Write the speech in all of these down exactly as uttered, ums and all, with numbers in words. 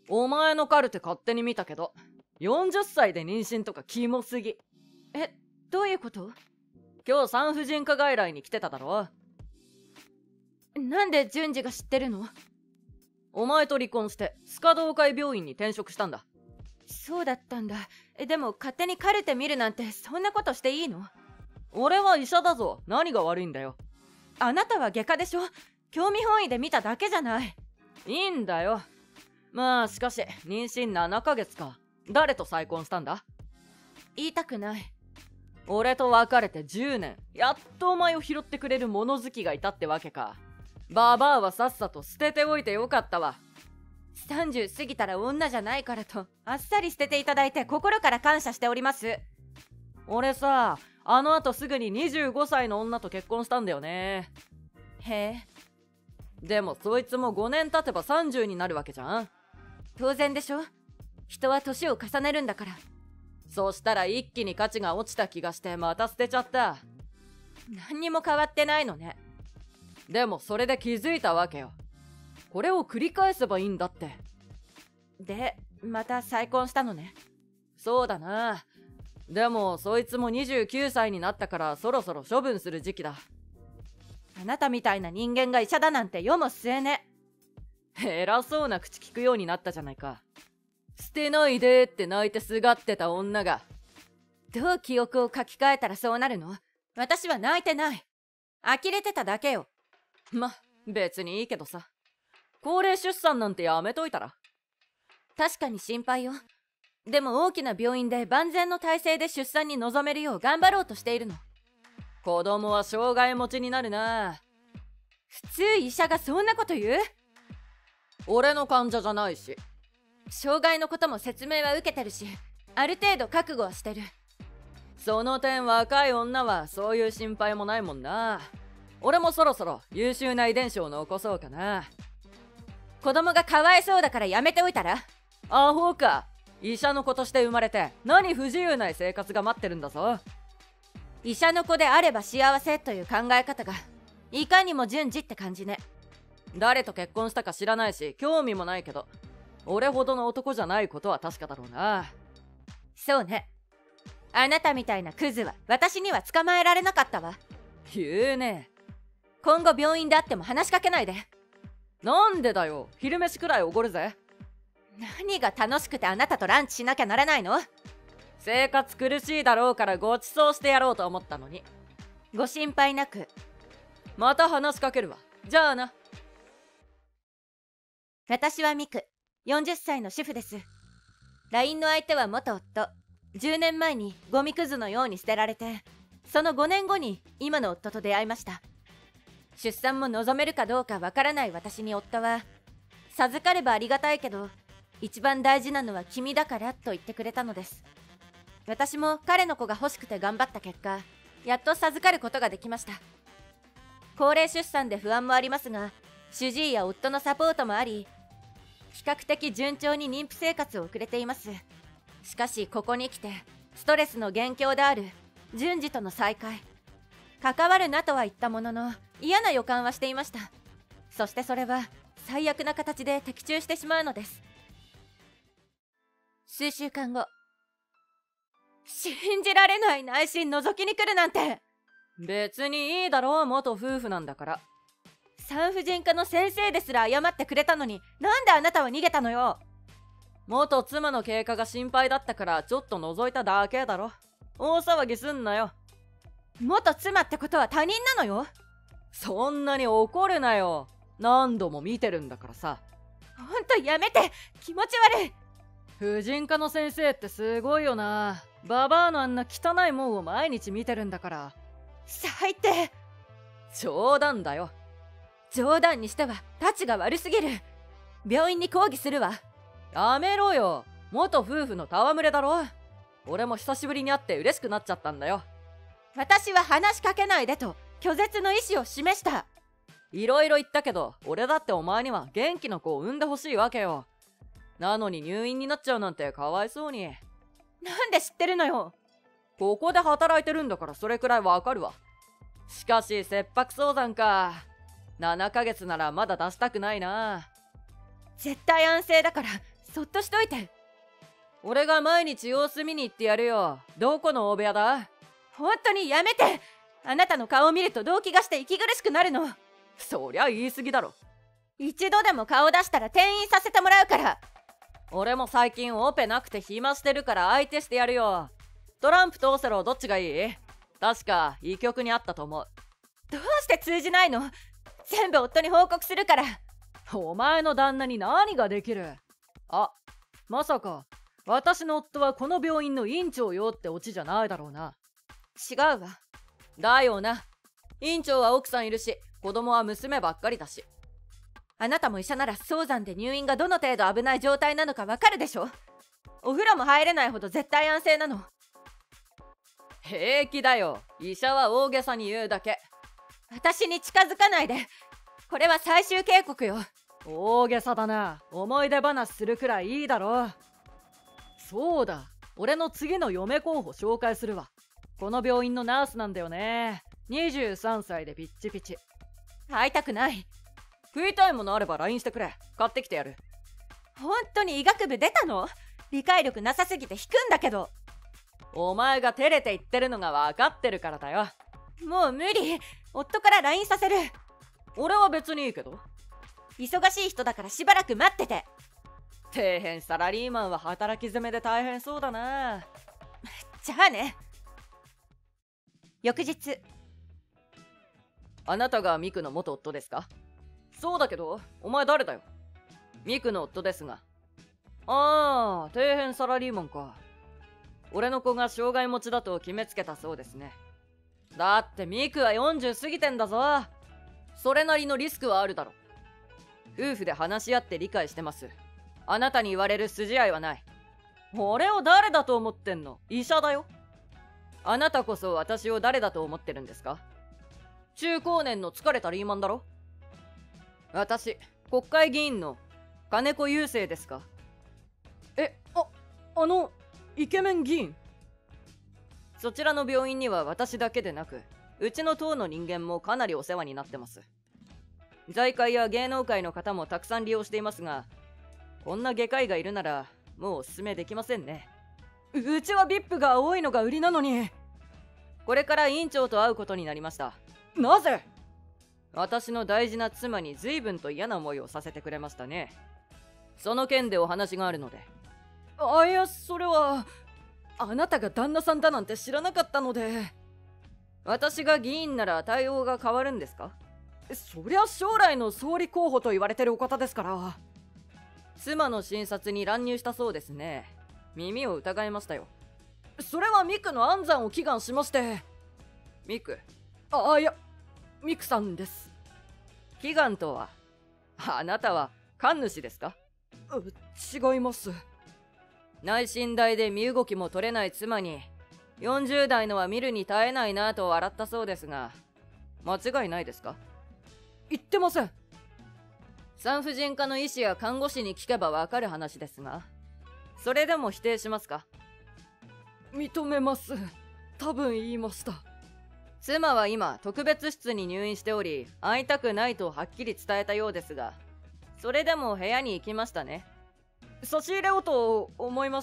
お前のカルテ勝手に見たけど、よんじゅっさいで妊娠とかキモすぎ。 え、どういうこと？ 今日産婦人科外来に来てただろ。 なんで順次が知ってるの？ お前と離婚してスカ同会病院に転職したんだ。 そうだったんだ。え、でも勝手にカルテ見るなんてそんなことしていいの？ 俺は医者だぞ。何が悪いんだよ。 あなたは外科でしょ。興味本位で見ただけじゃない。 いいんだよ。まあしかし妊娠ななかげつか。誰と再婚したんだ？ 言いたくない。 俺と別れてじゅうねん、やっとお前を拾ってくれる物好きがいたってわけか。ババアはさっさと捨てておいてよかったわ。 さんじゅう過ぎたら女じゃないからとあっさり捨てていただいて心から感謝しております。 俺さ、あの後すぐににじゅうごさいの女と結婚したんだよね。 へえ。 でもそいつもごねん経てばさんじゅうになるわけじゃん。 当然でしょ。人は年を重ねるんだから。 そしたら一気に価値が落ちた気がしてまた捨てちゃった。 何にも変わってないのね。 でもそれで気づいたわけよ。これを繰り返せばいいんだって。 で、また再婚したのね。 そうだな。でもそいつもにじゅうきゅうさいになったからそろそろ処分する時期だ。 あなたみたいな人間が医者だなんて世も末ね。 偉そうな口聞くようになったじゃないか。捨てないでって泣いてすがってた女が。 どう記憶を書き換えたらそうなるの？私は泣いてない。呆れてただけよ。 ま、別にいいけどさ。高齢出産なんてやめといたら？ 確かに心配よ。でも大きな病院で万全の体制で出産に臨めるよう頑張ろうとしているの。 子供は障害持ちになるな。 普通医者がそんなこと言う？ 俺の患者じゃないし。 障害のことも説明は受けてるし、ある程度覚悟はしてる。 その点若い女はそういう心配もないもんな。俺もそろそろ優秀な遺伝子を残そうかな。 子供がかわいそうだからやめておいたら？ アホか。医者の子として生まれて何不自由ない生活が待ってるんだぞ。 医者の子であれば幸せという考え方がいかにも順次って感じね。 誰と結婚したか知らないし興味もないけど、俺ほどの男じゃないことは確かだろうな。 そうね。あなたみたいなクズは私には捕まえられなかったわ。 言うね。 今後病院で会っても話しかけないで。 なんでだよ。昼飯くらいおごるぜ。 何が楽しくてあなたとランチしなきゃならないの？ 生活苦しいだろうからご馳走してやろうと思ったのに。 ご心配なく。 また話しかけるわ。じゃあな。 私はミク、よんじゅっさいの主婦です。 ライン の相手は元夫。じゅうねんまえにゴミくずのように捨てられて、そのごねんごに今の夫と出会いました。出産も望めるかどうかわからない私に夫は、授かればありがたいけど一番大事なのは君だからと言ってくれたのです。私も彼の子が欲しくて頑張った結果、やっと授かることができました。高齢出産で不安もありますが、主治医や夫のサポートもあり、比較的順調に妊婦生活を送れています。しかしここに来てストレスの元凶である順次との再会、関わるなとは言ったものの嫌な予感はしていました。そしてそれは最悪な形で的中してしまうのです。数週間後。信じられない。内心覗きに来るなんて。 別にいいだろう、元夫婦なんだから。 産婦人科の先生ですら謝ってくれたのに、なんであなたは逃げたのよ。 元妻の経過が心配だったからちょっと覗いただけだろ。大騒ぎすんなよ。 元妻ってことは他人なのよ。 そんなに怒るなよ。何度も見てるんだからさ。 ほんとやめて。気持ち悪い。 婦人科の先生ってすごいよな。ババアのあんな汚いもんを毎日見てるんだから。 最低。 冗談だよ。 冗談にしてはタチが悪すぎる。病院に抗議するわ。 やめろよ。元夫婦の戯れだろ。俺も久しぶりに会って嬉しくなっちゃったんだよ。 私は話しかけないでと拒絶の意思を示した。 いろいろ言ったけど、俺だってお前には元気な子を産んでほしいわけよ。なのに入院になっちゃうなんてかわいそうに。 なんで知ってるのよ。 ここで働いてるんだからそれくらいわかるわ。しかし切迫早産か。ななかげつならまだ出したくないな。 絶対安静だからそっとしといて。 俺が毎日様子見に行ってやるよ。どこの大部屋だ？ 本当にやめて。あなたの顔を見ると動悸がして息苦しくなるの。 そりゃ言い過ぎだろ。 一度でも顔出したら転院させてもらうから。 俺も最近オペなくて暇してるから相手してやるよ。トランプとオセロどっちがいい？確か医局にあったと思う。 どうして通じないの？全部夫に報告するから。 お前の旦那に何ができる？あ、まさか私の夫はこの病院の院長よってオチじゃないだろうな。 違うわ。 だよな。院長は奥さんいるし、子供は娘ばっかりだし。 あなたも医者なら早産で入院がどの程度危ない状態なのかわかるでしょ？お風呂も入れないほど絶対安静なの。 平気だよ。医者は大げさに言うだけ。 私に近づかないで。これは最終警告よ。 大げさだな。思い出話するくらいいいだろう。そうだ、俺の次の嫁候補紹介するわ。この病院のナースなんだよね。にじゅうさんさいでピッチピチ。 会いたくない。 食いたいものあれば ライン してくれ。買ってきてやる。 本当に医学部出たの？理解力なさすぎて引くんだけど。 お前が照れて言ってるのが分かってるからだよ。 もう無理。夫から ライン させる。 俺は別にいいけど。 忙しい人だからしばらく待ってて。 底辺サラリーマンは働き詰めで大変そうだな。 じゃあね。翌日。 あなたがミクの元夫ですか？そうだけど、お前誰だよ？ミクの夫ですが。ああ、底辺サラリーマンか。俺の子が障害持ちだと決めつけたそうですね。だってミクはよんじゅう過ぎてんだぞ。それなりのリスクはあるだろ。夫婦で話し合って理解してます。あなたに言われる筋合いはない。俺を誰だと思ってんの？医者だよ。あなたこそ私を誰だと思ってるんですか？中高年の疲れたリーマンだろ。私、国会議員の金子雄生ですか？え、あ、あの、イケメン議員？そちらの病院には私だけでなく、うちの党の人間もかなりお世話になってます。財界や芸能界の方もたくさん利用していますが、こんな外科医がいるならもうおすすめできませんね。うちは ブイアイピー が多いのが売りなのに。これから院長と会うことになりました。なぜ？私の大事な妻に随分と嫌な思いをさせてくれましたね。その件でお話があるので。あ、いや、それはあなたが旦那さんだなんて知らなかったので。私が議員なら対応が変わるんですか？そりゃ将来の総理候補と言われてるお方ですから。妻の診察に乱入したそうですね。耳を疑いましたよ。それはミクの安産を祈願しまして。ミク？ああ、いや、ミクさんです。祈願とは？あなたは神主ですか？違います。内心大で身動きも取れない妻によんじゅう代のは見るに耐えないなと笑ったそうですが、間違いないですか？言ってません。産婦人科の医師や看護師に聞けばわかる話ですが、それでも否定しますか？認めます。多分言いました。妻は今特別室に入院しており、会いたくないとはっきり伝えたようですが、それでも部屋に行きましたね。差し入れようと思いまして。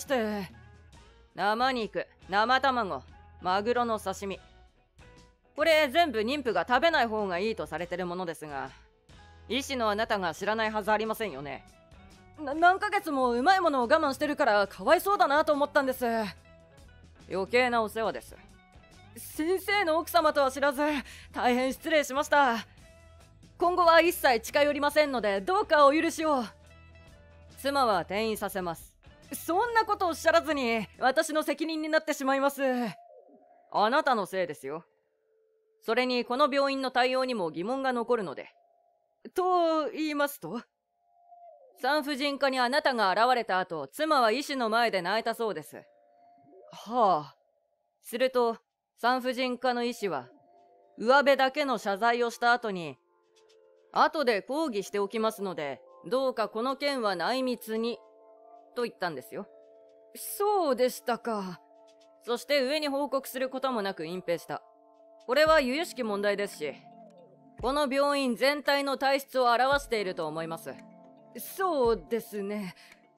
生肉、生卵、マグロの刺身、これ全部妊婦が食べない方がいいとされてるものですが、医師のあなたが知らないはずありませんよね。な何ヶ月もうまいものを我慢してるからかわいそうだなと思ったんです。余計なお世話です。先生の奥様とは知らず大変失礼しました。今後は一切近寄りませんのでどうかお許しを。妻は転院させます。そんなことおっしゃらずに私の責任になってしまいます。あなたのせいですよ。それにこの病院の対応にも疑問が残るので。と言いますと？産婦人科にあなたが現れた後、妻は医師の前で泣いたそうです。はあ。すると産婦人科の医師は上辺だけの謝罪をした後に、後で抗議しておきますのでどうかこの件は内密にと言ったんですよ。そうでしたか。そして上に報告することもなく隠蔽した。これは由々しき問題ですし、この病院全体の体質を表していると思います。そうですね。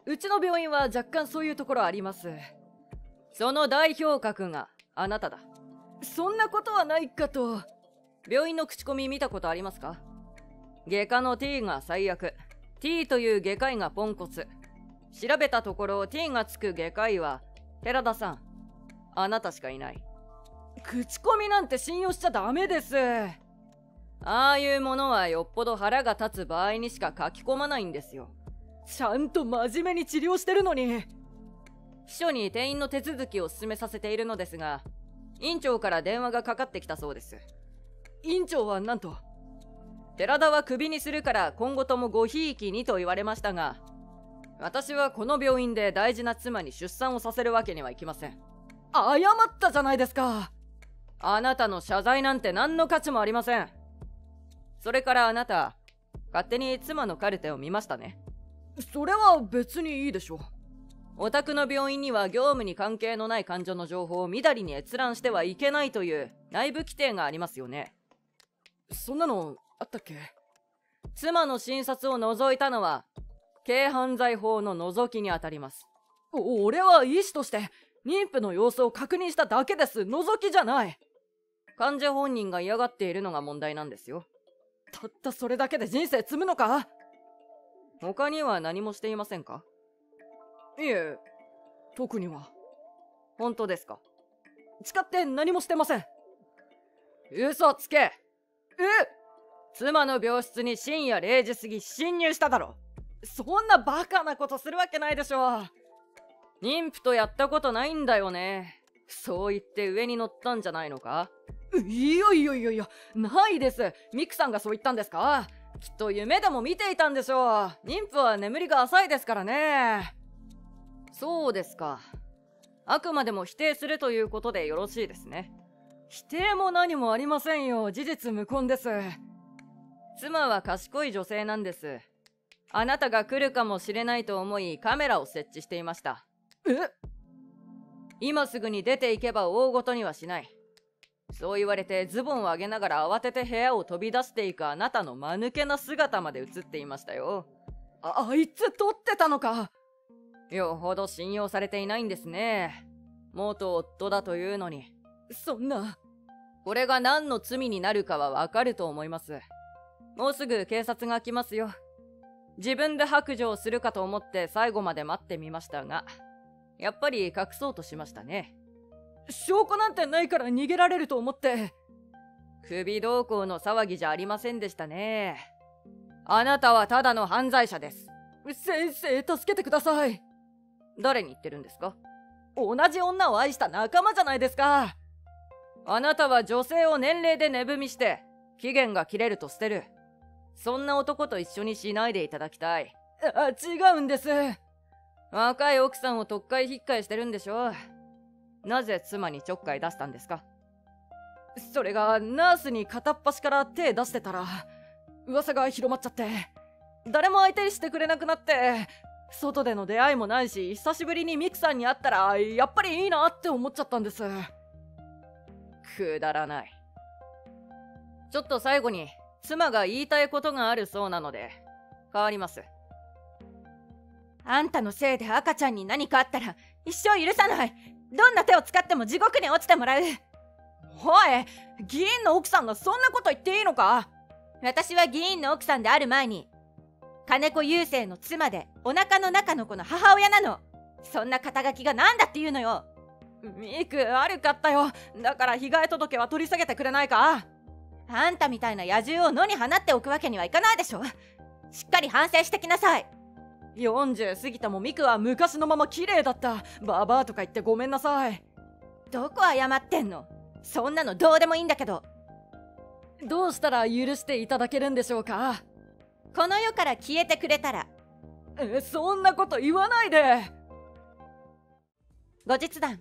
うちの病院は若干そういうところあります。その代表格があなただ。そんなことはないかと。病院の口コミ見たことありますか？外科の T が最悪、 T という外科医がポンコツ。調べたところ T がつく外科医は寺田さん、あなたしかいない。口コミなんて信用しちゃダメです。ああいうものはよっぽど腹が立つ場合にしか書き込まないんですよ。ちゃんと真面目に治療してるのに。秘書に転院の手続きを進めさせているのですが、院長から電話がかかってきたそうです。院長はなんと、寺田はクビにするから今後ともごひいきにと言われましたが、私はこの病院で大事な妻に出産をさせるわけにはいきません。謝ったじゃないですか。あなたの謝罪なんて何の価値もありません。それからあなた、勝手に妻のカルテを見ましたね。それは別にいいでしょう。お宅の病院には業務に関係のない患者の情報をみだりに閲覧してはいけないという内部規定がありますよね。そんなのあったっけ？妻の診察を除いたのは軽犯罪法の除きにあたります。お俺は医師として妊婦の様子を確認しただけです。除きじゃない。患者本人が嫌がっているのが問題なんですよ。たったそれだけで人生積むのか？他には何もしていませんか？いえ、特には。本当ですか？誓って何もしてません。嘘つけ。え？妻の病室に深夜れいじ過ぎ侵入しただろ。そんなバカなことするわけないでしょ。妊婦とやったことないんだよね。そう言って上に乗ったんじゃないのか？いやいやいやいや、ないです。ミクさんがそう言ったんですか？きっと夢でも見ていたんでしょう。妊婦は眠りが浅いですからね。そうですか。あくまでも否定するということでよろしいですね。否定も何もありませんよ。事実無根です。妻は賢い女性なんです。あなたが来るかもしれないと思いカメラを設置していました。え？今すぐに出ていけば大ごとにはしない。そう言われてズボンを上げながら慌てて部屋を飛び出していくあなたの間抜けな姿まで映っていましたよ。あ、あいつ撮ってたのか。よほど信用されていないんですね。元夫だというのに。そんな。これが何の罪になるかはわかると思います。もうすぐ警察が来ますよ。自分で白状するかと思って最後まで待ってみましたが、やっぱり隠そうとしましたね。証拠なんてないから逃げられると思って。首同行の騒ぎじゃありませんでしたね。あなたはただの犯罪者です。先生、助けてください。誰に言ってるんですか？同じ女を愛した仲間じゃないですか。あなたは女性を年齢で値踏みして期限が切れると捨てる。そんな男と一緒にしないでいただきたい。あ、違うんです。若い奥さんを特会引っかえしてるんでしょ。なぜ妻にちょっかい出したんですか？それがナースに片っ端から手出してたら噂が広まっちゃって誰も相手にしてくれなくなって、外での出会いもないし久しぶりにミクさんに会ったらやっぱりいいなって思っちゃったんです。くだらない。ちょっと最後に妻が言いたいことがあるそうなので変わります。 あんたのせいで赤ちゃんに何かあったら一生許さない。どんな手を使っても地獄に落ちてもらう。おい、議員の奥さんがそんなこと言っていいのか？私は議員の奥さんである前に金子雄星の妻でお腹の中の子の母親なの。そんな肩書きがなんだって言うのよ。 ミク、悪かったよ。だから被害届は取り下げてくれないか？ あんたみたいな野獣を野に放っておくわけにはいかないでしょ。しっかり反省してきなさい。 よんじゅう過ぎてもミクは昔のまま綺麗だった。ババアとか言ってごめんなさい。 どこ謝ってんの？そんなのどうでもいいんだけど。 どうしたら許していただけるんでしょうか？ この世から消えてくれたら。 え、そんなこと言わないで。 後日談。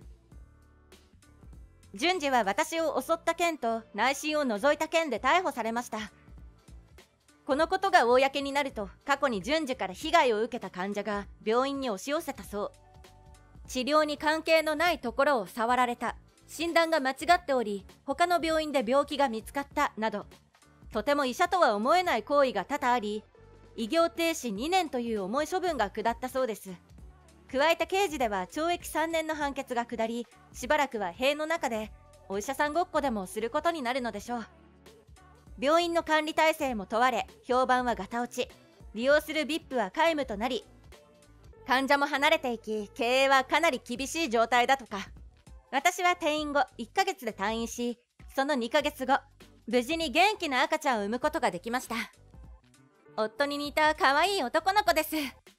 順次は私を襲った件と内心を覗いた件で逮捕されました。このことが公になると過去に順次から被害を受けた患者が病院に押し寄せたそう。治療に関係のないところを触られた、診断が間違っており他の病院で病気が見つかったなど、とても医者とは思えない行為が多々あり、医業停止にねんという重い処分が下ったそうです。 加えて刑事では懲役さんねんの判決が下り、しばらくは塀の中でお医者さんごっこでもすることになるのでしょう。病院の管理体制も問われ、評判はガタ落ち、利用する ブイアイピー は皆無となり、患者も離れていき、経営はかなり厳しい状態だとか。私は転院後いっかげつで退院し、そのにかげつご、無事に元気な赤ちゃんを産むことができました。夫に似た可愛い男の子です。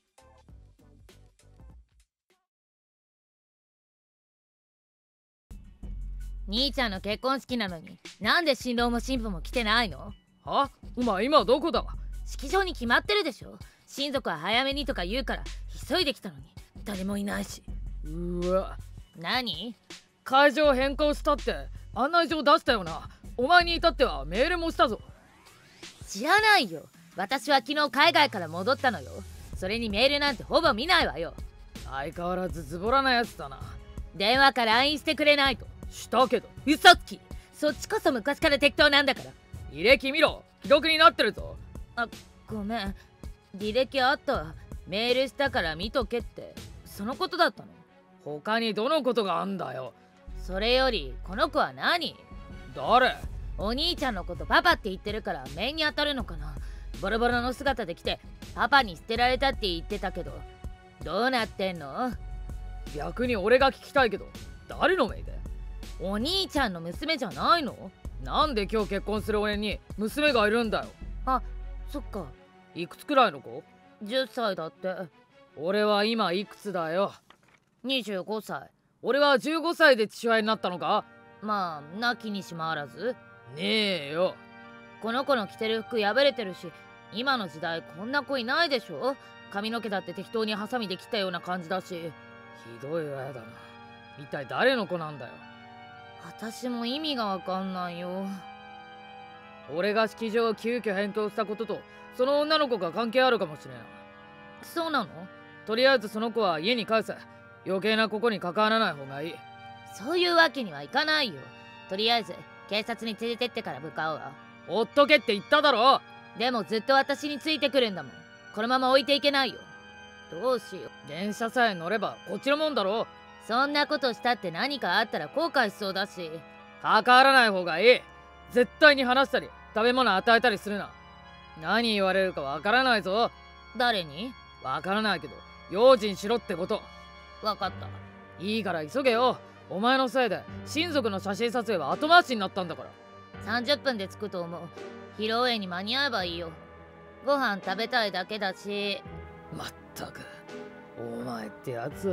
兄ちゃんの結婚式なのになんで新郎も新婦も来てないの？ は？お前今どこだ？ 式場に決まってるでしょ。親族は早めにとか言うから急いできたのに誰もいないし。 うわ、 何？ 会場変更したって案内状出したよな。お前に至ってはメールもしたぞ。 知らないよ。私は昨日海外から戻ったのよ。それにメールなんてほぼ見ないわよ。 相変わらずズボラなやつだな。 電話か ライン してくれないと。 したけど。 嘘つき。そっちこそ昔から適当なんだから。 履歴見ろ、既読になってるぞ。 あ、ごめん。履歴あった。メールしたから見とけって。そのことだったの？ 他にどのことがあんだよ。 それよりこの子は何？ 誰？ お兄ちゃんのことパパって言ってるから面に当たるのかな。ボロボロの姿で来てパパに捨てられたって言ってたけど、どうなってんの？ 逆に俺が聞きたいけど、誰の命で？ お兄ちゃんの娘じゃないの？ なんで今日結婚する俺に娘がいるんだよ。 あ、そっか。 いくつくらいの子？ じゅっさいだって。 俺は今いくつだよ。 にじゅうごさい。 俺はじゅうごさいで父親になったのか？ まあなきにしもあらず。 ねえよ。 この子の着てる服破れてるし、今の時代こんな子いないでしょ。髪の毛だって適当にハサミで切ったような感じだし。ひどい親だな。一体誰の子なんだよ。 私も意味がわかんないよ。 俺が式場を急遽変更したこととその女の子が関係あるかもしれない。 そうなの？ とりあえずその子は家に帰せ。余計なここに関わらない方がいい。 そういうわけにはいかないよ。とりあえず警察に連れてってから向かうわ。 ほっとけって言っただろ。 でもずっと私についてくるんだもん。このまま置いていけないよ。どうしよう。 電車さえ乗ればこっちのもんだろ。 そんなことしたって何かあったら後悔しそうだし。 関わらない方がいい。絶対に話したり食べ物与えたりするな。何言われるかわからないぞ。 誰に？ わからないけど用心しろってこと。 わかった。 いいから急げよ。お前のせいで親族の写真撮影は後回しになったんだから。 さんじゅっぷんで着くと思う。披露宴に間に合えばいいよ。ご飯食べたいだけだし。 まったくお前ってやつは。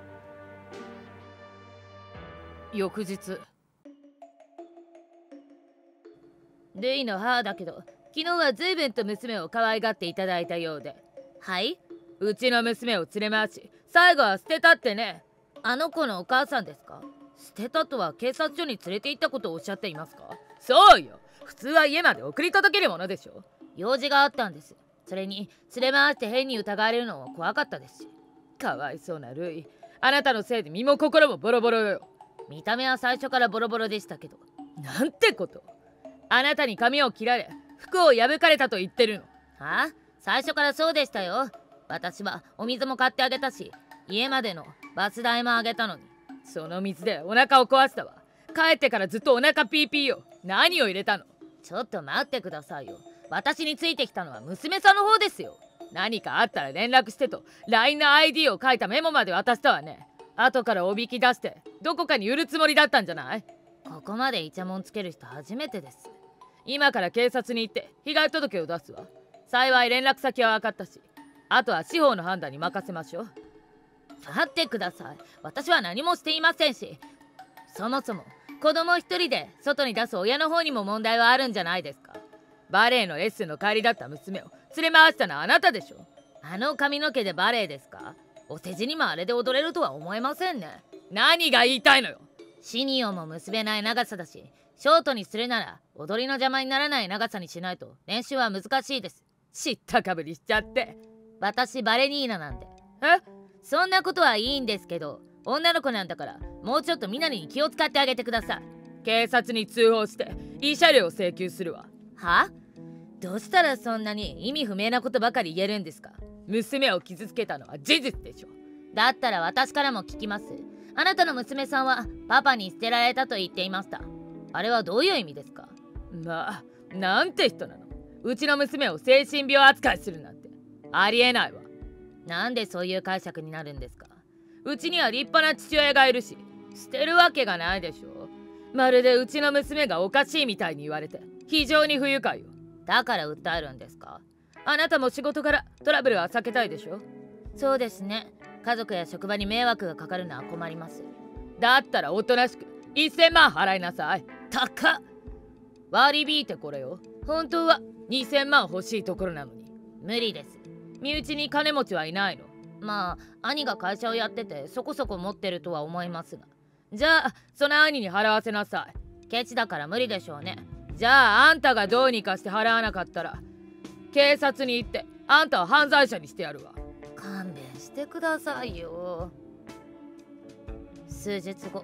翌日。 ルイの母だけど昨日は随分と娘を可愛がっていただいたようで。はい？ うちの娘を連れ回し最後は捨てたってね。 あの子のお母さんですか？ 捨てたとは警察署に連れて行ったことをおっしゃっていますか？そうよ。普通は家まで送り届けるものでしょ。 用事があったんです。それに連れ回して変に疑われるのも怖かったですし。 かわいそうなルイ。あなたのせいで身も心もボロボロよ。 見た目は最初からボロボロでしたけど。 なんてこと。あなたに髪を切られ服を破かれたと言ってるの。 はあ？最初からそうでしたよ。私はお水も買ってあげたし、家までのバス代もあげたのに。 その水でお腹を壊したわ。帰ってからずっとお腹ピーピーよ。何を入れたの？ ちょっと待ってくださいよ。私についてきたのは娘さんの方ですよ。 何かあったら連絡してと ライン の アイディー を書いたメモまで渡したわね。後からおびき出してどこかに売るつもりだったんじゃない？ ここまでイチャモンつける人初めてです。 今から警察に行って被害届を出すわ。幸い連絡先は分かったし、あとは司法の判断に任せましょう。 待ってください。私は何もしていませんし、そもそも子供一人で外に出す親の方にも問題はあるんじゃないですか。 バレエのレッスンの帰りだった娘を連れ回したのはあなたでしょ。 あの髪の毛でバレエですか？お世辞にもあれで踊れるとは思えませんね。 何が言いたいのよ。 シニオも結べない長さだし、ショートにするなら踊りの邪魔にならない長さにしないと練習は難しいです。 知ったかぶりしちゃって。 私バレリーナなんで。 え？ そんなことはいいんですけど、女の子なんだからもうちょっとみなりに気を使ってあげてください。 警察に通報して慰謝料を請求するわ。 は？どうしたらそんなに意味不明なことばかり言えるんですか？ 娘を傷つけたのは事実でしょ。 だったら私からも聞きます。あなたの娘さんはパパに捨てられたと言っていました。あれはどういう意味ですか？ まあ、なんて人なの。うちの娘を精神病扱いするなんてありえないわ。 なんでそういう解釈になるんですか？ うちには立派な父親がいるし、捨てるわけがないでしょ。まるでうちの娘がおかしいみたいに言われて非常に不愉快よ。 だから訴えるんですか？ あなたも仕事からトラブルは避けたいでしょ。 そうですね。家族や職場に迷惑がかかるのは困ります。 だったらおとなしくせんまん払いなさい。 高っ。 割り引いてこれよ。本当はにせんまん欲しいところなのに。 無理です。 身内に金持ちはいないの？ まあ兄が会社をやっててそこそこ持ってるとは思いますが。 じゃあその兄に払わせなさい。 ケチだから無理でしょうね。 じゃああんたがどうにかして払わなかったら警察に行ってあんたを犯罪者にしてやるわ。 勘弁してくださいよ。数日後。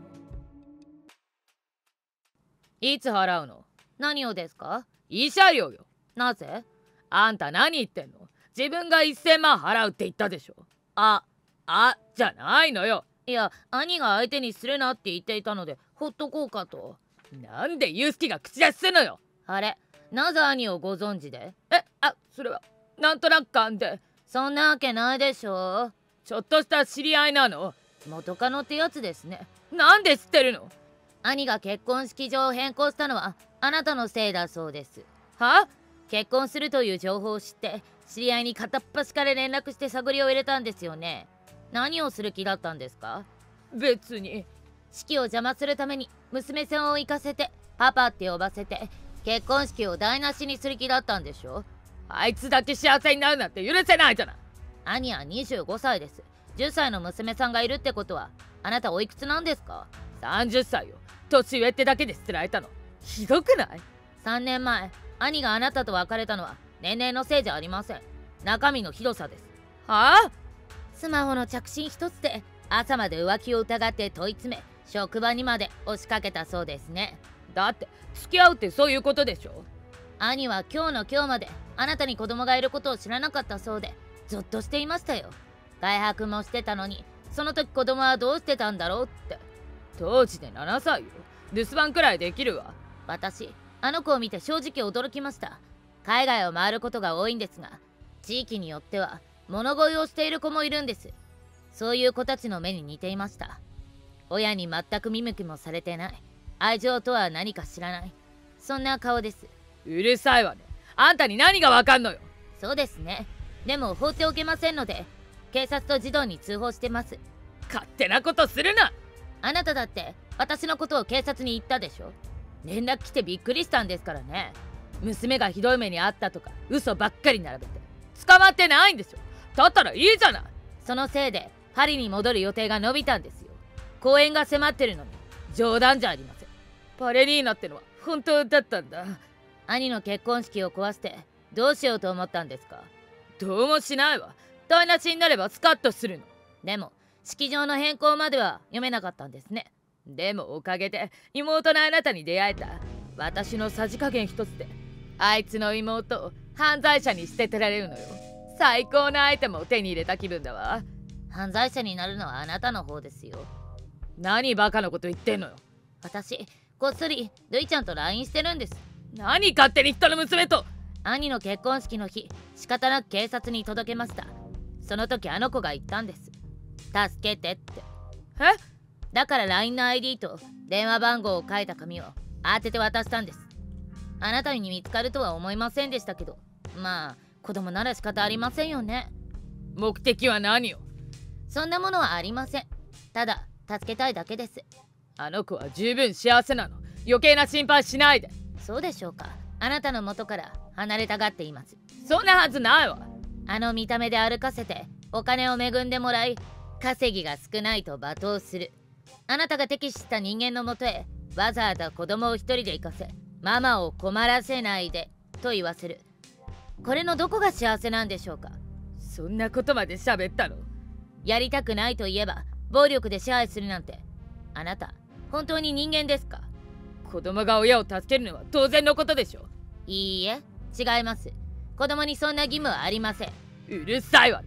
いつ払うの？ 何をですか？ 慰謝料よ。 なぜ？ あんた何言ってんの？自分がせんまん払うって言ったでしょ。 あ、 あじゃないのよ。 いや、兄が相手にするなって言っていたのでほっとこうかと。 なんでユースキが口出しするのよ。 あれ、なぜ兄をご存知で？ え、あ、それはなんとなく勘で。 そんなわけないでしょ。 ちょっとした知り合いなの。 元カノってやつですね。 なんで知ってるの？ 兄が結婚式場を変更したのはあなたのせいだそうです。 は？ 結婚するという情報を知って知り合いに片っ端から連絡して探りを入れたんですよね。何をする気だったんですか？ 別に。 式を邪魔するために娘さんを行かせてパパって呼ばせて結婚式を台無しにする気だったんでしょ。 あいつだけ幸せになるなんて許せないじゃない。 兄はにじゅうごさいです。じゅっさいの娘さんがいるってことはあなたおいくつなんですか？ さんじゅっさいよ。年上ってだけで捨てられたのひどくない？ さんねんまえ兄があなたと別れたのは年齢のせいじゃありません。中身のひどさです。 はあ？ スマホの着信一つで朝まで浮気を疑って問い詰め職場にまで押しかけたそうですね。 だって付き合うってそういうことでしょ。 兄は今日の今日まであなたに子供がいることを知らなかったそうでゾッとしていましたよ。外泊もしてたのにその時子供はどうしてたんだろうって。 当時でななさいよ。留守番くらいできるわ。 私あの子を見て正直驚きました。海外を回ることが多いんですが地域によっては物乞いをしている子もいるんです。そういう子たちの目に似ていました。親に全く見向きもされてない、愛情とは何か知らない、そんな顔です。 うるさいわね。あんたに何がわかんのよ。 そうですね。でも放っておけませんので警察と児童に通報してます。 勝手なことするな。 あなただって私のことを警察に言ったでしょ。連絡来てびっくりしたんですからね。 娘がひどい目にあったとか嘘ばっかり並べて捕まってないんでしょ。だったらいいじゃない。 そのせいでパリに戻る予定が伸びたんですよ。公演が迫ってるのに冗談じゃありません。バレリーナってのは本当だったんだ。 兄の結婚式を壊してどうしようと思ったんですか？ どうもしないわ。台無しになればスカッとするの。 でも式場の変更までは読めなかったんですね。 でもおかげで妹のあなたに出会えた。私のさじ加減一つであいつの妹を犯罪者に捨ててられるのよ。最高のアイテムを手に入れた気分だわ。 犯罪者になるのはあなたの方ですよ。 何バカなこと言ってんのよ。 私こっそりルイちゃんと ライン してるんです。 何勝手に人の娘と。 兄の結婚式の日仕方なく警察に届けました。その時あの子が言ったんです。助けてって。 え？ だから ライン の アイディー と電話番号を書いた紙を当てて渡したんです。あなたに見つかるとは思いませんでしたけど、まあ子供なら仕方ありませんよね。 目的は何よ？ そんなものはありません。ただ助けたいだけです。 あの子は十分幸せなの。余計な心配しないで。 そうでしょうか。あなたの元から離れたがっています。 そんなはずないわ。 あの見た目で歩かせてお金を恵んでもらい稼ぎが少ないと罵倒する。あなたが敵視した人間のもとへわざわざ子供を一人で行かせママを困らせないでと言わせる。これのどこが幸せなんでしょうか。 そんなことまで喋ったの？ やりたくないと言えば暴力で支配するなんてあなた本当に人間ですか？ 子供が親を助けるのは当然のことでしょ。 いいえ違います。子供にそんな義務はありません。 うるさいわね。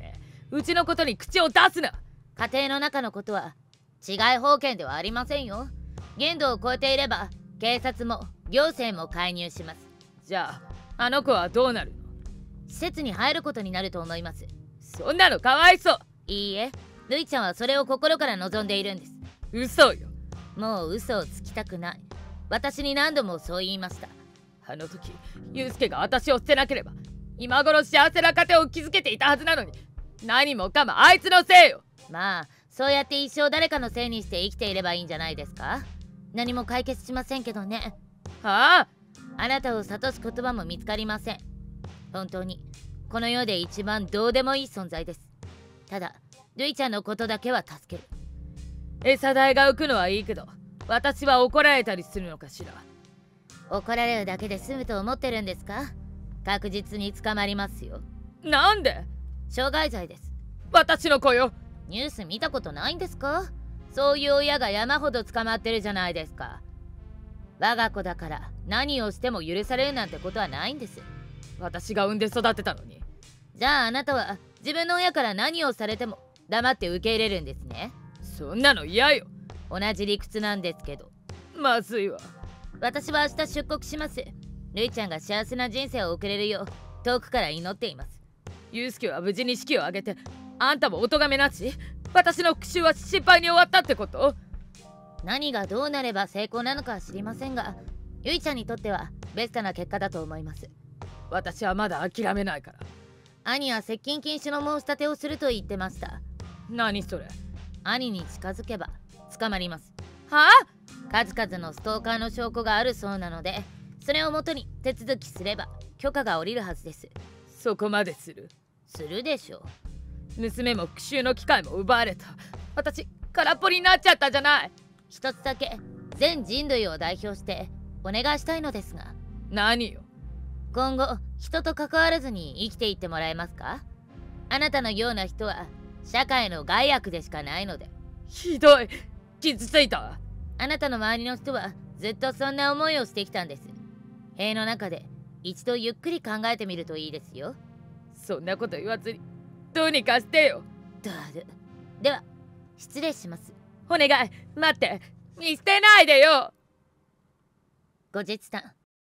うちのことに口を出すな。 家庭の中のことは治外法権ではありませんよ。限度を超えていれば警察も行政も介入します。 じゃああの子はどうなるの？ 施設に入ることになると思います。 そんなのかわいそう。 いいえ、ルイちゃんはそれを心から望んでいるんです。 嘘よ。 もう嘘をつきたくない。私に何度もそう言いました。 あの時ユウスケが私を捨てなければ今頃幸せな家庭を築けていたはずなのに、何もかもあいつのせいよ。 まあそうやって一生誰かのせいにして生きていればいいんじゃないですか。何も解決しませんけどね。 はあ？ あなたを諭す言葉も見つかりません。本当にこの世で一番どうでもいい存在です。ただルイちゃんのことだけは助ける。 餌代が浮くのはいいけど、私は怒られたりするのかしら。 怒られるだけで済むと思ってるんですか？確実に捕まりますよ。 なんで？ 傷害罪です。 私の子よ。 ニュース見たことないんですか？そういう親が山ほど捕まってるじゃないですか。我が子だから何をしても許されるなんてことはないんです。 私が産んで育てたのに。 じゃああなたは自分の親から何をされても黙って受け入れるんですね。 そんなの嫌よ。 同じ理屈なんですけど。 まずいわ。 私は明日出国します。ルイちゃんが幸せな人生を送れるよう遠くから祈っています。 ユウスケは無事に式を挙げて、あんたもお咎めなし？私の復讐は失敗に終わったってこと？ 何がどうなれば成功なのかは知りませんが、ゆいちゃんにとってはベストな結果だと思います。 私はまだ諦めないから。 兄は接近禁止の申し立てをすると言ってました。 何それ？ 兄に近づけば捕まります。 はあ？数々のストーカーの証拠があるそうなので、それをもとに手続きすれば許可が下りるはずです。 そこまでする？ するでしょう。 娘も復讐の機会も奪われた。私空っぽになっちゃったじゃない。 一つだけ全人類を代表してお願いしたいのですが。 何よ？ 今後人と関わらずに生きていってもらえますか？あなたのような人は社会の害悪でしかないので。 ひどい。傷ついた。 あなたの周りの人はずっとそんな思いをしてきたんです。塀の中で一度ゆっくり考えてみるといいですよ。 そんなこと言わずにどうにかしてよ。 だる。では失礼します。 お願い、待って、見捨てないでよ。 後日談。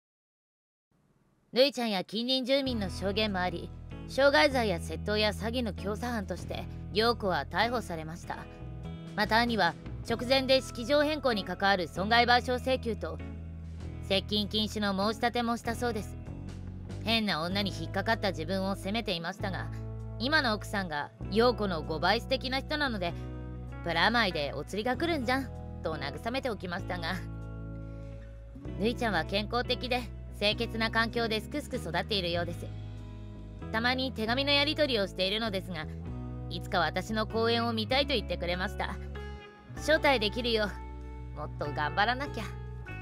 ルイちゃんや近隣住民の証言もあり、傷害罪や窃盗や詐欺の教唆犯として陽子は逮捕されました。また兄は直前で式場変更に関わる損害賠償請求と接近禁止の申し立てもしたそうです。変な女に引っかかった自分を責めていましたが、今の奥さんが陽子のごばい素敵な人なので、プラマイでお釣りが来るんじゃんと慰めておきましたが、ルイちゃんは健康的で清潔な環境ですくすく育っているようです。たまに手紙のやり取りをしているのですが、いつか私の講演を見たいと言ってくれました。招待できるよ。もっと頑張らなきゃ。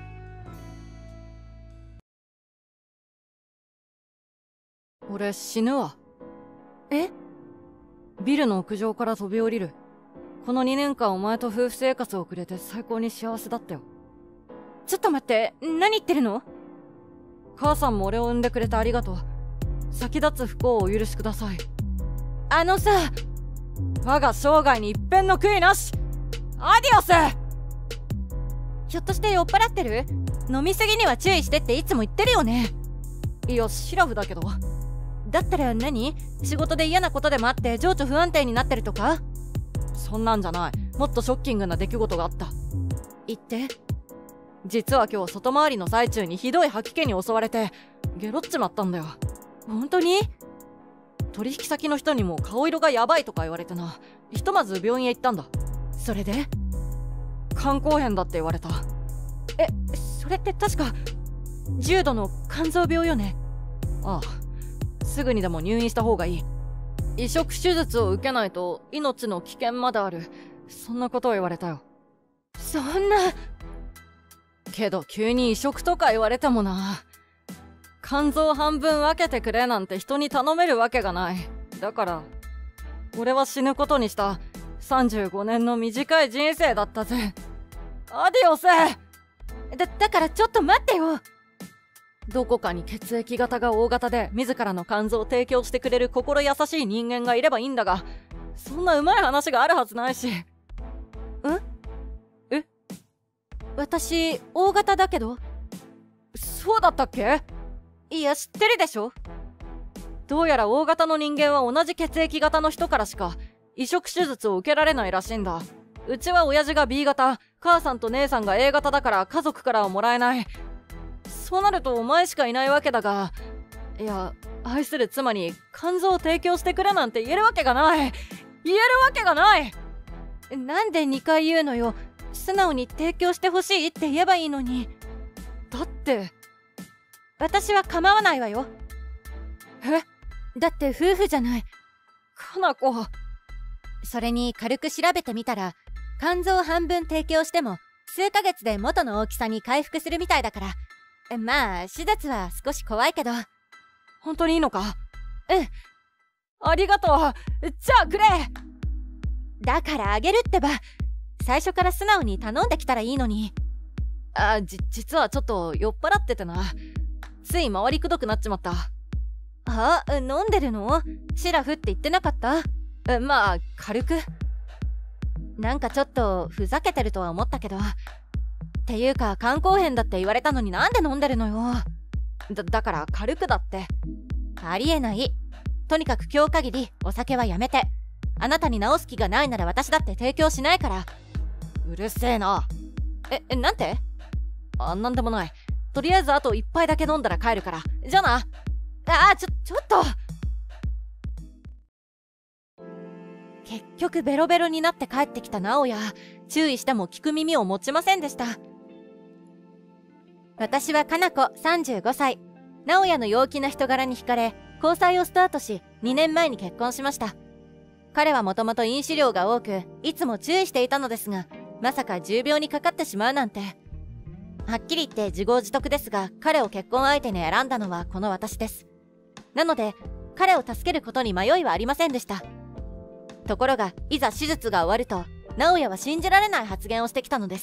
俺死ぬわ。 え？ ビルの屋上から飛び降りる。このにねんかんお前と夫婦生活を送れて最高に幸せだったよ。 ちょっと待って、何言ってるの？ 母さんも俺を産んでくれてありがとう。先立つ不幸をお許しください。 あのさ、 我が生涯に一片の悔いなし。アディオス。 ひょっとして酔っ払ってる？飲みすぎには注意してっていつも言ってるよね。 いや、シラフだけど。 だったら何？仕事で嫌なことでもあって情緒不安定になってるとか？ そんなんじゃない。もっとショッキングな出来事があった。 言って。 実は今日外回りの最中にひどい吐き気に襲われてゲロっちまったんだよ。 本当に？ 取引先の人にも顔色がヤバいとか言われてな。ひとまず病院へ行ったんだ。 それで？ 肝硬変だって言われた。 え、それって確か重度の肝臓病よね。 ああ、すぐにでも入院した方がいい。移植手術を受けないと命の危険まである。そんなことを言われたよ。 そんな。 けど急に移植とか言われてもな。肝臓半分分けてくれなんて人に頼めるわけがない。だから俺は死ぬことにした。さんじゅうごねんの短い人生だったぜ。アディオス。 だ、だからちょっと待ってよ。 どこかに血液型が O 型で自らの肝臓を提供してくれる心優しい人間がいればいいんだが、そんなうまい話があるはずないし。ん？え？ 私 O 型だけど。 そうだったっけ？ いや知ってるでしょ。 どうやら O 型の人間は同じ血液型の人からしか移植手術を受けられないらしいんだ。うちは親父が B 型、母さんと姉さんが A 型だから家族からはもらえない。そうなるとお前しかいないわけだが、いや、愛する妻に肝臓を提供してくれなんて言えるわけがない。言えるわけがない。 なんでにかい言うのよ。素直に提供してほしいって言えばいいのに。 だって私は構わないわよ。 え？ だって夫婦じゃない。 かな子。 それに軽く調べてみたら、肝臓を半分提供しても数ヶ月で元の大きさに回復するみたいだから、まあ手術は少し怖いけど。 本当にいいのか？ うん。 ありがとう。じゃあくれ。 だからあげるってば。最初から素直に頼んできたらいいのに。 あ、じ、実はちょっと酔っ払っててな。つい回りくどくなっちまった。 あ、飲んでるの？シラフって言ってなかった？ え、まあ軽く。 なんかちょっとふざけてるとは思ったけど。っていうか肝硬変だって言われたのになんで飲んでるのよ。 だ、だから軽くだって。 ありえない。とにかく今日限りお酒はやめて。あなたに治す気がないなら私だって提供しないから。 うるせえな。 え、え、なんて？ あ、なんでもない。とりあえずあと一杯だけ飲んだら帰るから。じゃあな。 あ、ちょ、ちょっと。結局ベロベロになって帰ってきた直哉。注意しても聞く耳を持ちませんでした。私はかな子さんじゅうごさい。直哉の陽気な人柄に惹かれ、交際をスタートし、にねんまえに結婚しました。彼はもともと飲酒量が多く、いつも注意していたのですが、まさか重病にかかってしまうなんて。はっきり言って自業自得ですが、彼を結婚相手に選んだのはこの私です。なので、彼を助けることに迷いはありませんでした。ところが、いざ手術が終わると、直哉は信じられない発言をしてきたのです。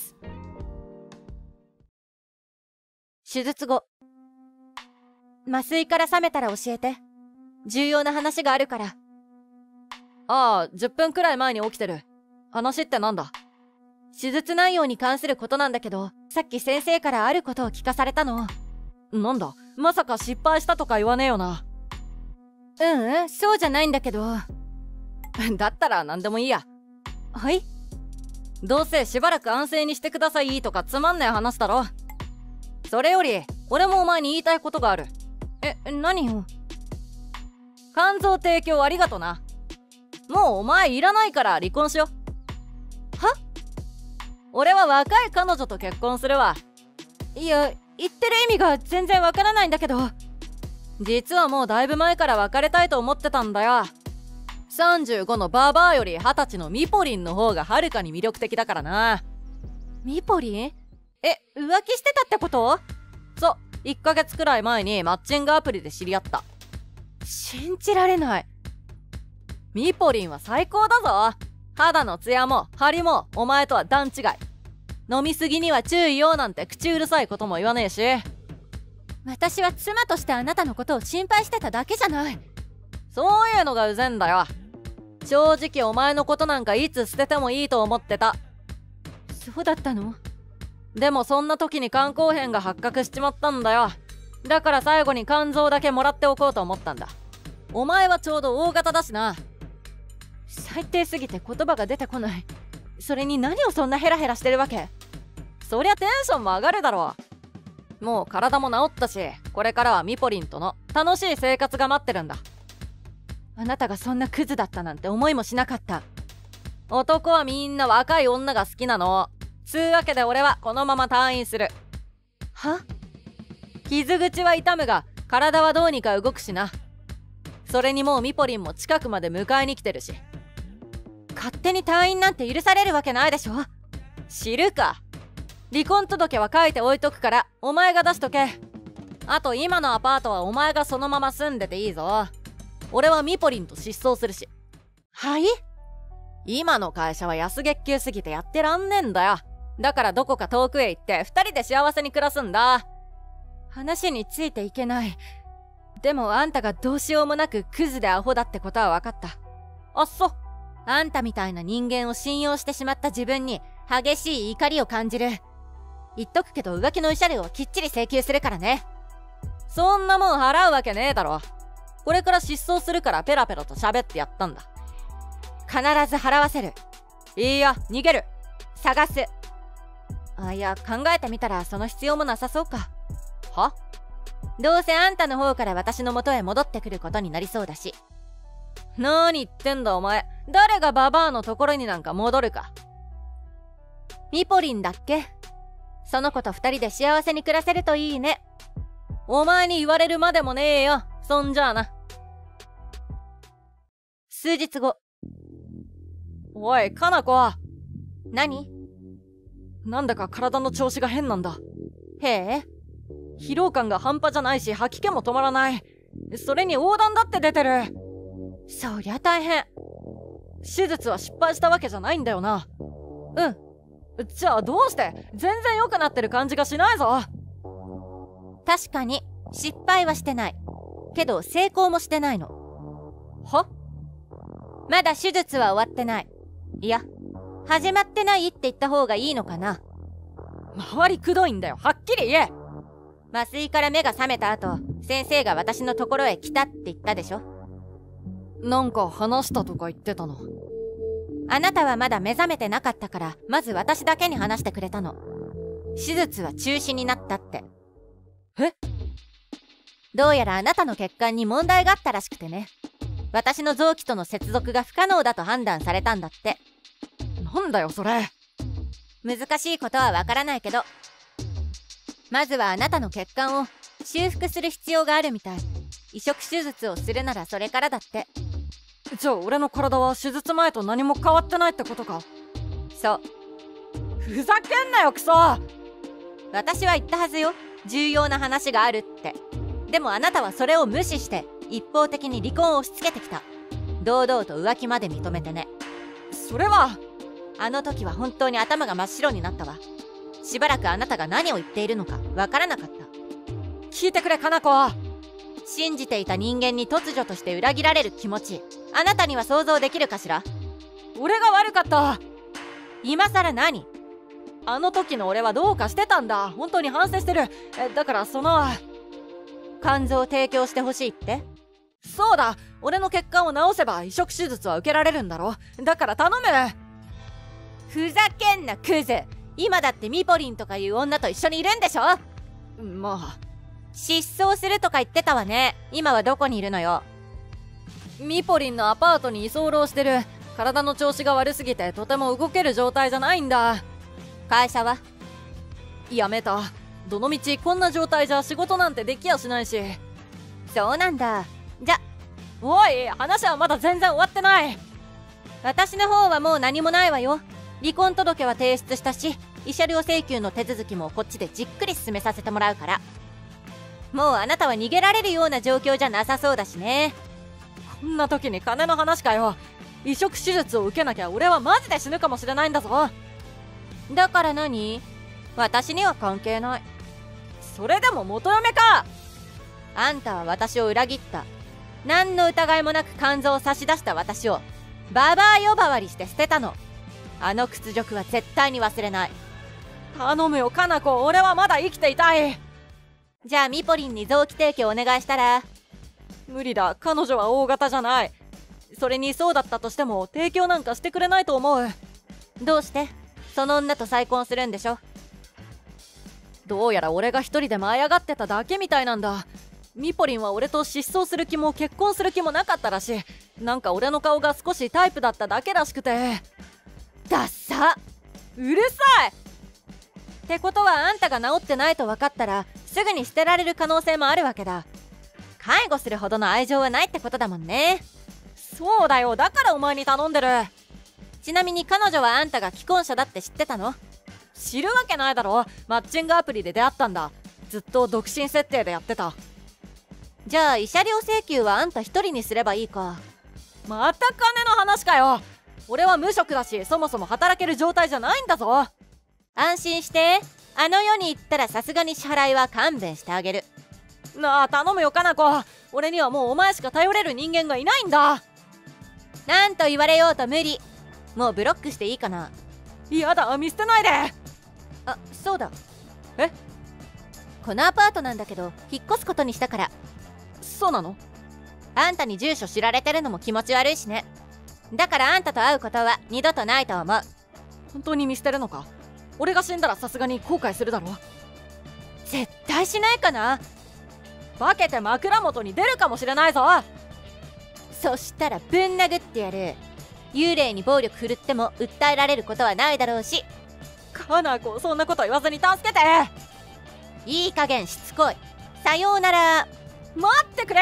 手術後。麻酔から覚めたら教えて。重要な話があるから。 ああ、じゅっぷんくらい前に起きてる。話ってなんだ？ 手術内容に関することなんだけど、さっき先生からあることを聞かされたの。 なんだ？まさか失敗したとか言わねえよな。 ううん、そうじゃないんだけど。 だったら何でもいいや。 はい？ どうせしばらく安静にしてくださいとかつまんねえ話だろ。それより、俺もお前に言いたいことがある。 え、何よ。 肝臓提供ありがとな。もうお前いらないから離婚しよ。 は？ 俺は若い彼女と結婚するわ。 いや、言ってる意味が全然わからないんだけど。 実はもうだいぶ前から別れたいと思ってたんだよ。さんじゅうごのババアよりはたちのミポリンの方がはるかに魅力的だからな。 ミポリン？え、浮気してたってこと？ そう、いっかげつくらい前にマッチングアプリで知り合った。 信じられない。 ミポリンは最高だぞ。肌のツヤも張りもお前とは段違い。飲みすぎには注意よなんて口うるさいことも言わねえし。 私は妻としてあなたのことを心配してただけじゃない。 そういうのがうぜんだよ。正直お前のことなんかいつ捨ててもいいと思ってた。 そうだったの？ でもそんな時に肝硬変が発覚しちまったんだよ。だから最後に肝臓だけもらっておこうと思ったんだ。お前はちょうど O 型だしな。 最低すぎて言葉が出てこない。それに何をそんなヘラヘラしてるわけ？ そりゃテンションも上がるだろう。もう体も治ったし、これからはミポリンとの楽しい生活が待ってるんだ。 あなたがそんなクズだったなんて思いもしなかった。 男はみんな若い女が好きなの。つうわけで俺はこのまま退院する。 は？ 傷口は痛むが体はどうにか動くしな。それにもうミポリンも近くまで迎えに来てるし。 勝手に退院なんて許されるわけないでしょ。 知るか。離婚届は書いて置いとくからお前が出しとけ。あと今のアパートはお前がそのまま住んでていいぞ。俺はミポリンと失踪するし。 はい？ 今の会社は安月給すぎてやってらんねえんだよ。だからどこか遠くへ行って二人で幸せに暮らすんだ。 話についていけない。でもあんたがどうしようもなくクズでアホだってことは分かった。 あっそ。 あんたみたいな人間を信用してしまった自分に激しい怒りを感じる。言っとくけど浮気の慰謝料はきっちり請求するからね。 そんなもん払うわけねえだろ。これから失踪するからペラペラと喋ってやったんだ。 必ず払わせる。 いいや、逃げる。 探す。あ、いや、考えてみたらその必要もなさそうか。 は？ どうせあんたの方から私の元へ戻ってくることになりそうだし。 なーに言ってんだお前。誰がババアのところになんか戻るか。 ミポリンだっけ？その子と二人で幸せに暮らせるといいね。 お前に言われるまでもねえよ。そんじゃあな。 数日後。 おい、かな子。 何？ なんだか体の調子が変なんだ。 へえ。 疲労感が半端じゃないし、吐き気も止まらない。それに横断だって出てる。 そりゃ大変。 手術は失敗したわけじゃないんだよな。 うん。 じゃあどうして全然良くなってる感じがしないぞ。 確かに失敗はしてないけど成功もしてないの。 は？ まだ手術は終わってない。いや始まってないって言った方がいいのかな。 周りくどいんだよ、はっきり言え。 麻酔から目が覚めた後、先生が私のところへ来たって言ったでしょ。 なんか話したとか言ってたの。 あなたはまだ目覚めてなかったから、まず私だけに話してくれたの。手術は中止になったって。 え？ どうやらあなたの血管に問題があったらしくてね。私の臓器との接続が不可能だと判断されたんだって。 なんだよそれ。 難しいことはわからないけど、まずはあなたの血管を修復する必要があるみたい。移植手術をするならそれからだって。 じゃあ俺の体は手術前と何も変わってないってことか。 そう。 ふざけんなよクソ。 私は言ったはずよ、重要な話があるって。でもあなたはそれを無視して一方的に離婚を押し付けてきた。堂々と浮気まで認めてね。 それはあの時は本当に頭が真っ白になったわ。しばらくあなたが何を言っているのかわからなかった。 聞いてくれかな子。 信じていた人間に突如として裏切られる気持ち、あなたには想像できるかしら。 俺が悪かった。 今さら何？ あの時の俺はどうかしてたんだ。本当に反省してる。えだからその肝臓を提供してほしいって？ そうだ、俺の血管を治せば移植手術は受けられるんだろ。だから頼む。 ふざけんなクズ。今だってミポリンとかいう女と一緒にいるんでしょ。 まあ失踪するとか言ってたわね。今はどこにいるのよ。 ミポリンのアパートに居候してる。体の調子が悪すぎてとても動ける状態じゃないんだ。 会社は？ やめた。どのみちこんな状態じゃ仕事なんてできやしないし。 そうなんだ。じゃ、 おい、話はまだ全然終わってない。 私の方はもう何もないわよ。離婚届は提出したし、慰謝料請求の手続きもこっちでじっくり進めさせてもらうから。もうあなたは逃げられるような状況じゃなさそうだしね。 こんな時に金の話かよ。移植手術を受けなきゃ俺はマジで死ぬかもしれないんだぞ。 だから何？私には関係ない。 それでも元嫁か。 あんたは私を裏切った。何の疑いもなく肝臓を差し出した私をババア呼ばわりして捨てたの。あの屈辱は絶対に忘れない。 頼むよかな子、俺はまだ生きていたい。 じゃあミポリンに臓器提供お願いしたら。 無理だ、彼女は大型じゃない。それにそうだったとしても提供なんかしてくれないと思う。 どうして？その女と再婚するんでしょ。 どうやら俺が一人で舞い上がってただけみたいなんだ。ミポリンは俺と失踪する気も結婚する気もなかったらしい。なんか俺の顔が少しタイプだっただけらしくて。 ダッサ。 うるさい。 ってことはあんたが治ってないと分かったらすぐに捨てられる可能性もあるわけだ。介護するほどの愛情はないってことだもんね。 そうだよ、だからお前に頼んでる。 ちなみに彼女はあんたが既婚者だって知ってたの？ 知るわけないだろ。マッチングアプリで出会ったんだ。ずっと独身設定でやってた。 じゃあ慰謝料請求はあんた一人にすればいいか。 また金の話かよ。俺は無職だし、そもそも働ける状態じゃないんだぞ。 安心して、 あの世に行ったらさすがに支払いは勘弁してあげる。 なあ頼むよかな子、俺にはもうお前しか頼れる人間がいないんだ。 なんと言われようと無理。もうブロックしていいかな。 やだ、見捨てないで。 あ、そうだ。 え？ このアパートなんだけど引っ越すことにしたから。 そうなの？ あんたに住所知られてるのも気持ち悪いしね。だからあんたと会うことは二度とないと思う。 本当に見捨てるのか？俺が死んだらさすがに後悔するだろ。 絶対しないかな。 化けて枕元に出るかもしれないぞ。 そしたらぶん殴ってやる。幽霊に暴力振るっても訴えられることはないだろうし。 かな子、そんなこと言わずに助けて。 いい加減しつこい。さようなら。 待ってくれ。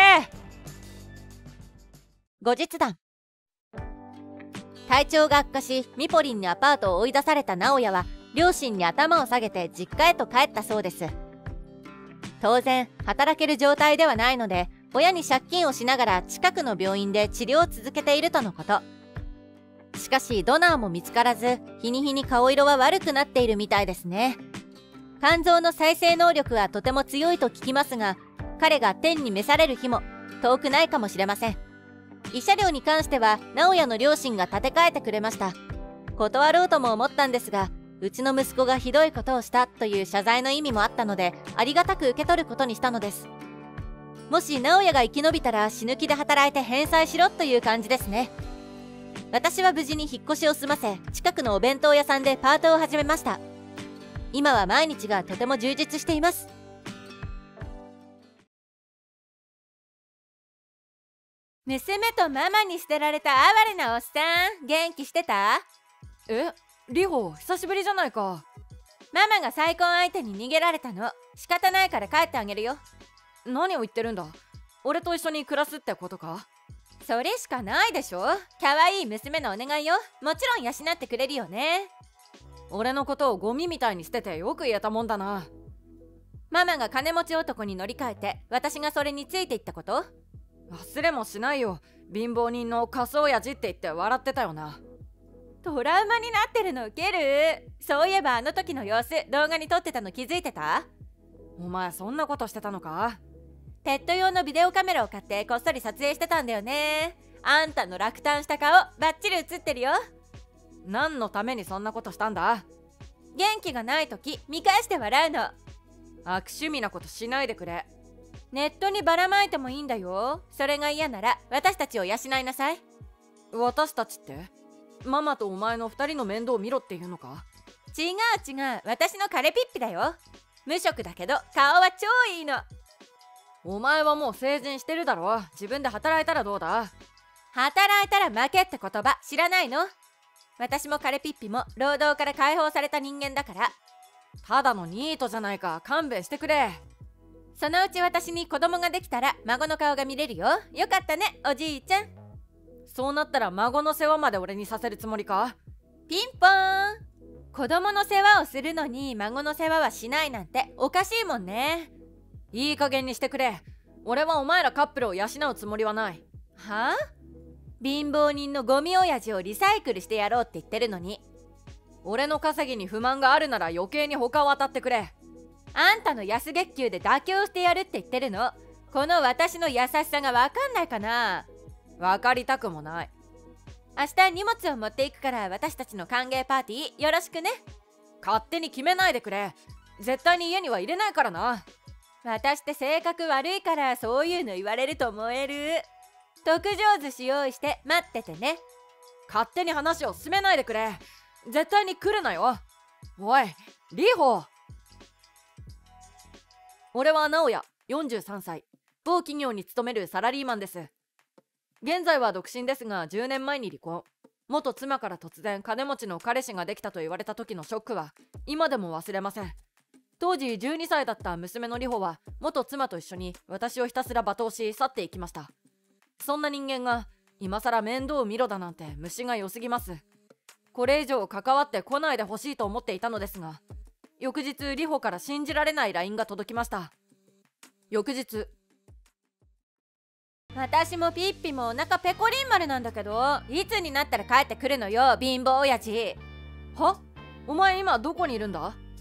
後日談。体調が悪化しミポリンにアパートを追い出された直哉は両親に頭を下げて実家へと帰ったそうです。当然働ける状態ではないので親に借金をしながら近くの病院で治療を続けているとのこと。しかしドナーも見つからず日に日に顔色は悪くなっているみたいですね。肝臓の再生能力はとても強いと聞きますが彼が天に召される日も遠くないかもしれません。慰謝料に関しては直哉の両親が立て替えてくれました。断ろうとも思ったんですがうちの息子がひどいことをしたという謝罪の意味もあったのでありがたく受け取ることにしたのです。もし直哉が生き延びたら死ぬ気で働いて返済しろという感じですね。私は無事に引っ越しを済ませ近くのお弁当屋さんでパートを始めました。今は毎日がとても充実しています。娘とママに捨てられた哀れなおっさん、元気してた？ え、リホ久しぶりじゃないか。 ママが再婚相手に逃げられたの。仕方ないから帰ってあげるよ。 何を言ってるんだ。俺と一緒に暮らすってことか？ それしかないでしょ。可愛い娘のお願いよ。もちろん養ってくれるよね。 俺のことをゴミみたいに捨ててよく言えたもんだな。 ママが金持ち男に乗り換えて私がそれについていったこと？ 忘れもしないよ。貧乏人のカス親父って言って笑ってたよな。 トラウマになってるのウケる。そういえばあの時の様子動画に撮ってたの気づいてた？ お前そんなことしてたのか？ ペット用のビデオカメラを買ってこっそり撮影してたんだよね。あんたの落胆した顔バッチリ写ってるよ。 何のためにそんなことしたんだ？ 元気がない時見返して笑うの。 悪趣味なことしないでくれ。 ネットにばらまいてもいいんだよ。それが嫌なら私たちを養いなさい。 私たちって？ママとお前の二人の面倒を見ろっていうのか？ 違う違う、私の彼ピッピだよ。無職だけど顔は超いいの。 お前はもう成人してるだろ。自分で働いたらどうだ？ 働いたら負けって言葉知らないの？私も彼ピッピも労働から解放された人間だから。 ただのニートじゃないか。勘弁してくれ。 そのうち私に子供ができたら孫の顔が見れるよ。よかったねおじいちゃん。 そうなったら孫の世話まで俺にさせるつもりか？ ピンポーン。子供の世話をするのに孫の世話はしないなんておかしいもんね。 いい加減にしてくれ。俺はお前らカップルを養うつもりはない。 はあ？貧乏人のゴミ親父をリサイクルしてやろうって言ってるのに。 俺の稼ぎに不満があるなら余計に他を当たってくれ。 あんたの安月給で妥協してやるって言ってるの。この私の優しさが分かんないかな？ 分かりたくもない。 明日荷物を持っていくから私たちの歓迎パーティーよろしくね。 勝手に決めないでくれ。絶対に家には入れないからな。 私って性格悪いからそういうの言われると燃える。特上寿司用意して待っててね。 勝手に話を進めないでくれ。絶対に来るなよ。おいリホ。俺は直哉よんじゅうさんさい、某企業に勤めるサラリーマンです。現在は独身ですがじゅうねんまえに離婚。元妻から突然金持ちの彼氏ができたと言われた時のショックは今でも忘れません。当時じゅうにさいだった娘のリホは元妻と一緒に私をひたすら罵倒し去っていきました。そんな人間が今さら面倒を見ろだなんて虫が良すぎます。これ以上関わってこないでほしいと思っていたのですが、翌日リホから信じられない ライン が届きました。翌日、 私もピッピもお腹ペコリン丸なんだけど、いつになったら帰ってくるのよ貧乏親父。 は？お前今どこにいるんだ？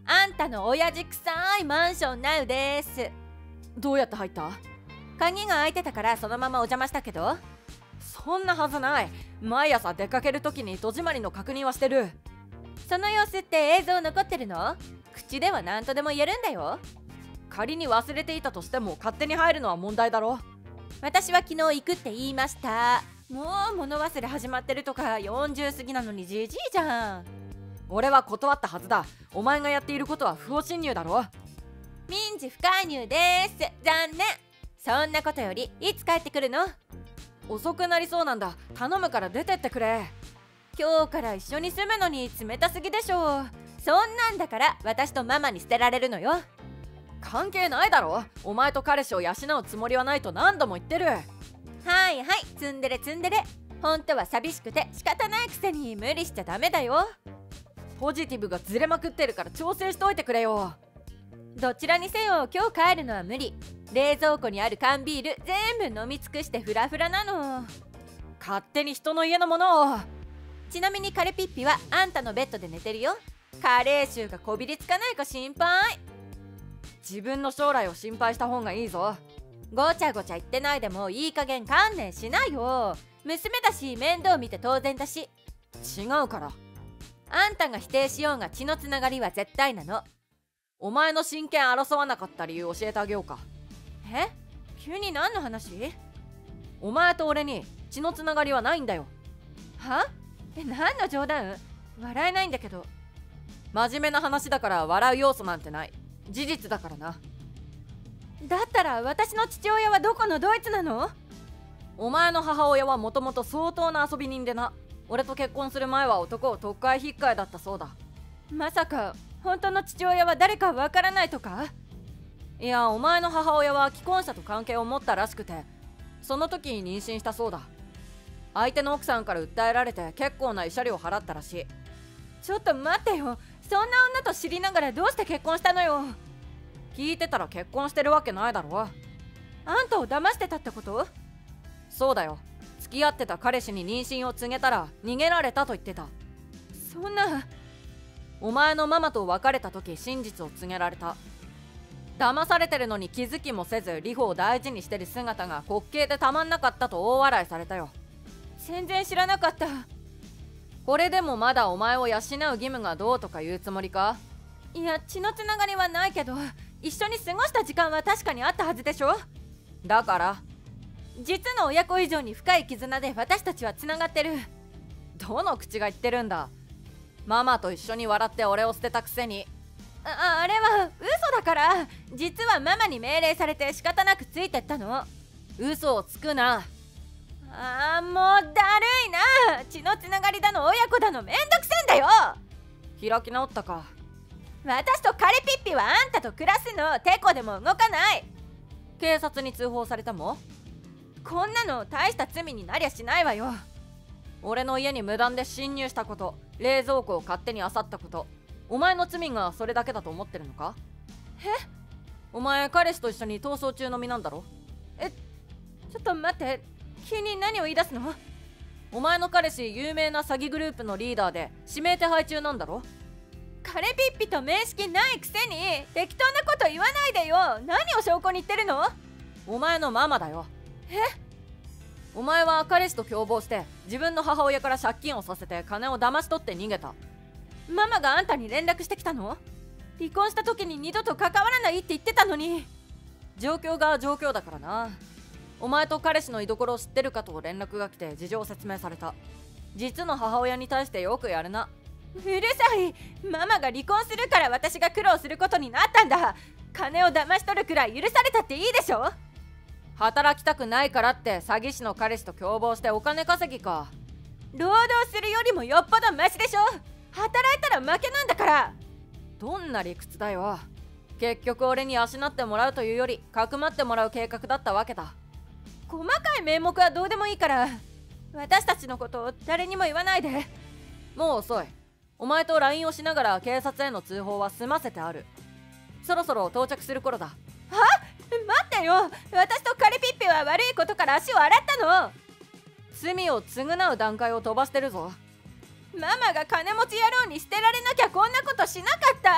あんたの親父臭いマンションナウです。 どうやって入った？ 鍵が開いてたからそのままお邪魔したけど。 そんなはずない。毎朝出かける時に戸締まりの確認はしてる。 その様子って映像残ってるの？口では何とでも言えるんだよ。 仮に忘れていたとしても勝手に入るのは問題だろ。 私は昨日行くって言いました。もう物忘れ始まってるとかよんじゅう過ぎなのにじじいじゃん。 俺は断ったはずだ。お前がやっていることは不法侵入だろ。 民事不介入です。残念。そんなことよりいつ帰ってくるの？ 遅くなりそうなんだ。頼むから出てってくれ。 今日から一緒に住むのに冷たすぎでしょ。そんなんだから私とママに捨てられるのよ。 関係ないだろ。お前と彼氏を養うつもりはないと何度も言ってる。 はいはい、ツンデレツンデレ。本当は寂しくて仕方ないくせに無理しちゃダメだよ。 ポジティブがずれまくってるから調整しといてくれよ。 どちらにせよ今日帰るのは無理。冷蔵庫にある缶ビール全部飲み尽くしてフラフラなの。 勝手に人の家のものを。 ちなみにカレピッピはあんたのベッドで寝てるよ。加齢臭がこびりつかないか心配。 自分の将来を心配した方がいいぞ。 ごちゃごちゃ言ってないでもいい加減観念しないよ。娘だし面倒見て当然だし。 違うから。 あんたが否定しようが血のつながりは絶対なの。 お前の親権争わなかった理由教えてあげようか。 え？急に何の話？ お前と俺に血のつながりはないんだよ。 は？え、何の冗談？笑えないんだけど。 真面目な話だから笑う要素なんてない。事実だからな。 だったら私の父親はどこのドイツなの？ お前の母親はもともと相当な遊び人でな。俺と結婚する前は男を特会引っかえだったそうだ。 まさか本当の父親は誰かわからないとか？ いや、お前の母親は既婚者と関係を持ったらしくて、その時に妊娠したそうだ。相手の奥さんから訴えられて結構な慰謝料を払ったらしい。 ちょっと待ってよ。そんな女と知りながらどうして結婚したのよ。 聞いてたら結婚してるわけないだろ。 あんたを騙してたってこと？ そうだよ。付き合ってた彼氏に妊娠を告げたら逃げられたと言ってた。 そんな。 お前のママと別れた時真実を告げられた。騙されてるのに気づきもせずリホを大事にしてる姿が滑稽でたまんなかったと大笑いされたよ。 全然知らなかった。 これでもまだお前を養う義務がどうとか言うつもりか？ いや、血のつながりはないけど一緒に過ごした時間は確かにあったはずでしょ。 だから実の親子以上に深い絆で私たちはつながってる。 どの口が言ってるんだ。ママと一緒に笑って俺を捨てたくせに。 あ, あれは嘘だから。実はママに命令されて仕方なくついてったの。 嘘をつくな。 あーもうだるいな。血のつながりだの親子だのめんどくせんだよ。 開き直ったか。 私とカレピッピはあんたと暮らすの。てこでも動かない。 警察に通報されたも？ こんなの大した罪になりゃしないわよ。 俺の家に無断で侵入したこと、冷蔵庫を勝手に漁ったこと、お前の罪がそれだけだと思ってるのか？ え？ お前彼氏と一緒に逃走中の身なんだろ？ え、ちょっと待って。急に何を言い出すの？ お前の彼氏有名な詐欺グループのリーダーで指名手配中なんだろ？ カレピッピと面識ないくせに適当なこと言わないでよ。何を証拠に言ってるの？ お前のママだよ。 え？ お前は彼氏と共謀して自分の母親から借金をさせて金を騙し取って逃げた。 ママがあんたに連絡してきたの？離婚した時に二度と関わらないって言ってたのに。 状況が状況だからな。お前と彼氏の居所を知ってるかと連絡が来て事情を説明された。実の母親に対してよくやるな。 うるさい。ママが離婚するから私が苦労することになったんだ。金を騙し取るくらい許されたっていいでしょ。 働きたくないからって詐欺師の彼氏と共謀してお金稼ぎか。 労働するよりもよっぽどマシでしょ。働いたら負けなんだから。 どんな理屈だよ。結局俺に養ってもらうというよりかくまってもらう計画だったわけだ。 細かい名目はどうでもいいから私たちのことを誰にも言わないで。 もう遅い。お前と ライン をしながら警察への通報は済ませてある。そろそろ到着する頃だ。 は？待ってよ。私とカレピッピは悪いことから足を洗ったの。 罪を償う段階を飛ばしてるぞ。 ママが金持ち野郎に捨てられなきゃこんなことしなかった。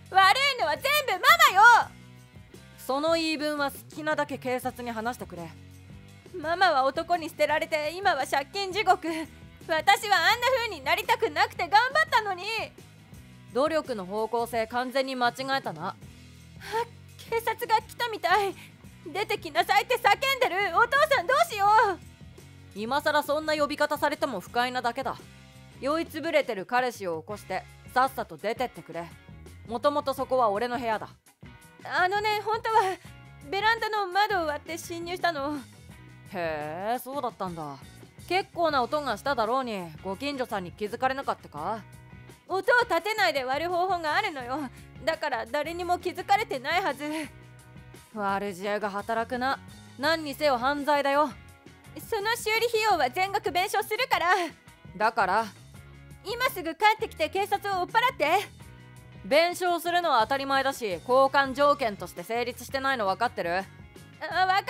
悪いのは全部ママよ。 その言い分は好きなだけ警察に話してくれ。 ママは男に捨てられて今は借金地獄。私はあんな風になりたくなくて頑張ったのに。 努力の方向性完全に間違えたな。 警察が来たみたい。出てきなさいって叫んでる。お父さんどうしよう。 今さらそんな呼び方されても不快なだけだ。酔いつぶれてる彼氏を起こしてさっさと出てってくれ。もともとそこは俺の部屋だ。 あのね、本当はベランダの窓を割って侵入したの。 へえ、そうだったんだ。結構な音がしただろうに、ご近所さんに気づかれなかったか？ 音を立てないで割る方法があるのよ。だから誰にも気づかれてないはず。 悪知恵が働くな。何にせよ犯罪だよ。 その修理費用は全額弁償するから。 だから今すぐ帰ってきて警察を追っ払って。 弁償するのは当たり前だし、交換条件として成立してないの分かってる？ あ、分かった。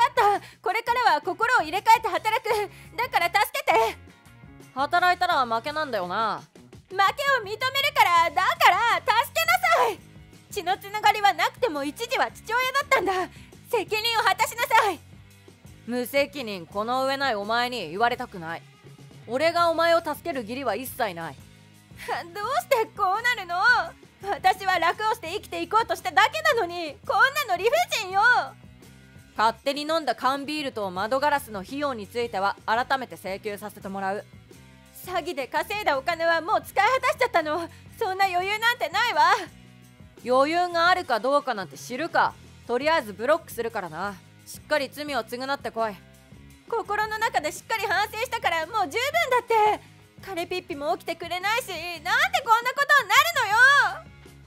これからは心を入れ替えて働く。だから助けて。 働いたら負けなんだよな。 負けを認めるから。だから助けなさい。血のつながりはなくても一時は父親だったんだ。責任を果たしなさい。 無責任この上ないお前に言われたくない。俺がお前を助ける義理は一切ない。 どうしてこうなるの？私は楽をして生きていこうとしただけなのに、こんなの理不尽よ。 勝手に飲んだ缶ビールと窓ガラスの費用については改めて請求させてもらう。 詐欺で稼いだお金はもう使い果たしちゃったの。そんな余裕なんてないわ。 余裕があるかどうかなんて知るか。とりあえずブロックするからな。しっかり罪を償ってこい。 心の中でしっかり反省したからもう十分だって。彼ピッピも起きてくれないし、なんでこんなことになるのよ。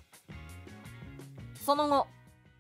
その後、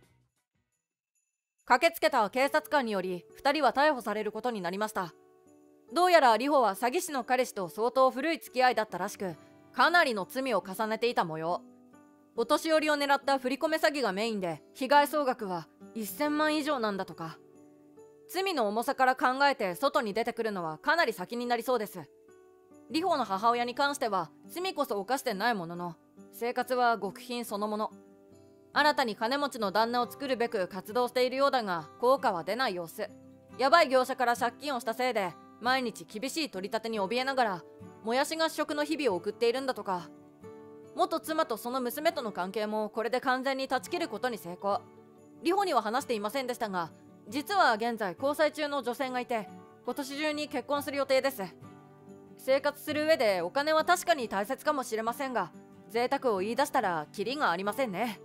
駆けつけた警察官によりふたりは逮捕されることになりました。どうやらリホは詐欺師の彼氏と相当古い付き合いだったらしく、かなりの罪を重ねていた模様。お年寄りを狙った振り込め詐欺がメインで、被害総額はせんまん以上なんだとか。罪の重さから考えて外に出てくるのはかなり先になりそうです。リホの母親に関しては罪こそ犯してないものの、生活は極貧そのもの。新たに金持ちの旦那を作るべく活動しているようだが、効果は出ない様子。ヤバい業者から借金をしたせいで毎日厳しい取り立てに怯えながらもやし合食の日々を送っているんだとか。元妻とその娘との関係もこれで完全に断ち切ることに成功。リホには話していませんでしたが、実は現在交際中の女性がいて、今年中に結婚する予定です。生活する上でお金は確かに大切かもしれませんが、贅沢を言い出したらキリがありませんね。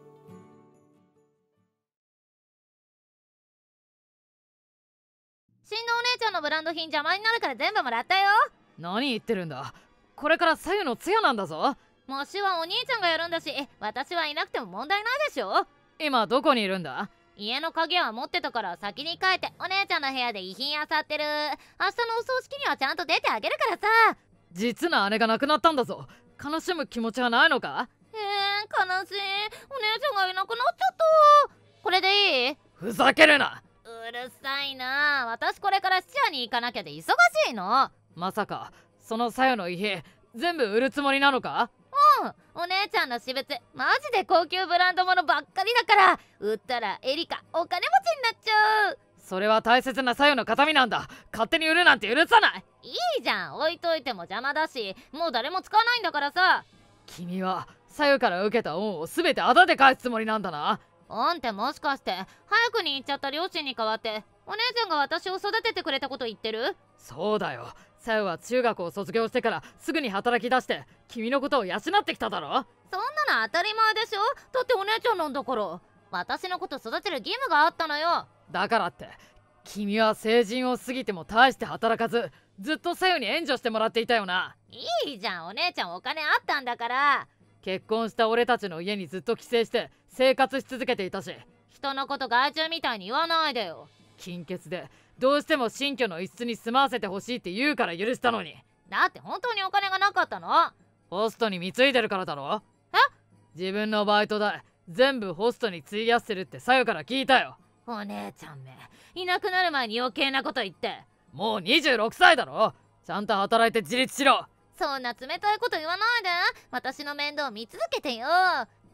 死んだお姉ちゃんのブランド品邪魔になるから全部もらったよ。 何言ってるんだ。これから左右のツヤなんだぞ。 模試はお兄ちゃんがやるんだし、私はいなくても問題ないでしょ。 今どこにいるんだ？ 家の鍵は持ってたから先に帰って、お姉ちゃんの部屋で遺品あさってる。明日のお葬式にはちゃんと出てあげるからさ。 実の姉が亡くなったんだぞ。悲しむ気持ちはないのか？ えー、悲しい。お姉ちゃんがいなくなっちゃった。これでいい？ ふざけるな。 うるさいな。私これから質屋に行かなきゃで忙しいの。 まさかその左右の遺品全部売るつもりなのか？ うん、お姉ちゃんの私物マジで高級ブランド物ばっかりだから、売ったらエリカお金持ちになっちゃう。 それは大切な左右の形見なんだ。勝手に売るなんて許さない。 いいじゃん、置いといても邪魔だし、もう誰も使わないんだからさ。 君は左右から受けた恩を全てあだで返すつもりなんだな。 恩ってもしかして早くに行っちゃった両親に代わってお姉ちゃんが私を育ててくれたこと言ってる？ そうだよ。左右は中学を卒業してからすぐに働き出して君のことを養ってきただろ。 そんなの当たり前でしょ。だってお姉ちゃんなんだから。私のこと育てる義務があったのよ。 だからって君は成人を過ぎても大して働かず、ずっと左右に援助してもらっていたよな。 いいじゃん、お姉ちゃんお金あったんだから。 結婚した俺たちの家にずっと寄生して生活し続けていたし。 人のこと害虫みたいに言わないでよ。 金欠でどうしても新居の一室に住まわせてほしいって言うから許したのに。 だって本当にお金がなかったの？ ホストに貢いでるからだろ。 え？ 自分のバイト代全部ホストに費やしてるって左右から聞いたよ。 お姉ちゃんめ、いなくなる前に余計なこと言って。 もうにじゅうろくさいだろ。ちゃんと働いて自立しろ。 そんな冷たいこと言わないで。私の面倒見続けてよ。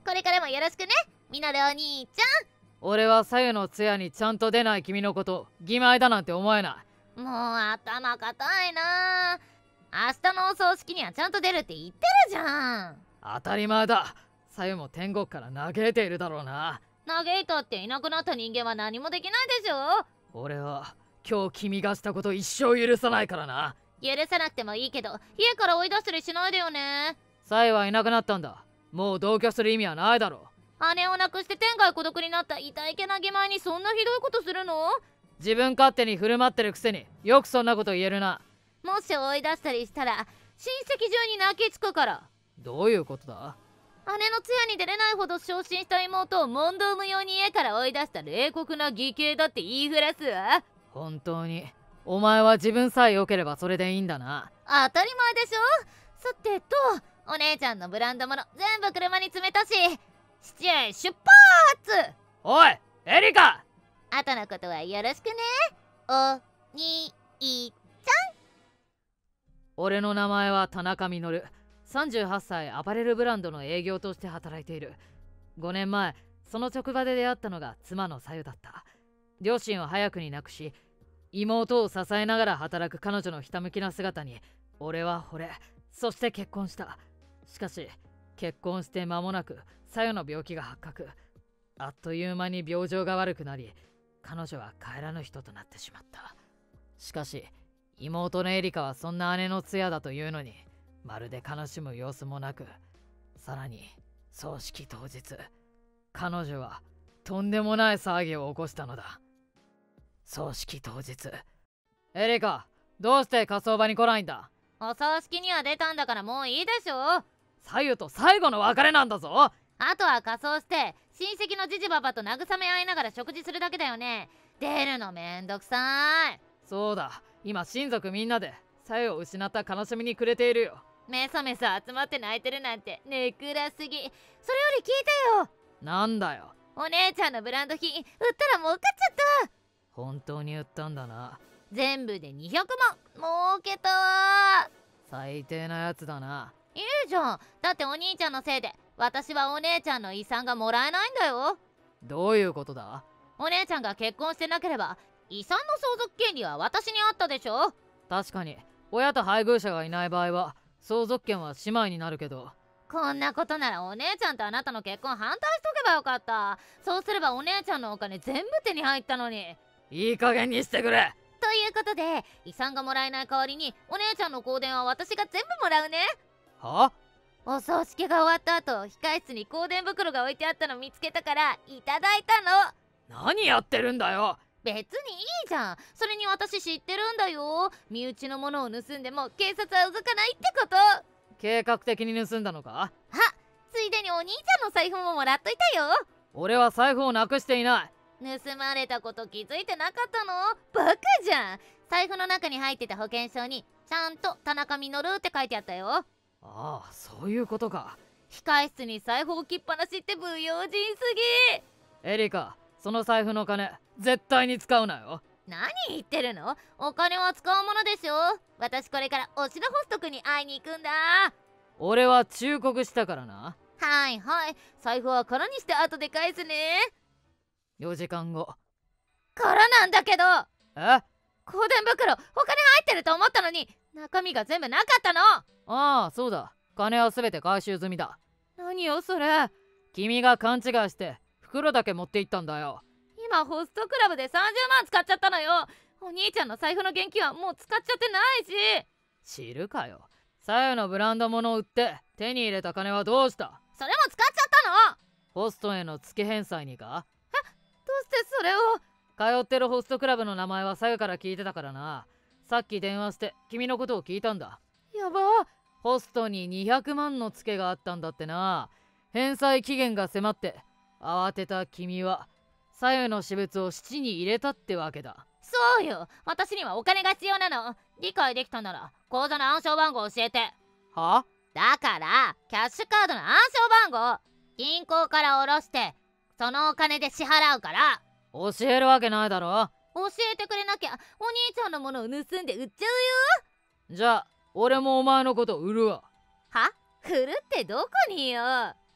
これからもよろしくね、ミノルお兄ち俺は左右の通夜にちゃんと出ない君のこと義妹だなんて思えない。 ゃん。もう頭固いな。明日のお葬式にはちゃんと出るって言ってるじゃん。 当たり前だ。左右も天国から嘆いているだろうな。 嘆いたっていなくなった人間は何もできないでしょ。 俺は今日君がしたこと一生許さないからな。 許さなくてもいいけど家から追い出したりしないでよね。 左右はいなくなったんだ。もう同居する意味はないだろう。 姉を亡くして天涯孤独になった痛いけな義妹にそんなひどいことするの？ 自分勝手に振る舞ってるくせによくそんなこと言えるな。 もし追い出したりしたら親戚中に泣きつくから。 どういうことだ？ 姉の通夜に出れないほど昇進した妹を問答無用に家から追い出した冷酷な義兄だって言いふらすわ。 本当にお前は自分さえ良ければそれでいいんだな。 当たり前でしょ。さてとお姉ちゃんのブランド物全部車に詰めたし七へ出発。 おいエリカ、 後のことはよろしくねおにいちゃん。 俺の名前は田中実。さんじゅうはっさい、アパレルブランドの営業として働いている。ごねんまえその職場で出会ったのが妻のさゆだった。両親を早くに亡くし妹を支えながら働く彼女のひたむきな姿に俺は惚れ、そして結婚した。しかし結婚して間もなくさゆの病気が発覚。あっという間に病状が悪くなり彼女は帰らぬ人となってしまった。しかし妹のエリカはそんな姉の通夜だというのにまるで悲しむ様子もなく、さらに葬式当日彼女はとんでもない騒ぎを起こしたのだ。葬式当日、エリカどうして火葬場に来ないんだ？ お葬式には出たんだからもういいでしょ。 左右と最後の別れなんだぞ。 あとは仮装して親戚のジジババと慰め合いながら食事するだけだよね。出るのめんどくさい。 そうだ、今親族みんなで左右を失った悲しみに暮れているよ。 メソメソ集まって泣いてるなんてネクラすぎ。それより聞いてよ。 なんだよ。 お姉ちゃんのブランド品売ったら儲かっちゃった。 本当に売ったんだな。 全部でにひゃくまん儲けたわ。 最低なやつだな。 いいじゃん。だってお兄ちゃんのせいで私はお姉ちゃんの遺産がもらえないんだよ。 どういうことだ？ お姉ちゃんが結婚してなければ遺産の相続権利は私にあったでしょ。 確かに親と配偶者がいない場合は相続権は姉妹になるけど。 こんなことならお姉ちゃんとあなたの結婚反対しとけばよかった。そうすればお姉ちゃんのお金全部手に入ったのに。 いい加減にしてくれ。 ということで遺産がもらえない代わりにお姉ちゃんの香典は私が全部もらうね。 は？ お葬式が終わった後控室に香典袋が置いてあったの見つけたからいただいたの。何やってるんだよ。 別にいいじゃん。それに私知ってるんだよ。身内のものを盗んでも警察はうずかないってこと。 計画的に盗んだのか？ あ、ついでにお兄ちゃんの財布ももらっといたよ。 俺は財布をなくしていない。 盗まれたこと気づいてなかったの？バカじゃん。財布の中に入ってた保険証にちゃんと田中実って書いてあったよ。 ああ、そういうことか。 控室に財布置きっぱなしって不用心すぎ。 エリカ、その財布の金絶対に使うなよ。 何言ってるの？お金は使うものでしょ。私これから推しのホスト君に会いに行くんだ。 俺は忠告したからな。 はいはい、財布は空にして後で返すね。 よじかんご。 空なんだけど。 え？ 香典袋お金入ってると思ったのに中身が全部なかったの。 ああ、そうだ、金は全て回収済みだ。 何よそれ。 君が勘違いして袋だけ持って行ったんだよ。 今ホストクラブでさんじゅうまん使っちゃったのよ。お兄ちゃんの財布の現金はもう使っちゃってないし。 知るかよ。左右のブランド物を売って手に入れた金はどうした？ それも使っちゃったの。 ホストへの月返済にか？ え、どうしてそれを？ 通ってるホストクラブの名前は左右から聞いてたからな。さっき電話して君のことを聞いたんだ。 やば。 ホストににひゃくまんのツケがあったんだってな。返済期限が迫って慌てた君は左右の私物を質に入れたってわけだ。 そうよ、私にはお金が必要なの。理解できたなら口座の暗証番号教えて。 は？ だからキャッシュカードの暗証番号銀行から下ろしてそのお金で支払うから。 教えるわけないだろ。 教えてくれなきゃお兄ちゃんのものを盗んで売っちゃうよ。 じゃあ俺もお前のこと売るわ。 は？売るってどこによ。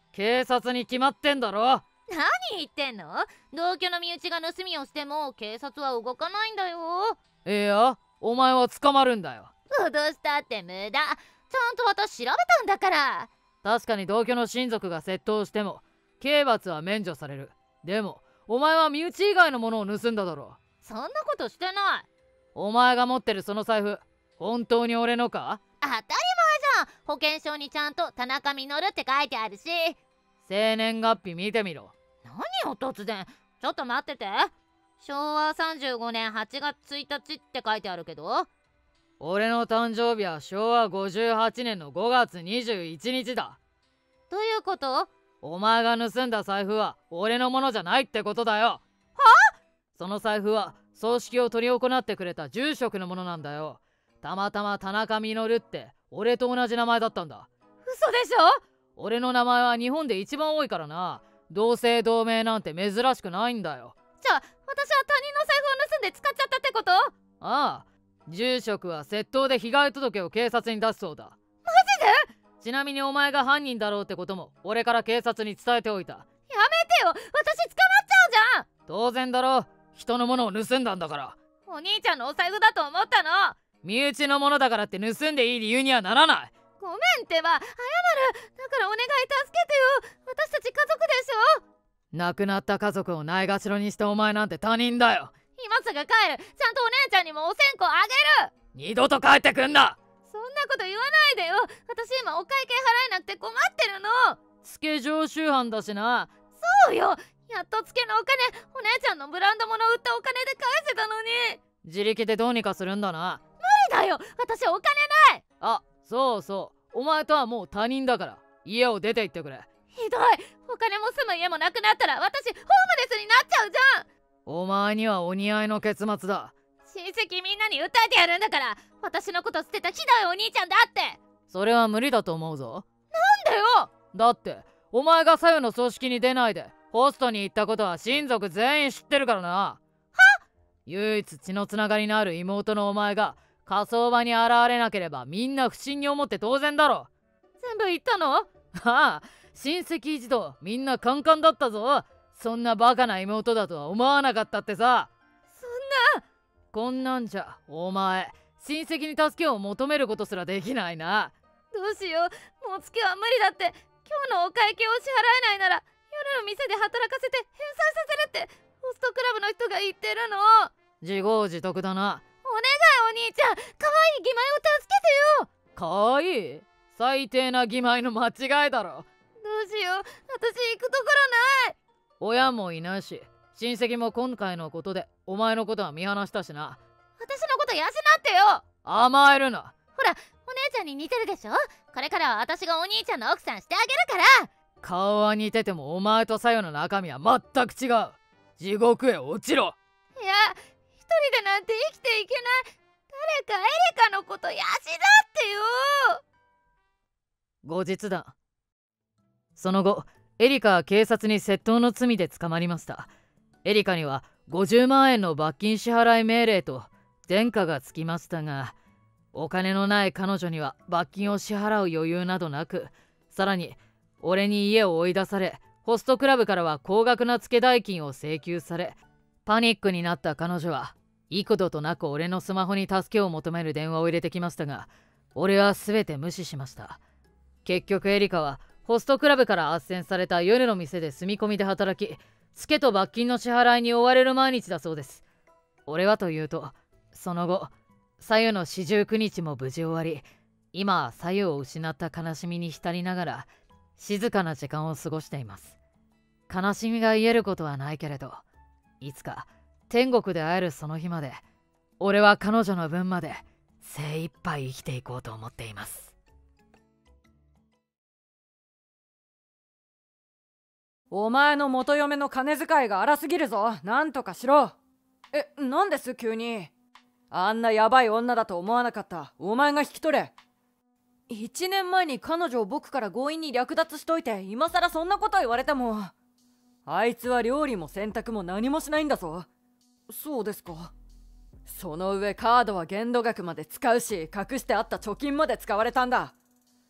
警察に決まってんだろ。 何言ってんの？同居の身内が盗みをしても警察は動かないんだよ。 いや、お前は捕まるんだよ。 脅したって無駄。ちゃんと私調べたんだから。 確かに同居の親族が窃盗しても刑罰は免除される。でもお前は身内以外のものを盗んだだろ。 そんなことしてない。 お前が持ってるその財布、本当に俺のか？ 当たり前じゃん。保険証にちゃんと田中実って書いてあるし。 生年月日見てみろ。 何を突然。ちょっと待ってて。しょうわさんじゅうごねんはちがつついたちって書いてあるけど。 俺の誕生日はしょうわごじゅうはちねんのごがつにじゅういちにちだ。 どういうこと？ お前が盗んだ財布は俺のものじゃないってことだよ。はあ？その財布は葬式を執り行ってくれた住職のものなんだよ。たまたま田中実って俺と同じ名前だったんだ。 嘘でしょ？ 俺の名前は日本で一番多いからな。同姓同名なんて珍しくないんだよ。 じゃあ私は他人の財布を盗んで使っちゃったってこと？ ああ、住職は窃盗で被害届を警察に出すそうだ。 マジで？ ちなみにお前が犯人だろうってことも俺から警察に伝えておいた。 やめてよ、私捕まっちゃうじゃん。 当然だろ、人のものを盗んだんだから。 お兄ちゃんのお財布だと思ったの。 身内のものだからって盗んでいい理由にはならない。 ごめんってば、謝る。だからお願い助けてよ。私たち家族でしょ。 亡くなった家族をないがしろにしたお前なんて他人だよ。 今すぐ帰る。ちゃんとお姉ちゃんにもお線香あげる。 二度と帰ってくんな。 そんなこと言わないでよ。私今お会計払えなくて困ってるの。 ツケ常習犯だしな。 そうよ。やっとツケのお金、お姉ちゃんのブランド物売ったお金で返せたのに。 自力でどうにかするんだな。 無理だよ、私お金ない。 あ、そうそう、お前とはもう他人だから家を出て行ってくれ。 ひどい。お金も住む家もなくなったら私ホームレスになっちゃうじゃん。 お前にはお似合いの結末だ。 親戚みんなに訴えてやるんだから。私のこと捨てたひどいお兄ちゃんだって。 それは無理だと思うぞ。 なんでよ。 だってお前が左右の葬式に出ないでホストに行ったことは親族全員知ってるからな。は？唯一血のつながりのある妹のお前が火葬場に現れなければみんな不審に思って当然だろ。 全部言ったの？ ああ、親戚一同みんなカンカンだったぞ。そんなバカな妹だとは思わなかったってさ。 そんな。 こんなんじゃお前親戚に助けを求めることすらできないな。 どうしよう。もう月は無理だって。今日のお会計を支払えないなら夜の店で働かせて返済させるってホストクラブの人が言ってるの。 自業自得だな。 お願いお兄ちゃん、可愛い義妹を助けてよ。 かわいい？最低な義妹の間違いだろ。 どうしよう、私行くところない。 親もいないし親戚も今回のことでお前のことは見放したしな。 私のこと養ってよ。 甘えるな。 ほら、お姉ちゃんに似てるでしょ。これからは私がお兄ちゃんの奥さんしてあげるから。 顔は似ててもお前とさよの中身は全く違う。地獄へ落ちろ。 いや、一人でなんて生きていけない。誰かエリカのこと養ってよ。 後日談。その後エリカは警察に窃盗の罪で捕まりました。エリカにはごじゅうまんえんの罰金支払い命令と前科がつきましたが、お金のない彼女には罰金を支払う余裕などなく、さらに俺に家を追い出され、ホストクラブからは高額な付け代金を請求され、パニックになった彼女は幾度となく俺のスマホに助けを求める電話を入れてきましたが、俺は全て無視しました。結局エリカはホストクラブから斡旋された夜の店で住み込みで働き、ツケと罰金の支払いに追われる毎日だそうです。俺はというと、その後左右の四十九日も無事終わり、今は左右を失った悲しみに浸りながら静かな時間を過ごしています。悲しみが癒えることはないけれど、いつか天国で会えるその日まで、俺は彼女の分まで精一杯生きていこうと思っています。 お前の元嫁の金遣いが荒すぎるぞ。なんとかしろ。え、なんです急に。あんなヤバい女だと思わなかった。お前が引き取れ。一年前に彼女を僕から強引に略奪しといて、今さらそんなこと言われても。あいつは料理も洗濯も何もしないんだぞ。そうですか。その上カードは限度額まで使うし、隠してあった貯金まで使われたんだ。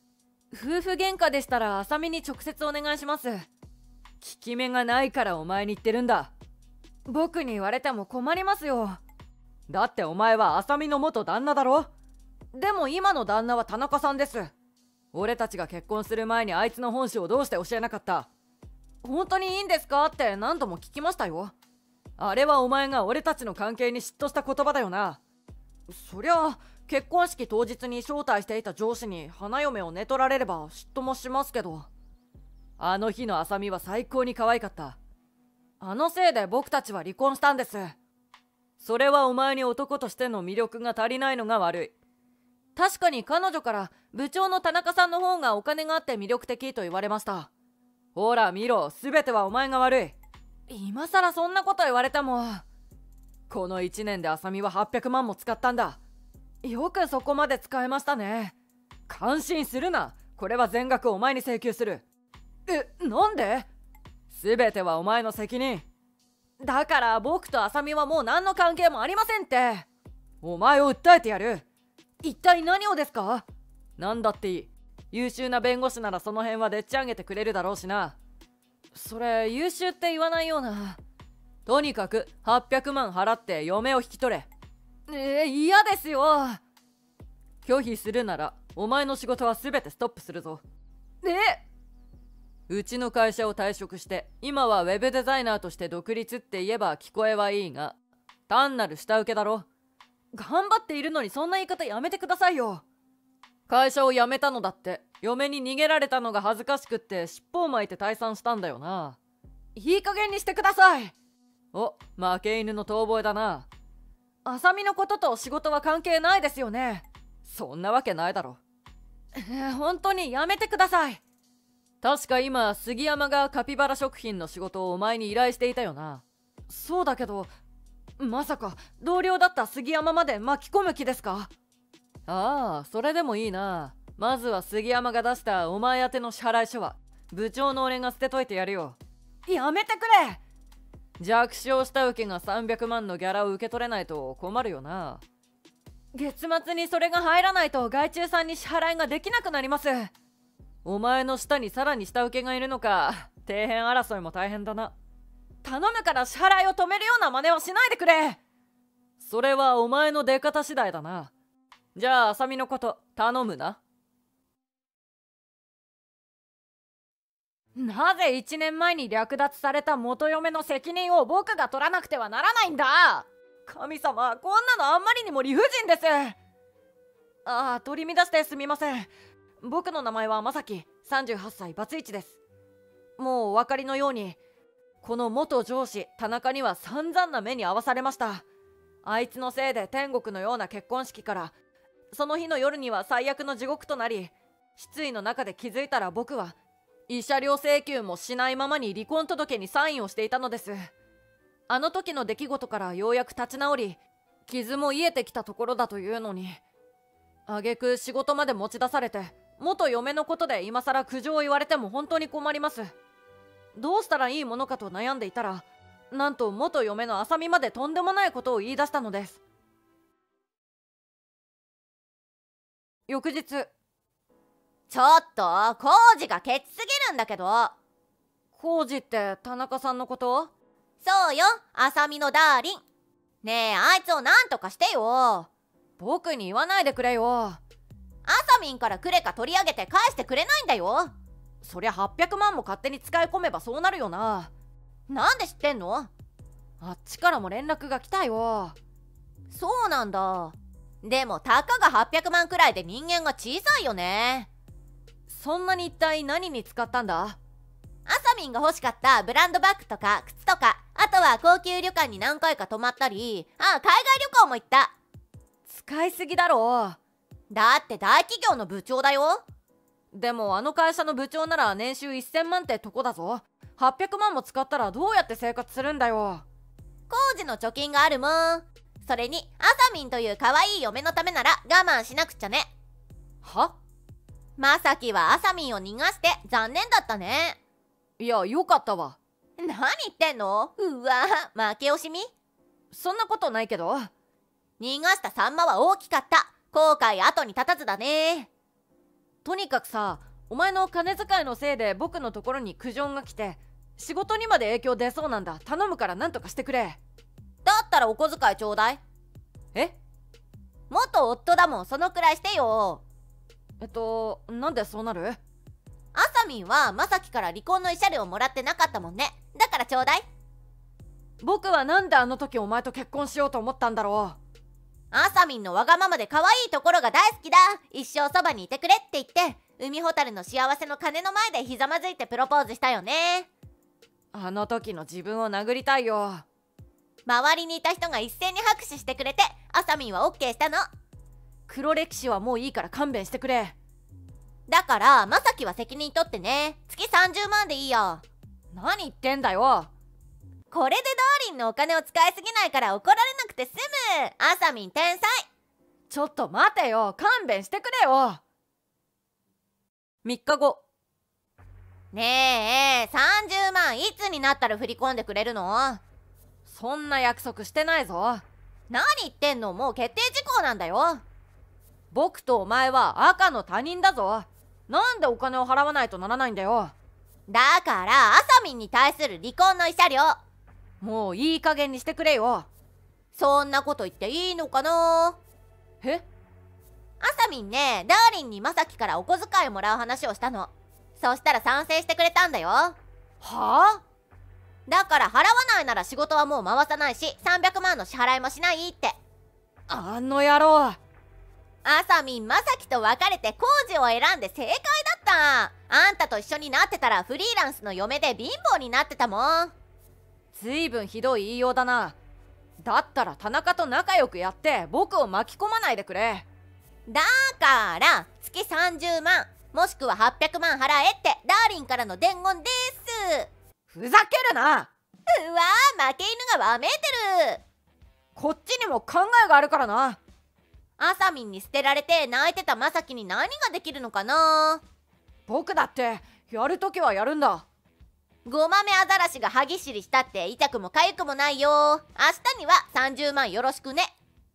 夫婦喧嘩でしたら浅見に直接お願いします。効き目がないからお前に言ってるんだ。僕に言われても困りますよ。だってお前は浅見の元旦那だろ。でも今の旦那は田中さんです。俺たちが結婚する前にあいつの本性をどうして教えなかった？本当にいいんですかって何度も聞きましたよ。あれはお前が俺たちの関係に嫉妬した言葉だよな。そりゃ結婚式当日に招待していた上司に花嫁を寝取られれば嫉妬もしますけど、あの日の浅見は最高に可愛かった。あのせいで僕たちは離婚したんです。それはお前に男としての魅力が足りないのが悪い。確かに彼女から部長の田中さんの方がお金があって魅力的と言われました。ほら見ろ、全てはお前が悪い。今さらそんなこと言われても。このいちねんで浅見ははっぴゃくまんも使ったんだ。よくそこまで使えましたね。感心するな。これは全額お前に請求する。え、なんで？全てはお前の責任。だから僕と浅見はもう何の関係もありませんって。お前を訴えてやる。一体何をですか？なんだっていい。優秀な弁護士ならその辺はでっち上げてくれるだろうしな。それ優秀って言わないような。とにかくはっぴゃくまん払って嫁を引き取れ。えー、嫌ですよ。拒否するならお前の仕事は全てストップするぞ。え？うちの会社を退職して今はウェブデザイナーとして独立って言えば聞こえはいいが、単なる下請けだろ。頑張っているのにそんな言い方やめてくださいよ。会社を辞めたのだって嫁に逃げられたのが恥ずかしくって尻尾を巻いて退散したんだよな。いい加減にしてください。お、負け犬の遠吠えだな。浅見のことと仕事は関係ないですよね。そんなわけないだろ。えー、本当にやめてください。確か今杉山がカピバラ食品の仕事をお前に依頼していたよな。そうだけど、まさか同僚だった杉山まで巻き込む気ですか？ああ、それでもいいな。まずは杉山が出したお前宛ての支払い書は部長の俺が捨てといてやるよ。やめてくれ。弱小下請けがさんびゃくまんのギャラを受け取れないと困るよな。月末にそれが入らないと外注さんに支払いができなくなります。お前の下にさらに下請けがいるのか。底辺争いも大変だな。頼むから支払いを止めるような真似はしないでくれ。それはお前の出方次第だな。じゃあ浅見のこと頼むな。なぜいちねんまえに略奪された元嫁の責任を僕が取らなくてはならないんだ。神様、こんなのあんまりにも理不尽です。ああ、取り乱してすみません。僕の名前は正樹、さんじゅうはっさい、バツイチです。もうお分かりのようにこの元上司田中には散々な目に遭わされました。あいつのせいで天国のような結婚式からその日の夜には最悪の地獄となり、失意の中で気づいたら僕は慰謝料請求もしないままに離婚届にサインをしていたのです。あの時の出来事からようやく立ち直り、傷も癒えてきたところだというのに、挙句仕事まで持ち出されて、元嫁のことで今さら苦情を言われても本当に困ります。どうしたらいいものかと悩んでいたら、なんと元嫁の浅見までとんでもないことを言い出したのです。翌日。 ちょっとコウジがケチすぎるんだけど。 コウジって田中さんのこと？ そうよ、浅見のダーリン。ねえ、あいつをなんとかしてよ。 僕に言わないでくれよ。 あさみんからクレカ取り上げて返してくれないんだよ。 そりゃはっぴゃくまんも勝手に使い込めばそうなるよな。 なんで知ってんの？ あっちからも連絡が来たよ。 そうなんだ。でもたかがはっぴゃくまんくらいで人間が小さいよね。 そんなに一体何に使ったんだ？ あさみんが欲しかったブランドバッグとか靴とか、あとは高級旅館に何回か泊まったり、あ、海外旅行も行った。 使いすぎだろ。 だって大企業の部長だよ。 でもあの会社の部長なら年収せんまんってとこだぞ。はっぴゃくまんも使ったらどうやって生活するんだよ。 工事の貯金があるもん。それにあさみんという可愛い嫁のためなら我慢しなくちゃね。 は？ まさきはあさみんを逃がして残念だったね。 いや、よかったわ。 何言ってんの？うわ、負け惜しみ？ そんなことないけど。 逃がしたサンマは大きかった。後悔後に立たずだね。 とにかくさ、 お前の金遣いのせいで僕のところに苦情が来て、仕事にまで影響出そうなんだ。頼むから何とかしてくれ。 だったらお小遣いちょうだい。 え？ 元夫だもん、そのくらいしてよ。 えっとなんでそうなる？ あさみんはまさきから離婚の慰謝料もらってなかったもんね。だからちょうだい。 僕はなんであの時お前と結婚しようと思ったんだろう。 あさみんのわがままで可愛いところが大好きだ。一生そばにいてくれって言って海ほたるの幸せの鐘の前でひざまずいてプロポーズしたよね。 あの時の自分を殴りたいよ。 周りにいた人が一斉に拍手してくれてあさみんは オーケー したの。 黒歴史はもういいから勘弁してくれ。 だからまさきは責任取ってね。月さんじゅうまんでいいよ。 何言ってんだよ。 これでダーリンのお金を使いすぎないから怒られなくて済む。あさみん天才。 ちょっと待てよ、勘弁してくれよ。みっかご。 ねえ、さんじゅうまんいつになったら振り込んでくれるの？ そんな約束してないぞ。 何言ってんの、もう決定事項なんだよ。 僕とお前は赤の他人だぞ。なんでお金を払わないとならないんだよ。 だからあさみんに対する離婚の慰謝料。 もういい加減にしてくれよ。 そんなこと言っていいのかな？ え？ あさみんね、ダーリンにまさきからお小遣いもらう話をしたの。そしたら賛成してくれたんだよ。はあ？ だから払わないなら仕事はもう回さないしさんびゃくまんの支払いもしないって。 あの野郎。 あさみんまさきと別れてコウジを選んで正解だった。あんたと一緒になってたらフリーランスの嫁で貧乏になってたもん。 ずいぶんひどい言いようだな。だったら田中と仲良くやって僕を巻き込まないでくれ。 だから月さんじゅうまんもしくははっぴゃくまん払えってダーリンからの伝言です。 ふざけるな。 うわー、負け犬がわめいてる。 こっちにも考えがあるからな。 あさみんに捨てられて泣いてたまさきに何ができるのかな。 僕だってやるときはやるんだ。 ごまめアザラシが歯ぎしりしたって痛くもかゆくもないよ。明日にはさんじゅうまんよろしくね。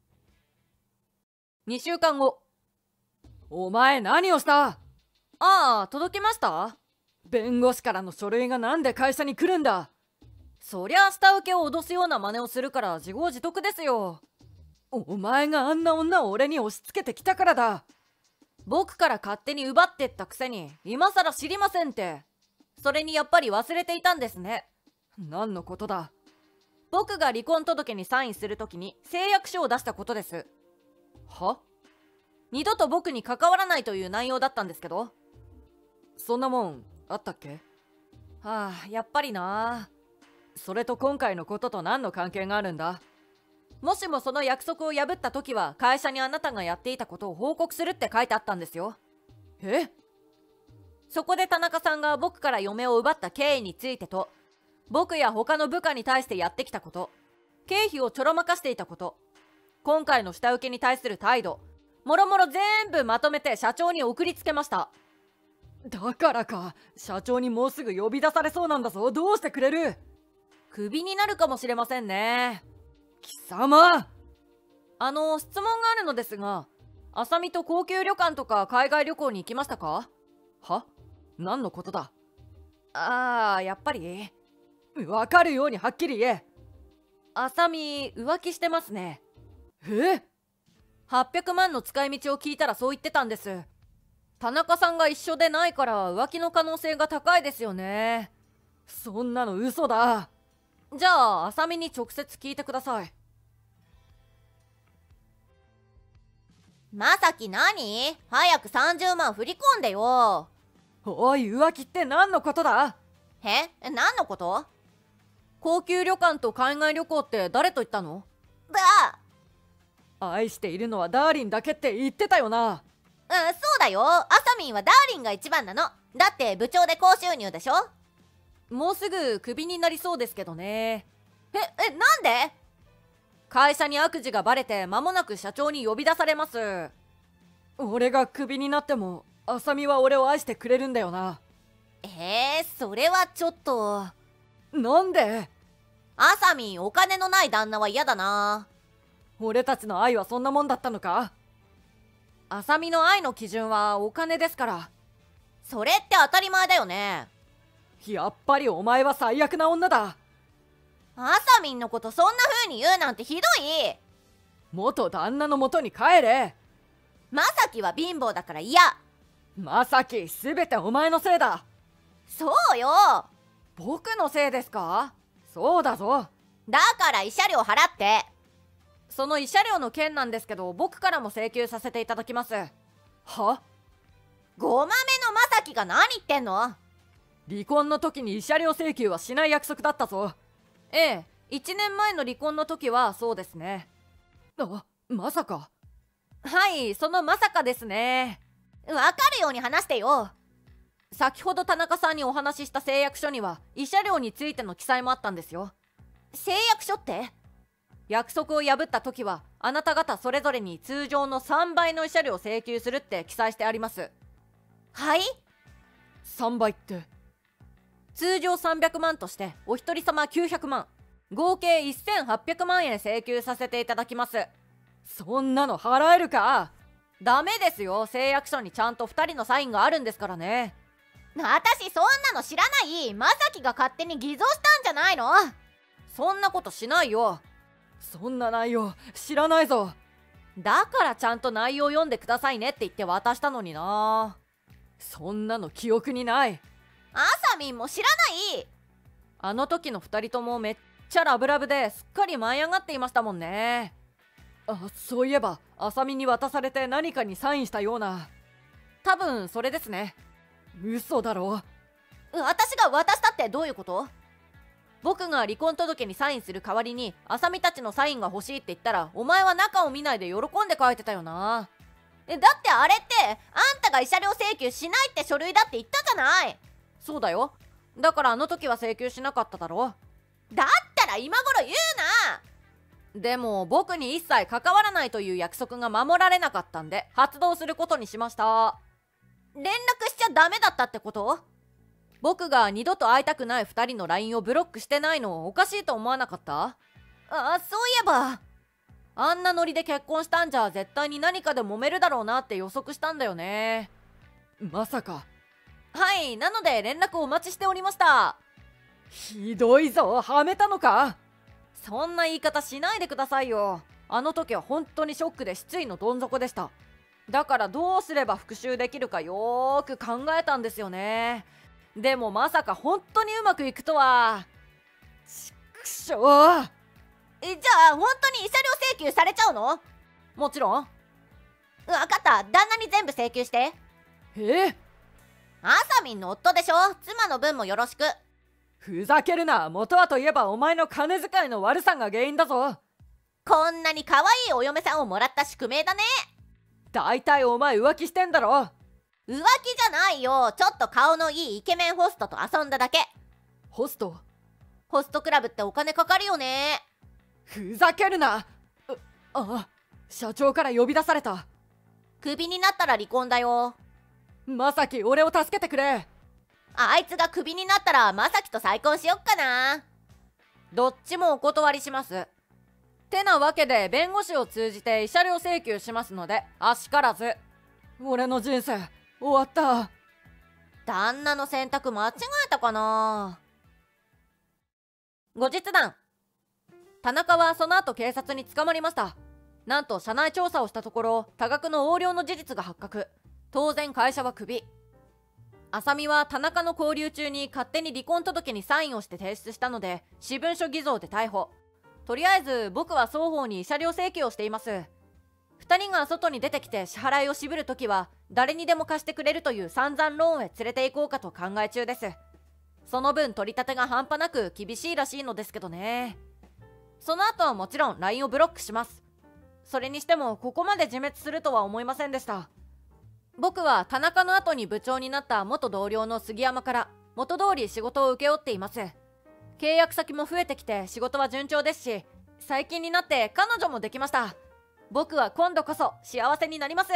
にしゅうかんご。お前何をした？ああ、届きました？弁護士からの書類がなんで会社に来るんだ。そりゃ下請けを脅すような真似をするから自業自得ですよ。お前があんな女を俺に押し付けてきたからだ。僕から勝手に奪ってったくせに今さら知りませんって。それにやっぱり忘れていたんですね。何のことだ。僕が離婚届にサインするときに誓約書を出したことです。は？二度と僕に関わらないという内容だったんですけど。そんなもんあったっけ？はあ、やっぱりな。それと今回のことと何の関係があるんだ？もしもその約束を破った時は会社にあなたがやっていたことを報告するって書いてあったんですよ。え？そこで田中さんが僕から嫁を奪った経緯についてと、僕や他の部下に対してやってきたこと、経費をちょろまかしていたこと、今回の下請けに対する態度、もろもろ全部まとめて社長に送りつけました。だからか、社長にもうすぐ呼び出されそうなんだぞ。どうしてくれる？クビになるかもしれませんね。貴様！あの、質問があるのですが、浅見と高級旅館とか海外旅行に行きましたか？は？何のことだ？ああ、やっぱりわかるようにはっきり言え。浅見、浮気してますね。え？はっぴゃくまんの使い道を聞いたらそう言ってたんです。田中さんが一緒でないから浮気の可能性が高いですよね。そんなの嘘だ。じゃあ浅見に直接聞いてください。 まさき何？早くさんじゅうまん振り込んでよ。 おい、浮気って何のことだ？ え？何のこと？ 高級旅館と海外旅行って誰と言ったの？ だ愛しているのはダーリンだけって言ってたよな。 うん、そうだよ。あさみんはダーリンが一番なの。だって部長で高収入でしょ。 もうすぐクビになりそうですけどね。 え、え、なんで？ 会社に悪事がバレて間もなく社長に呼び出されます。俺がクビになっても浅見は俺を愛してくれるんだよな。 えー、それはちょっと。 なんで？ あさみん、お金のない旦那は嫌だな。 俺たちの愛はそんなもんだったのか？浅見の愛の基準はお金ですから。 それって当たり前だよね。 やっぱりお前は最悪な女だ。 あさみんのことそんな風に言うなんてひどい。 元旦那の元に帰れ。 まさきは貧乏だから嫌。 まさき全てお前のせいだ。 そうよ。 僕のせいですか？そうだぞ。 だから慰謝料払って。 その慰謝料の件なんですけど、僕からも請求させていただきます。は？ ごまめのまさきが何言ってんの？ 離婚の時に慰謝料請求はしない約束だったぞ。ええ、いちねんまえの離婚の時はそうですね。あ、まさか。はい、そのまさかですね。 わかるように話してよ。 先ほど田中さんにお話しした誓約書には慰謝料についての記載もあったんですよ。 誓約書って？ 約束を破った時はあなた方それぞれに通常のさんばいの慰謝料を請求するって記載してあります。 はい？ さんばいって通常さんびゃくまんとしてお一人様きゅうひゃくまん、合計せんはっぴゃくまんえん請求させていただきます。そんなの払えるか？ダメですよ。誓約書にちゃんとふたりのサインがあるんですからね。 私そんなの知らない。まさきが勝手に偽造したんじゃないの？ そんなことしないよ。そんな内容知らないぞ。だからちゃんと内容読んでくださいねって言って渡したのにな。そんなの記憶にない。 あさみんも知らない。 あの時のふたりともめっちゃラブラブですっかり舞い上がっていましたもんね。あ、そういえばあさみに渡されて何かにサインしたような。多分それですね。嘘だろ。 私が渡したってどういうこと？ 僕が離婚届にサインする代わりにあさみたちのサインが欲しいって言ったら、お前は中を見ないで喜んで書いてたよな。 え、だってあれってあんたが慰謝料請求しないって書類だって言ったじゃない。 そうだよ。だからあの時は請求しなかっただろ。 だったら今頃言うな。でも僕に一切関わらないという約束が守られなかったんで発動することにしました。 連絡しちゃダメだったってこと？ 僕が二度と会いたくないふたりの ライン をブロックしてないのおかしいと思わなかった？ あ、そういえばあんなノリで結婚したんじゃ絶対に何かで揉めるだろうなって予測したんだよね。まさか。はい、なので連絡お待ちしておりました。ひどいぞ、はめたのか？そんな言い方しないでくださいよ。あの時は本当にショックで失意のどん底でした。だからどうすれば復讐できるかよーく考えたんですよね。でもまさか本当にうまくいくとは。ちくしょう。 え、じゃあ本当に慰謝料請求されちゃうの？ もちろん。 分かった、旦那に全部請求して。 え？ あさみんの夫でしょ。妻の分もよろしく。 ふざけるな。元はといえばお前の金遣いの悪さが原因だぞ。 こんなに可愛いお嫁さんをもらった宿命だね。 だいたいお前浮気してんだろ。 浮気じゃないよ。ちょっと顔のいいイケメンホストと遊んだだけ。 ホスト？ ホストクラブってお金かかるよね。 ふざけるな。ああ、社長から呼び出された。 クビになったら離婚だよ。 まさき、俺を助けてくれ。 あいつがクビになったらまさきと再婚しよっかな。 どっちもお断りします。てなわけで弁護士を通じて慰謝料請求しますのであしからず。俺の人生終わった。 旦那の選択間違えたかな。 後日談。田中はその後警察に捕まりました。なんと社内調査をしたところ多額の横領の事実が発覚。当然会社はクビ。浅見は田中の勾留中に勝手に離婚届にサインをして提出したので私文書偽造で逮捕。とりあえず僕は双方に慰謝料請求をしています。ふたりが外に出てきて支払いを渋るときは誰にでも貸してくれるという散々ローンへ連れて行こうかと考え中です。その分取り立てが半端なく厳しいらしいのですけどね。その後はもちろん ライン をブロックします。それにしてもここまで自滅するとは思いませんでした。僕は田中の後に部長になった元同僚の杉山から元通り仕事を請け負っています。契約先も増えてきて仕事は順調ですし、最近になって彼女もできました。僕は今度こそ幸せになります。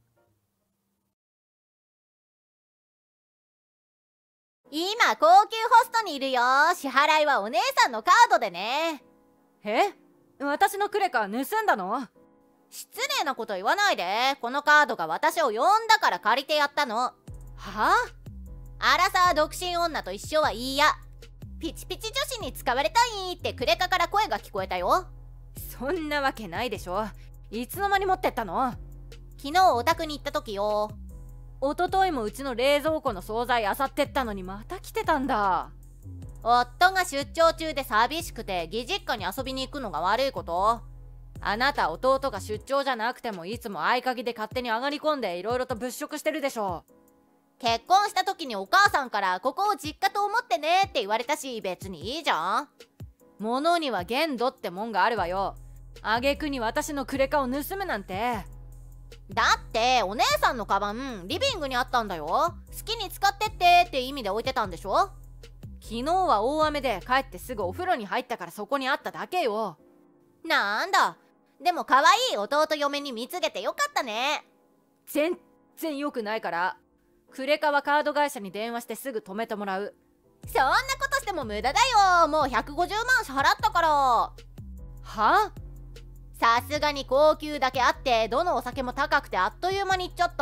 今高級ホストにいるよ。支払いはお姉さんのカードでね。 え？私のクレカ盗んだの？ 失礼なこと言わないで。このカードが私を呼んだから借りてやったの。 はあ？アラサー独身女と一緒はいいや。ピチピチ女子に使われたいってクレカから声が聞こえたよ。 そんなわけないでしょ。いつの間に持ってったの？ 昨日お宅に行った時よ。 一昨日もうちの冷蔵庫の惣菜漁ってったのにまた来てたんだ。 夫が出張中で寂しくて義実家に遊びに行くのが悪いこと？ あなた弟が出張じゃなくてもいつも合鍵で勝手に上がり込んでいろいろと物色してるでしょ。 結婚した時にお母さんからここを実家と思ってねって言われたし、別にいいじゃん。 物には限度ってもんがあるわよ。挙句に私のクレカを盗むなんて。 だってお姉さんのカバンリビングにあったんだよ。好きに使ってってって意味で置いてたんでしょ。 昨日は大雨で帰ってすぐお風呂に入ったからそこにあっただけよ。 なんだ、でも可愛い弟嫁に貢げてよかったね。 全然良くないから。クレカはカード会社に電話してすぐ止めてもらう。 そんなことしても無駄だよ。もうひゃくごじゅうまん支払ったから。 は？ さすがに高級だけあってどのお酒も高くてあっという間にいっちゃった。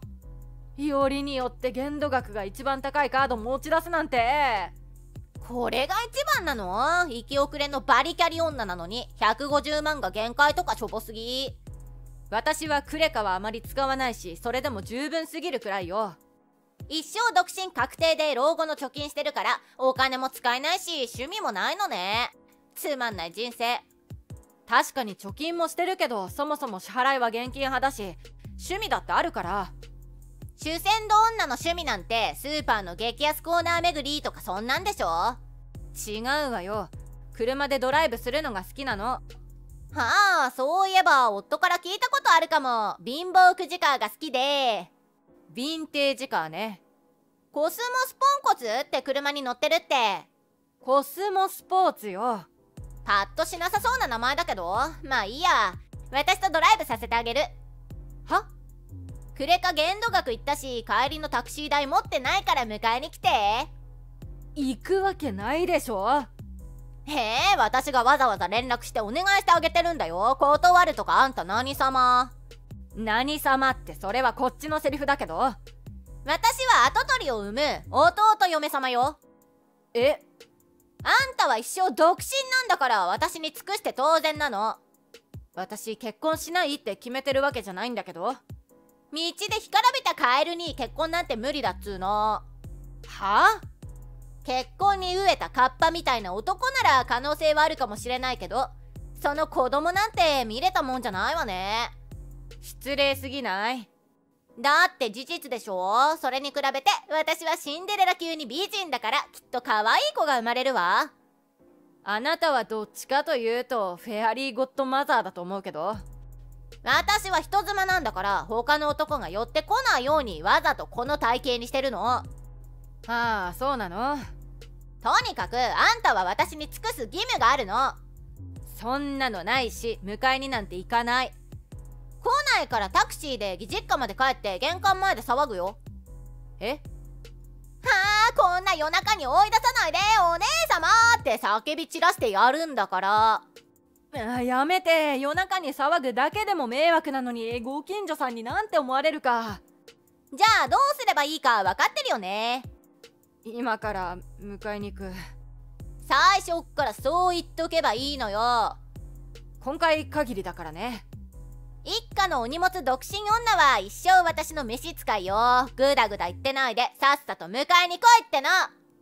よりによって限度額が一番高いカード持ち出すなんて。 これが一番なの？生き遅れのバリキャリ女なのにひゃくごじゅうまんが限界とかしょぼすぎ。 私はクレカはあまり使わないし、それでも十分すぎるくらいよ。 一生独身確定で老後の貯金してるからお金も使えないし趣味もないのね。つまんない人生。 確かに貯金もしてるけど、そもそも支払いは現金派だし趣味だってあるから。 主戦度女の趣味なんてスーパーの激安コーナー巡りとかそんなんでしょ。 違うわよ。車でドライブするのが好きなの。 はあ、そういえば夫から聞いたことあるかも。貧乏くじカーが好きで。 ヴィンテージカーね。 コスモスポンコツって車に乗ってるって。 コスモスポーツよ。 パッとしなさそうな名前だけど、まあいいや。私とドライブさせてあげる。 は？ クレカ限度額いったし、帰りのタクシー代持ってないから迎えに来て。 行くわけないでしょ。 へえ、私がわざわざ連絡してお願いしてあげてるんだよ。断るとかあんた何様？ 何様ってそれはこっちのセリフだけど。 私は跡取りを産む弟嫁様よ。 え？ あんたは一生独身なんだから私に尽くして当然なの。 私結婚しないって決めてるわけじゃないんだけど。 道で干からびたカエルに結婚なんて無理だっつーの。 はあ？ 結婚に飢えたカッパみたいな男なら可能性はあるかもしれないけど、その子供なんて見れたもんじゃないわね。 失礼すぎない？ だって事実でしょ。それに比べて私はシンデレラ級に美人だからきっと可愛い子が生まれるわ。 あなたはどっちかというとフェアリーゴッドマザーだと思うけど。 私は人妻なんだから他の男が寄ってこないようにわざとこの体型にしてるの。 ああ、そうなの？ とにかくあんたは私に尽くす義務があるの。 そんなのないし、迎えになんて行かない。 来ないからタクシーで実家まで帰って玄関前で騒ぐよ。 え？ はあ、こんな夜中に追い出さないでお姉様って叫び散らしてやるんだから。 あ、やめて。夜中に騒ぐだけでも迷惑なのにご近所さんになんて思われるか。 じゃあどうすればいいか分かってるよね。 今から迎えに行く。 最初っからそう言っとけばいいのよ。 今回限りだからね。 一家のお荷物独身女は一生私の召使いよ。グダグダ言ってないでさっさと迎えに来いっての。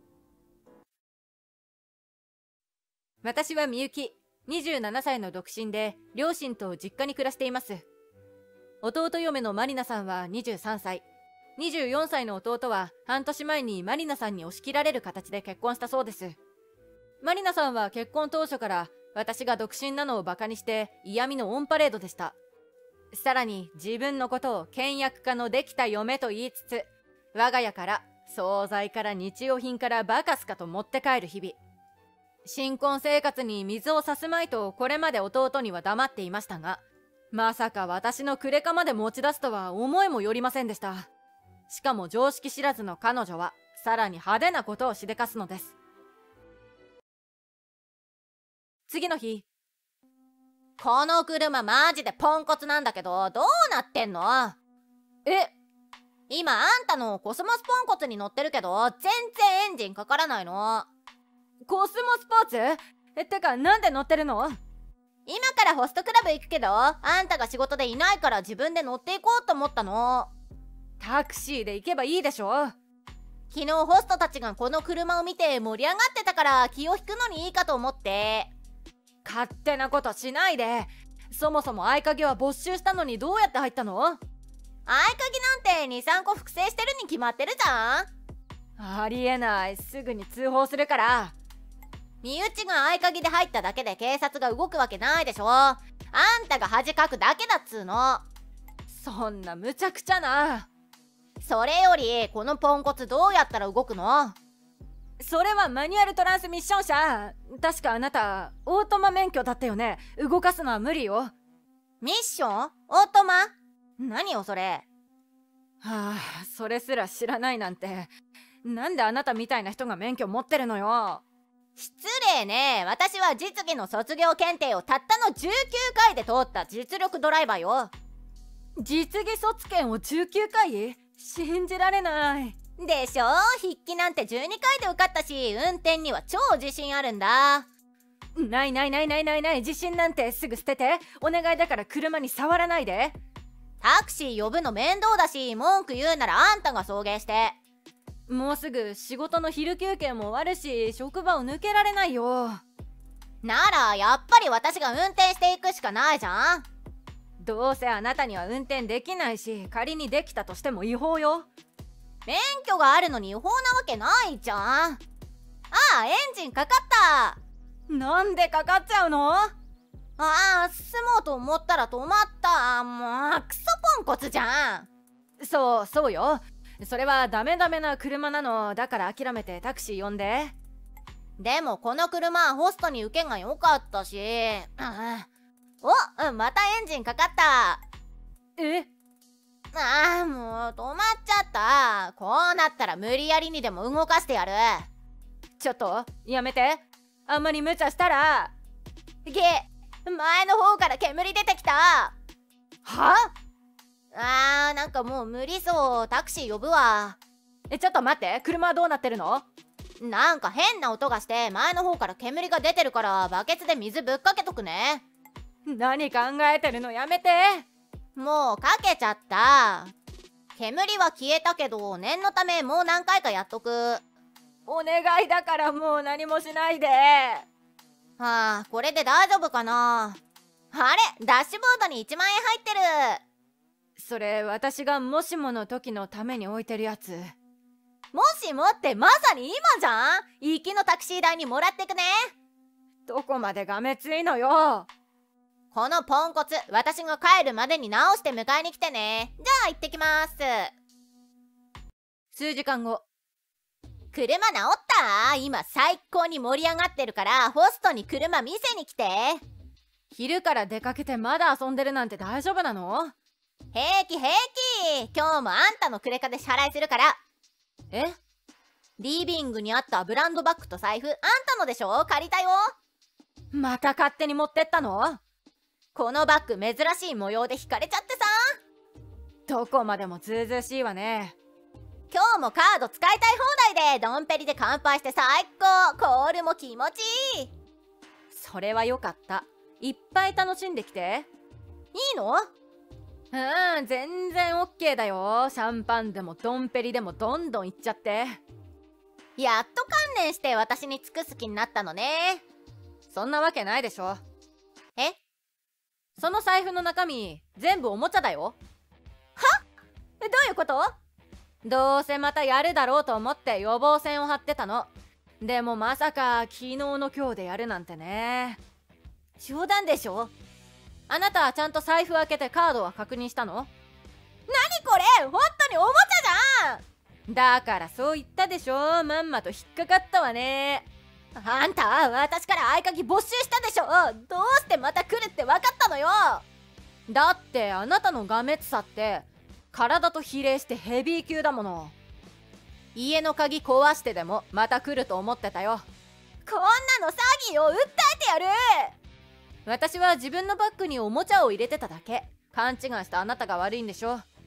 私はみゆき、にじゅうななさいの独身で両親と実家に暮らしています。弟嫁のマリナさんはにじゅうさんさい、にじゅうよんさいの弟は半年前にマリナさんに押し切られる形で結婚したそうです。マリナさんは結婚当初から私が独身なのをバカにして嫌味のオンパレードでした。さらに自分のことを倹約家のできた嫁と言いつつ、我が家から惣菜から日用品からバカスカと持って帰る日々。新婚生活に水を差すまいとこれまで弟には黙っていましたが、まさか私のクレカまで持ち出すとは思いもよりませんでした。しかも常識知らずの彼女はさらに派手なことをしでかすのです。次の日、 この車マジでポンコツなんだけどどうなってんの？ え、 今あんたのコスモスポンコツに乗ってるけど全然エンジンかからないの。 コスモスポーツ？え、てかなんで乗ってるの？ 今からホストクラブ行くけどあんたが仕事でいないから自分で乗っていこうと思ったの。 タクシーで行けばいいでしょ。 昨日ホストたちがこの車を見て盛り上がってたから気を引くのにいいかと思って。 勝手なことしないで。そもそも合鍵は没収したのにどうやって入ったの？ 合鍵なんてにさんこ複製してるに決まってるじゃん。ありえない。すぐに通報するから。 身内が合鍵で入っただけで警察が動くわけないでしょ。あんたが恥かくだけだっつーの。 そんな無茶苦茶な。 それよりこのポンコツどうやったら動くの？ それはマニュアルトランスミッション車。確かあなたオートマ免許だったよね。動かすのは無理よ。 ミッション？オートマ？何よそれ。 はあ、それすら知らないなんて。なんであなたみたいな人が免許持ってるのよ。 失礼ね。私は実技の卒業検定をたったのじゅうきゅうかいで通った実力ドライバーよ。 実技卒検をじゅうきゅうかい？信じられない。 でしょ。筆記なんてじゅうにかいで受かったし運転には超自信あるんだ。 ないないないないないない。自信なんてすぐ捨てて。お願いだから車に触らないで。 タクシー呼ぶの面倒だし文句言うならあんたが送迎して。 もうすぐ仕事の昼休憩も終わるし職場を抜けられないよ。 ならやっぱり私が運転していくしかないじゃん。 どうせあなたには運転できないし仮にできたとしても違法よ。 免許があるのに違法なわけないじゃん。ああ、エンジンかかった。 なんでかかっちゃうの？ ああ、進もうと思ったら止まった。もうクソポンコツじゃん。 そうそうよ。それはダメダメな車なの。だから諦めてタクシー呼んで。 でもこの車ホストに受けが良かったし。お、またエンジンかかった。 え？ ああ、もう止まっちゃった。こうなったら無理やりにでも動かしてやる。 ちょっとやめて。あんまり無茶したら。 げ、前の方から煙出てきた。 は？ あー、なんかもう無理そう。タクシー呼ぶわ。 え、ちょっと待って。車はどうなってるの？ なんか変な音がして前の方から煙が出てるからバケツで水ぶっかけとくね。 何考えてるの？やめて。 もうかけちゃった。煙は消えたけど念のためもう何回かやっとく。 お願いだからもう何もしないで。 はあ、これで大丈夫かな。あれ、ダッシュボードにいちまんえん入ってる。 それ私がもしもの時のために置いてるやつ。 もしもってまさに今じゃん。行きのタクシー代にもらってくね。 どこまでがめついのよ。 このポンコツ私が帰るまでに直して迎えに来てね。じゃあ行ってきます。 数時間後。 車直った？今最高に盛り上がってるからホストに車見せに来て。 昼から出かけてまだ遊んでるなんて大丈夫なの？ 平気平気。今日もあんたのクレカで支払いするから。 え？ リビングにあったブランドバッグと財布あんたのでしょ？借りたよ。 また勝手に持ってったの？ このバッグ珍しい模様で惹かれちゃってさ。 どこまでもずうずうしいわね。 今日もカード使いたい放題でドンペリで乾杯して最高。コールも気持ちいい。 それはよかった。いっぱい楽しんできて。 いいの？ うん、全然オッケーだよ。シャンパンでもドンペリでもどんどんいっちゃって。 やっと観念して私に尽くす気になったのね。 そんなわけないでしょ。 え？ その財布の中身全部おもちゃだよ。は？ どういうこと？ どうせまたやるだろうと思って予防線を張ってたの。でもまさか昨日の今日でやるなんてね。 冗談でしょ？ あなたちゃんと財布開けてカードは確認したの？ 何これ？本当におもちゃじゃん。 だからそう言ったでしょ。まんまと引っかかったわね。 あんた私から合鍵没収したでしょ。どうしてまた来るって分かったのよ。 だってあなたのがめつさって体と比例してヘビー級だもの。家の鍵壊してでもまた来ると思ってたよ。 こんなの詐欺を訴えてやる。 私は自分のバッグにおもちゃを入れてただけ。勘違いしたあなたが悪いんでしょ。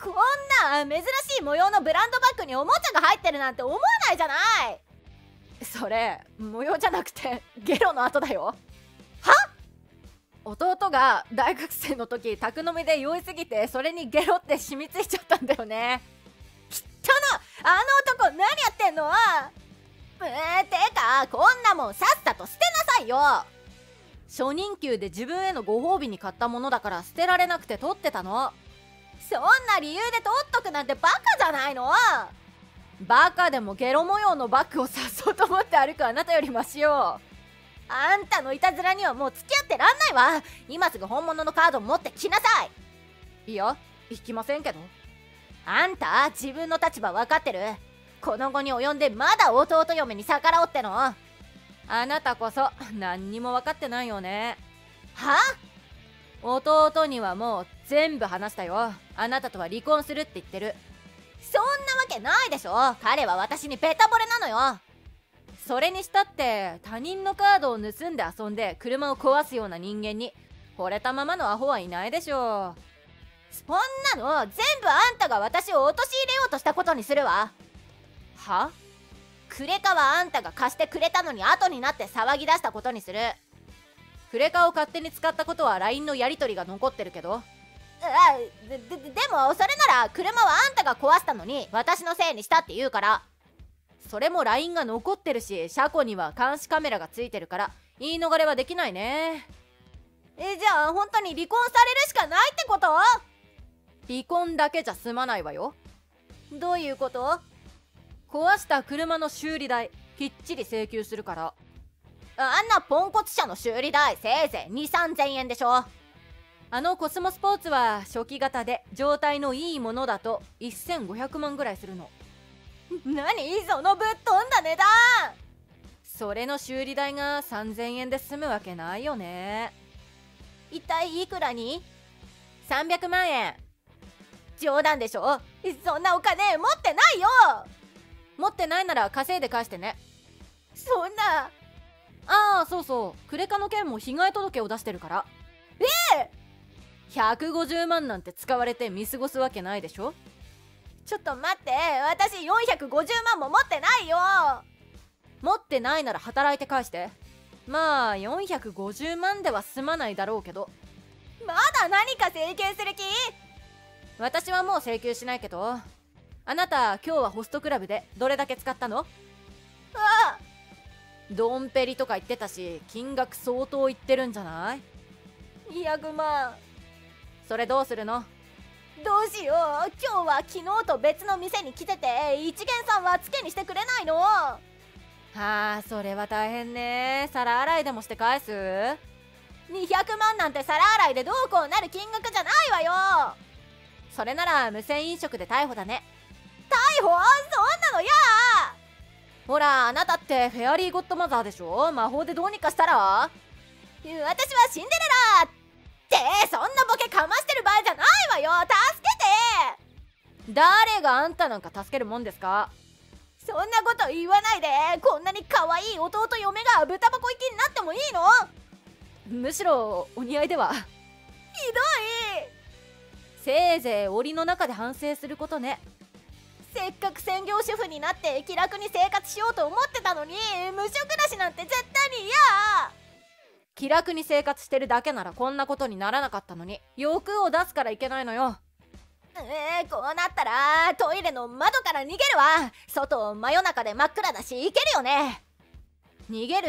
こんな珍しい模様のブランドバッグにおもちゃが入ってるなんて思わないじゃない。 それ模様じゃなくてゲロの跡だよ。 は？ 弟が大学生の時宅飲みで酔いすぎてそれにゲロって染みついちゃったんだよね。 きったな、あの男何やってんの。えー、てかこんなもんさっさと捨てなさいよ。 初任給で自分へのご褒美に買ったものだから捨てられなくて取ってたの。 そんな理由で取っとくなんてバカじゃないの。 バカでもゲロ模様のバッグをさっそうと思って歩くあなたよりマシよ。 あんたのいたずらにはもう付き合ってらんないわ。今すぐ本物のカード持ってきなさい。いや、引きませんけど。 あんた自分の立場分かってる？この後に及んでまだ弟嫁に逆らおうっての？ あなたこそ何にも分かってないよね。 は？ 弟にはもう全部話したよ。あなたとは離婚するって言ってる。 そんなわけないでしょ。彼は私にベタ惚れなのよ。 それにしたって他人のカードを盗んで遊んで車を壊すような人間に惚れたままのアホはいないでしょう。 そんなの全部あんたが私を陥れようとしたことにするわ。 は？ クレカはあんたが貸してくれたのに後になって騒ぎ出したことにする。 クレカを勝手に使ったことは ライン のやり取りが残ってるけど。 あで, で, でもそれなら車はあんたが壊したのに私のせいにしたって言うから。 それも ライン が残ってるし車庫には監視カメラがついてるから言い逃れはできないね。 えじゃあ本当に離婚されるしかないってこと？ 離婚だけじゃ済まないわよ。 どういうこと？ 壊した車の修理代きっちり請求するから。 あんなポンコツ車の修理代せいぜいにせんさんぜんえんでしょ。 あのコスモスポーツは初期型で状態のいいものだとせんごひゃくまんぐらいするの。 何そのぶっ飛んだ値段。 それの修理代がさんぜんえんで済むわけないよね。 一体いくらに？ さんびゃくまんえん。 冗談でしょ。そんなお金持ってないよ。 持ってないなら稼いで返してね。 そんな。 ああそうそう、クレカの件も被害届を出してるから。 ええひゃくごじゅうまんなんて使われて見過ごすわけないでしょ。 ちょっと待って、私よんひゃくごじゅうまんも持ってないよ。 持ってないなら働いて返して。まあよんひゃくごじゅうまんでは済まないだろうけど。 まだ何か請求する気？ 私はもう請求しないけど。あなた今日はホストクラブでどれだけ使ったの？ ああドンペリとか言ってたし金額相当いってるんじゃない？ にひゃくまん。 それどうするの？ どうしよう。今日は昨日と別の店に来てて一元さんは付けにしてくれないの？ はあそれは大変ね。皿洗いでもして返す？ にひゃくまんなんて皿洗いでどうこうなる金額じゃないわよ。 それなら無線飲食で逮捕だね。 逮捕？そんなのや。 ほらあなたってフェアリーゴッドマザーでしょ。魔法でどうにかしたら？ 私はシンデレラってそんなボケかましてる場合じゃないわよ。助けて。誰があんたなんか助けるもんですか？ そんなこと言わないで。こんなに可愛い弟嫁が豚箱行きになってもいいの？ むしろお似合いでは。ひどい。せいぜい檻の中で反省することね。 せっかく専業主婦になって気楽に生活しようと思ってたのに無職暮らしなんて絶対に嫌。 気楽に生活してるだけならこんなことにならなかったのに欲を出すからいけないのよ。 えー、こうなったらトイレの窓から逃げるわ。外真夜中で真っ暗だし行けるよね。 逃げるって？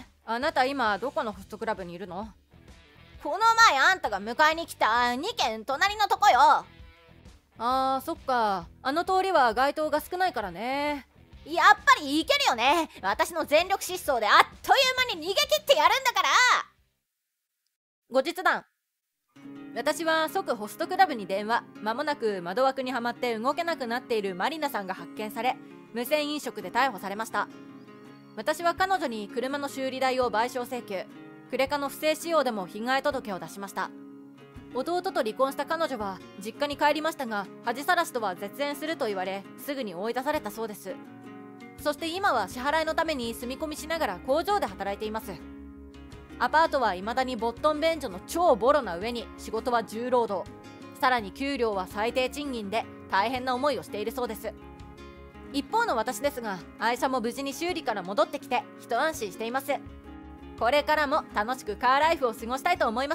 あなた今どこのホストクラブにいるの？ この前あんたが迎えに来たにけん隣のとこよ。 あーそっか、あの通りは街灯が少ないからね。 やっぱり行けるよね。私の全力疾走であっという間に逃げ切ってやるんだから。 後日談。私は即ホストクラブに電話。間もなく窓枠にはまって動けなくなっているマリナさんが発見され無線飲食で逮捕されました。私は彼女に車の修理代を賠償請求、クレカの不正使用でも被害届を出しました。弟と離婚した彼女は実家に帰りましたが恥さらしとは絶縁すると言われすぐに追い出されたそうです。そして今は支払いのために住み込みしながら工場で働いています。アパートは未だにボットン便所の超ボロな上に仕事は重労働。 さらに給料は最低賃金で大変な思いをしているそうです。一方の私ですが、愛車も無事に修理から戻ってきて一安心しています。これからも楽しくカーライフを過ごしたいと思います。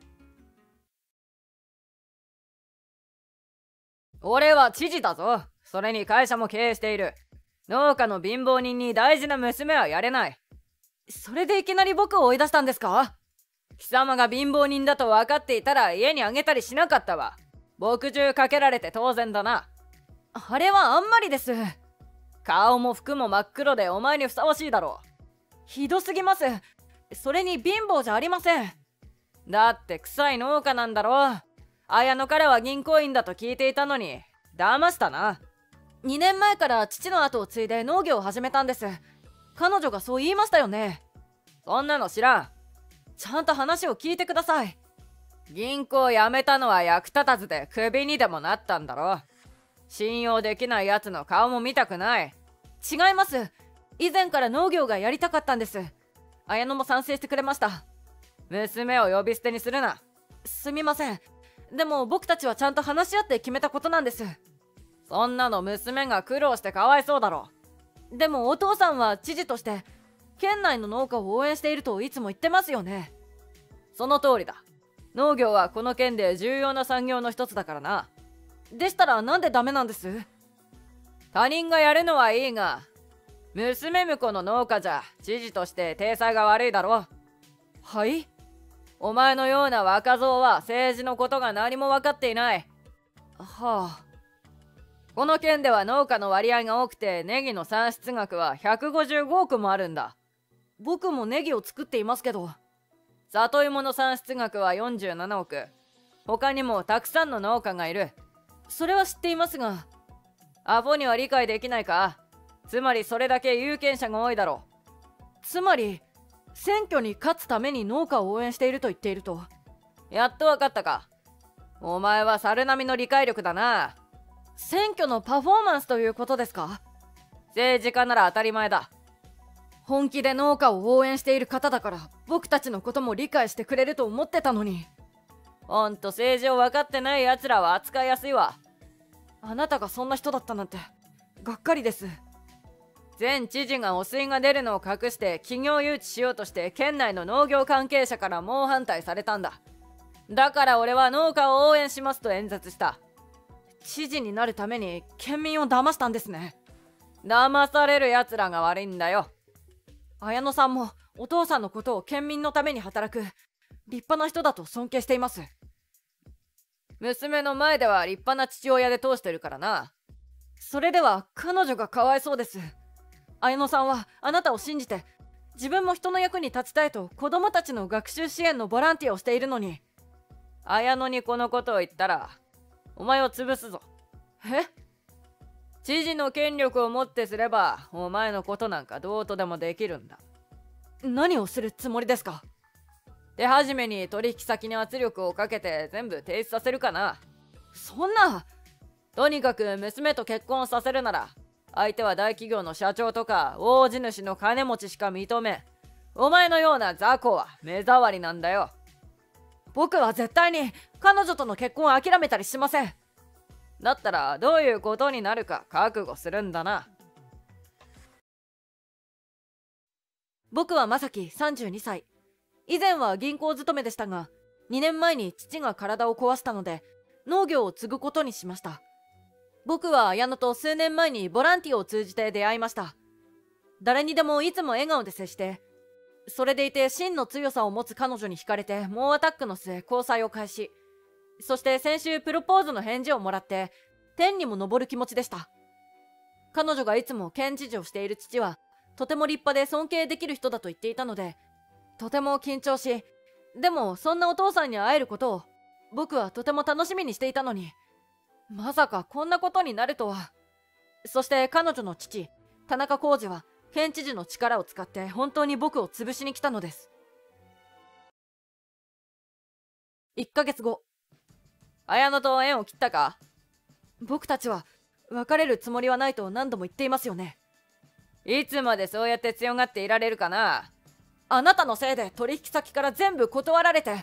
俺は知事だぞ。それに会社も経営している。農家の貧乏人に大事な娘はやれない。 それでいきなり僕を追い出したんですか？ 貴様が貧乏人だと分かっていたら家にあげたりしなかったわ。墨汁かけられて当然だな。 あれはあんまりです。 顔も服も真っ黒でお前にふさわしいだろう。 ひどすぎます。それに貧乏じゃありません。 だって臭い農家なんだろう。綾乃からは銀行員だと聞いていたのに騙したな。 にねんまえから父の後を継いで農業を始めたんです。彼女がそう言いましたよね。 そんなの知らん。 ちゃんと話を聞いてください。 銀行辞めたのは役立たずでクビにでもなったんだろ。信用できないやつの顔も見たくない。 違います。以前から農業がやりたかったんです。綾乃も賛成してくれました。 娘を呼び捨てにするな。 すみません。でも僕たちはちゃんと話し合って決めたことなんです。 そんなの娘が苦労してかわいそうだろ。 でもお父さんは知事として県内の農家を応援しているといつも言ってますよね。 その通りだ。農業はこの県で重要な産業の一つだからな。 でしたらなんでダメなんです？ 他人がやるのはいいが、娘婿の農家じゃ知事として体裁が悪いだろ。 はい？ お前のような若造は政治のことが何も分かっていない。 はあ。 この県では農家の割合が多くてネギの産出額はひゃくごじゅうごおくもあるんだ。 僕もネギを作っていますけど。 里芋の産出額はよんじゅうななおく。他にもたくさんの農家がいる。 それは知っていますが。 アホには理解できないか？つまりそれだけ有権者が多いだろう。 つまり選挙に勝つために農家を応援していると言っていると。 やっとわかったか。お前は猿並みの理解力だな。 選挙のパフォーマンスということですか？ 政治家なら当たり前だ。 本気で農家を応援している方だから僕たちのことも理解してくれると思ってたのに。 ほんと政治を分かってないやつらは扱いやすいわ。 あなたがそんな人だったなんてがっかりです。 前知事が汚水が出るのを隠して企業誘致しようとして県内の農業関係者から猛反対されたんだ。だから俺は農家を応援しますと演説した。 知事になるために県民を騙したんですね。 騙されるやつらが悪いんだよ。 綾乃さんもお父さんのことを県民のために働く立派な人だと尊敬しています。 娘の前では立派な父親で通してるからな。 それでは彼女がかわいそうです。綾乃さんはあなたを信じて自分も人の役に立ちたいと子供たちの学習支援のボランティアをしているのに。 綾乃にこのことを言ったらお前を潰すぞ。 え？ 知事の権力をもってすればお前のことなんかどうとでもできるんだ。 何をするつもりですか？ 手始めに取引先に圧力をかけて全部停止させるかな。 そんな。 とにかく娘と結婚させるなら相手は大企業の社長とか大地主の金持ちしか認めん。お前のような雑魚は目障りなんだよ。 僕は絶対に彼女との結婚を諦めたりしません。 だったらどういうことになるか覚悟するんだな。 僕は正樹さんじゅうにさい。以前は銀行勤めでしたがにねんまえに父が体を壊したので農業を継ぐことにしました。僕は綾乃と数年前にボランティアを通じて出会いました。誰にでもいつも笑顔で接して、それでいて真の強さを持つ彼女に惹かれて猛アタックの末交際を開始。そして先週プロポーズの返事をもらって天にも昇る気持ちでした。彼女がいつも県知事をしている父はとても立派で尊敬できる人だと言っていたのでとても緊張し、でもそんなお父さんに会えることを僕はとても楽しみにしていたのに、まさかこんなことになるとは。そして彼女の父田中浩二は県知事の力を使って本当に僕を潰しに来たのです。いっかげつご。 綾乃と縁を切ったか？ 僕たちは別れるつもりはないと何度も言っていますよね。 いつまでそうやって強がっていられるかな。 あなたのせいで取引先から全部断られて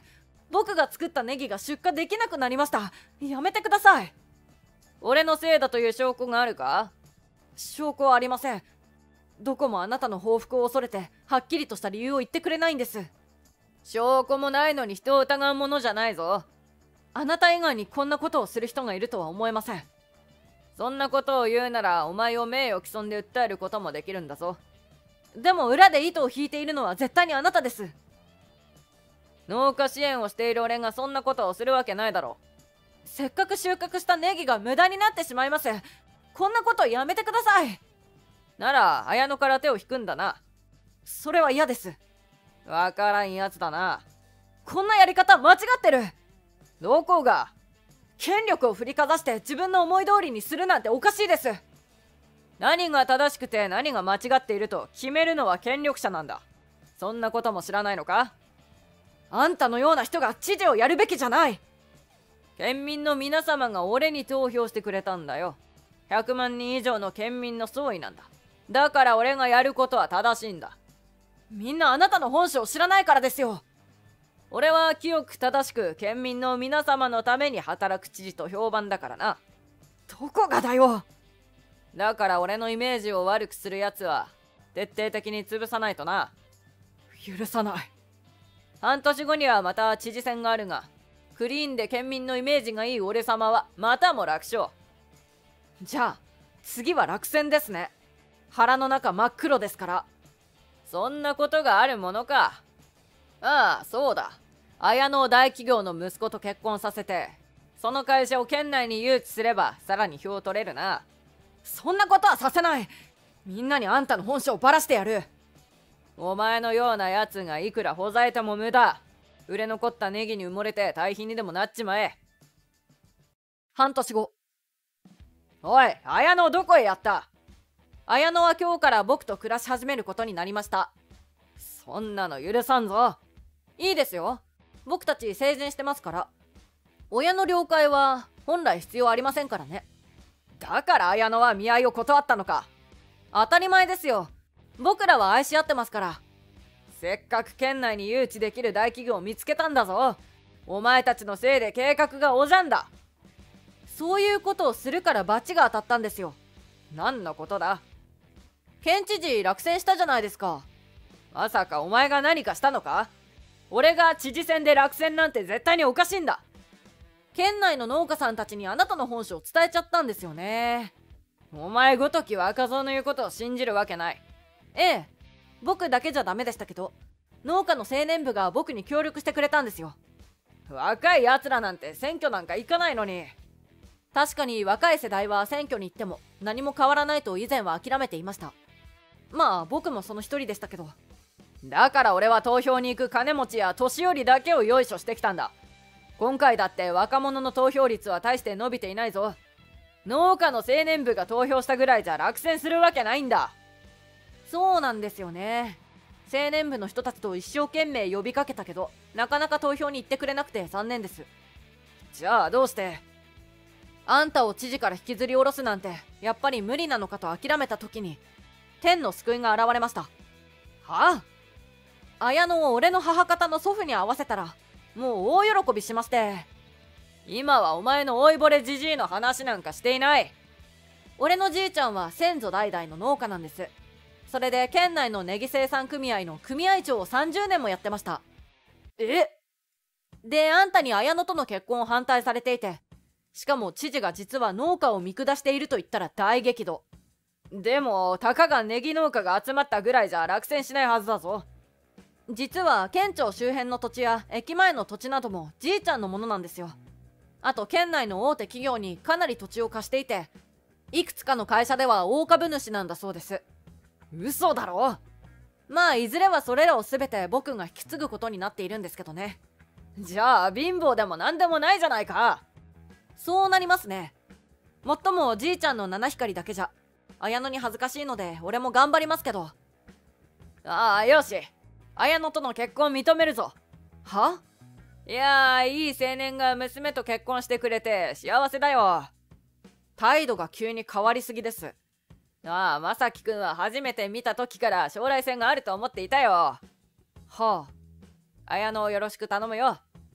僕が作ったネギが出荷できなくなりました。やめてください。俺のせいだという証拠があるか？証拠はありません。どこもあなたの報復を恐れてはっきりとした理由を言ってくれないんです。証拠もないのに人を疑うものじゃないぞ。あなた以外にこんなことをする人がいるとは思えません。そんなことを言うならお前を名誉毀損で訴えることもできるんだぞ。でも裏で糸を引いているのは絶対にあなたです。農家支援をしている俺がそんなことをするわけないだろう。せっかく収穫したネギが無駄になってしまいます。こんなことやめてください。なら綾乃から手を引くんだな。それは嫌です。わからんやつだな。こんなやり方間違ってる。どこが？権力を振りかざして自分の思い通りにするなんておかしいです。何が正しくて何が間違っていると決めるのは権力者なんだ。そんなことも知らないのか？あんたのような人が知事をやるべきじゃない。県民の皆様が俺に投票してくれたんだよ。ひゃくまんにん以上の県民の総意なんだ。だから俺がやることは正しいんだ。みんなあなたの本性を知らないからですよ。俺は清く正しく県民の皆様のために働く知事と評判だからな。どこがだよ。だから俺のイメージを悪くするやつは徹底的に潰さないとな。許さない。半年後にはまた知事選があるが、クリーンで県民のイメージがいい俺様はまたも楽勝。じゃあ次は落選ですね。腹の中真っ黒ですから。そんなことがあるものか。ああ、そうだ。綾乃を大企業の息子と結婚させて、その会社を県内に誘致すればさらに票を取れるな。そんなことはさせない。みんなにあんたの本性をばらしてやる。お前のようなやつがいくらほざいても無駄。売れ残ったネギに埋もれて大貧にでもなっちまえ。半年後。おい、綾乃どこへやった？綾乃は今日から僕と暮らし始めることになりました。そんなの許さんぞ。いいですよ。僕たち成人してますから。親の了解は本来必要ありませんからね。だから綾乃は見合いを断ったのか。当たり前ですよ。僕らは愛し合ってますから。せっかく県内に誘致できる大企業を見つけたんだぞ。お前たちのせいで計画がおじゃんだ。そういうことをするから罰が当たったんですよ。何のことだ？県知事落選したじゃないですか。まさかお前が何かしたのか？俺が知事選で落選なんて絶対におかしいんだ。県内の農家さんたちにあなたの本性を伝えちゃったんですよね。お前ごとき若造の言うことを信じるわけない。ええ、僕だけじゃダメでしたけど、農家の青年部が僕に協力してくれたんですよ。若いやつらなんて選挙なんか行かないのに。確かに若い世代は選挙に行っても何も変わらないと以前は諦めていました。まあ僕もその一人でしたけど。だから俺は投票に行く金持ちや年寄りだけをよいしょしてきたんだ。今回だって若者の投票率は大して伸びていないぞ。農家の青年部が投票したぐらいじゃ落選するわけないんだ。そうなんですよね。青年部の人たちと一生懸命呼びかけたけど、なかなか投票に行ってくれなくて残念です。じゃあどうして？あんたを知事から引きずり下ろすなんてやっぱり無理なのかと諦めた時に天の救いが現れました。はあ？綾乃を俺の母方の祖父に会わせたらもう大喜びしまして。今はお前の老いぼれじじいの話なんかしていない。俺のじいちゃんは先祖代々の農家なんです。それで県内のネギ生産組合の組合長をさんじゅうねんもやってました。え？であんたに綾乃との結婚を反対されていて、しかも知事が実は農家を見下していると言ったら大激怒。でもたかがネギ農家が集まったぐらいじゃ落選しないはずだぞ。実は県庁周辺の土地や駅前の土地などもじいちゃんのものなんですよ。あと県内の大手企業にかなり土地を貸していて、いくつかの会社では大株主なんだそうです。嘘だろ。まあいずれはそれらを全て僕が引き継ぐことになっているんですけどね。じゃあ貧乏でも何でもないじゃないか。そうなりますね。もっともじいちゃんの七光だけじゃ綾乃に恥ずかしいので俺も頑張りますけど。ああよし、綾乃との結婚認めるぞ。は？いやー、いい青年が娘と結婚してくれて幸せだよ。態度が急に変わりすぎです。ああ、まさきくんは初めて見た時から将来性があると思っていたよ。はあ。綾乃をよろしく頼むよ。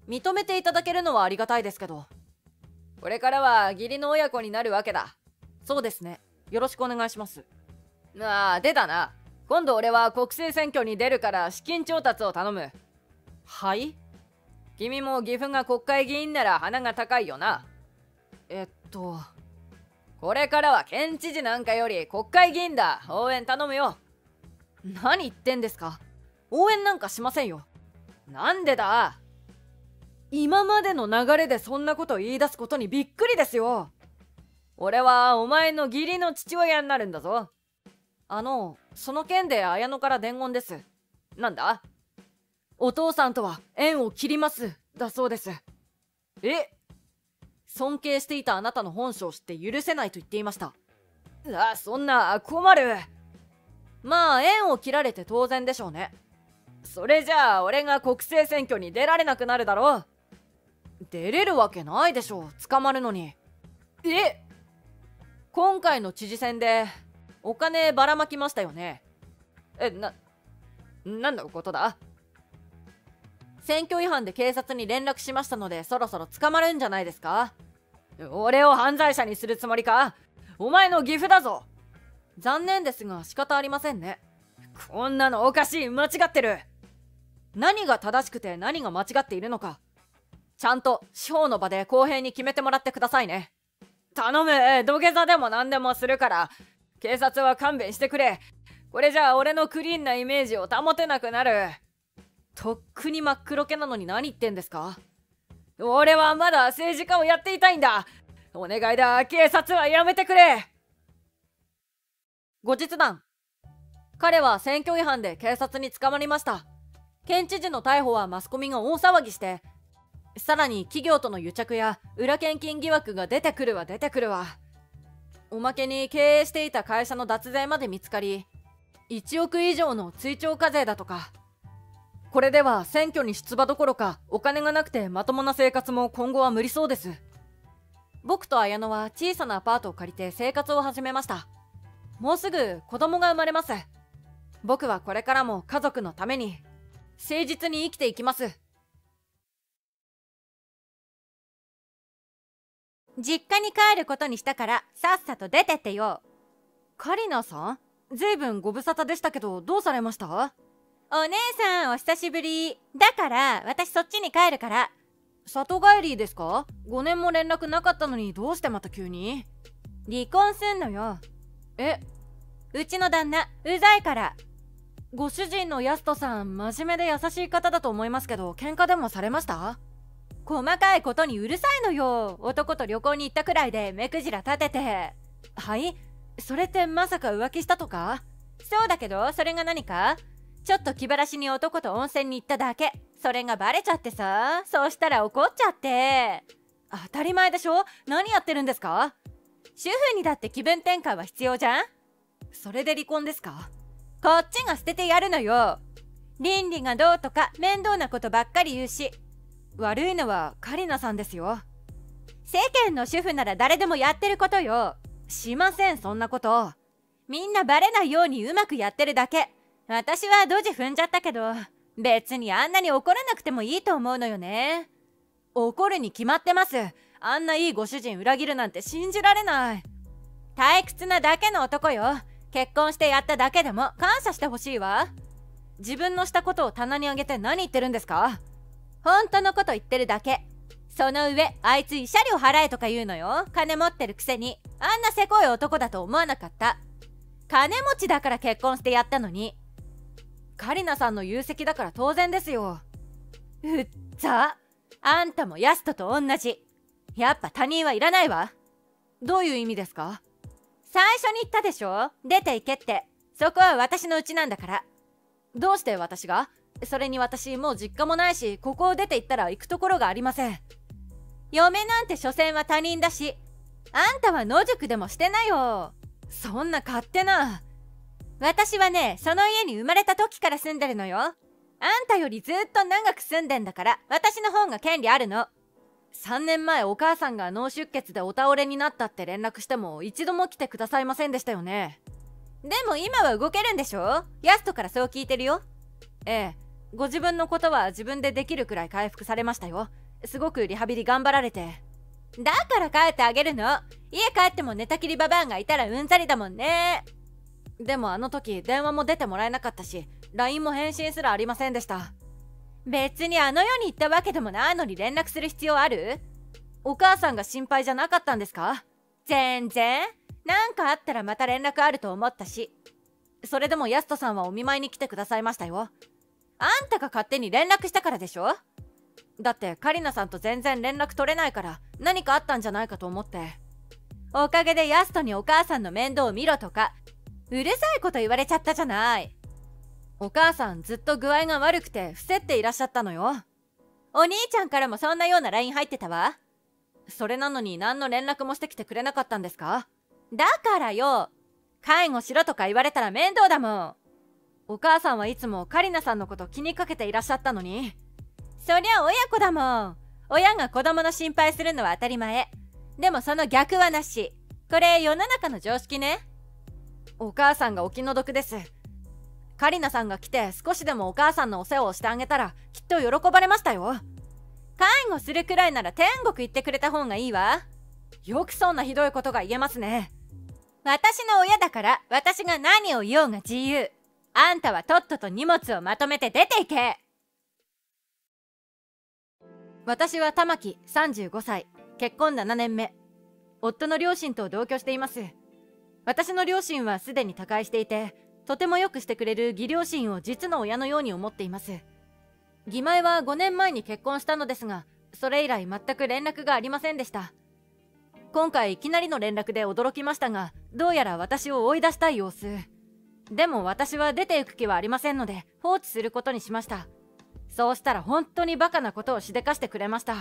認めていただけるのはありがたいですけど。これからは義理の親子になるわけだ。そうですね。よろしくお願いします。ああ、出たな。今度俺は国政選挙に出るから資金調達を頼む。はい？君も岐阜が国会議員なら鼻が高いよな。えっとこれからは県知事なんかより国会議員だ。応援頼むよ。何言ってんですか。応援なんかしませんよ。なんでだ。今までの流れでそんなことを言い出すことにびっくりですよ。俺はお前の義理の父親になるんだぞ。あのその件で綾乃から伝言です。なんだ。お父さんとは縁を切りますだそうです。え、尊敬していたあなたの本性を知って許せないと言っていました。あ、そんな困る。まあ縁を切られて当然でしょうね。それじゃあ俺が国政選挙に出られなくなるだろう。出れるわけないでしょう。捕まるのに。え、今回の知事選でお金ばらまきましたよね。え、な、なんのことだ。選挙違反で警察に連絡しましたのでそろそろ捕まるんじゃないですか。俺を犯罪者にするつもりか。お前の岐阜だぞ。残念ですが仕方ありませんね。こんなのおかしい。間違ってる。何が正しくて何が間違っているのかちゃんと司法の場で公平に決めてもらってくださいね。頼む。土下座でも何でもするから警察は勘弁してくれ。これじゃあ俺のクリーンなイメージを保てなくなる。とっくに真っ黒けなのに何言ってんですか。俺はまだ政治家をやっていたいんだ。お願いだ。警察はやめてくれ。後日談。彼は選挙違反で警察に捕まりました。県知事の逮捕はマスコミが大騒ぎして、さらに企業との癒着や裏献金疑惑が出てくるわ出てくるわ。おまけに経営していた会社の脱税まで見つかり、いちおく以上の追徴課税だとか。これでは選挙に出馬どころかお金がなくてまともな生活も今後は無理そうです。僕と綾乃は小さなアパートを借りて生活を始めました。もうすぐ子供が生まれます。僕はこれからも家族のために誠実に生きていきます。 実家に帰ることにしたからさっさと出てってよ。 カリナさん、ずいぶんご無沙汰でしたけどどうされました？ お姉さんお久しぶり。だから私そっちに帰るから。 里帰りですか？ごねんも連絡なかったのにどうしてまた急に？ 離婚すんのよ。 え？ うちの旦那うざいから。 ご主人のヤストさん真面目で優しい方だと思いますけど喧嘩でもされました？ 細かいことにうるさいのよ。男と旅行に行ったくらいで目くじら立てて。 はい？それってまさか浮気したとか？ そうだけどそれが何か？ちょっと気晴らしに男と温泉に行っただけ。それがバレちゃってさ。そうしたら怒っちゃって。 当たり前でしょ。何やってるんですか？ 主婦にだって気分転換は必要じゃん。 それで離婚ですか？ こっちが捨ててやるのよ。倫理がどうとか面倒なことばっかり言うし。 悪いのはカリナさんですよ。 世間の主婦なら誰でもやってることよ。 しませんそんなこと。 みんなバレないようにうまくやってるだけ。私はドジ踏んじゃったけど別にあんなに怒らなくてもいいと思うのよね。 怒るに決まってます。あんないいご主人裏切るなんて信じられない。 退屈なだけの男よ。結婚してやっただけでも感謝してほしいわ。 自分のしたことを棚にあげて何言ってるんですか？ 本当のこと言ってるだけ。その上あいつ慰謝料払えとか言うのよ。金持ってるくせに。あんなせこい男だと思わなかった。金持ちだから結婚してやったのに。 カリナさんの友積だから当然ですよ。 うっざ。あんたもヤストと同じ。やっぱ他人はいらないわ。 どういう意味ですか？ 最初に言ったでしょ。出て行けって。そこは私の家なんだから。 どうして私が？それに私もう実家もないし、ここを出て行ったら行くところがありません。 嫁なんて所詮は他人だし、あんたは野宿でもしてなよ。 そんな勝手な。 私はね、その家に生まれた時から住んでるのよ。あんたよりずっと長く住んでんだから、私の方が権利あるの。 さんねんまえお母さんが脳出血でお倒れになったって連絡しても一度も来てくださいませんでしたよね。 でも今は動けるんでしょ？ヤストからそう聞いてるよ。 ええ、 ご自分のことは自分でできるくらい回復されましたよ。すごくリハビリ頑張られて。だから帰ってあげるの。家帰っても寝たきりババアがいたらうんざりだもんね。でもあの時電話も出てもらえなかったし、 ライン も返信すらありませんでした。別にあの世に行ったわけでもないのに連絡する必要ある？お母さんが心配じゃなかったんですか？全然。なんかあったらまた連絡あると思ったし。それでもヤストさんはお見舞いに来てくださいましたよ。あんたが勝手に連絡したからでしょ？だってカリナさんと全然連絡取れないから何かあったんじゃないかと思って。おかげでヤストにお母さんの面倒を見ろとかうるさいこと言われちゃったじゃない。お母さんずっと具合が悪くて伏せっていらっしゃったのよ。お兄ちゃんからもそんなような ライン 入ってたわ。それなのに何の連絡もしてきてくれなかったんですか？だからよ、介護しろとか言われたら面倒だもん。お母さんはいつもカリナさんのこと気にかけていらっしゃったのに。そりゃ親子だもん。親が子供の心配するのは当たり前。でもその逆はなし。これ世の中の常識ね。お母さんがお気の毒です。カリナさんが来て少しでもお母さんのお世話をしてあげたらきっと喜ばれましたよ。介護するくらいなら天国行ってくれた方がいいわ。よくそんなひどいことが言えますね。私の親だから私が何を言おうが自由。あんたはとっとと荷物をまとめて出て行け。私は玉木さんじゅうごさい、結婚ななねんめ。夫の両親と同居しています。私の両親はすでに他界していて、とてもよくしてくれる義両親を実の親のように思っています。義妹はごねんまえに結婚したのですが、それ以来全く連絡がありませんでした。今回いきなりの連絡で驚きましたが、どうやら私を追い出したい様子。でも私は出て行く気はありませんので放置することにしました。そうしたら本当にバカなことをしでかしてくれました。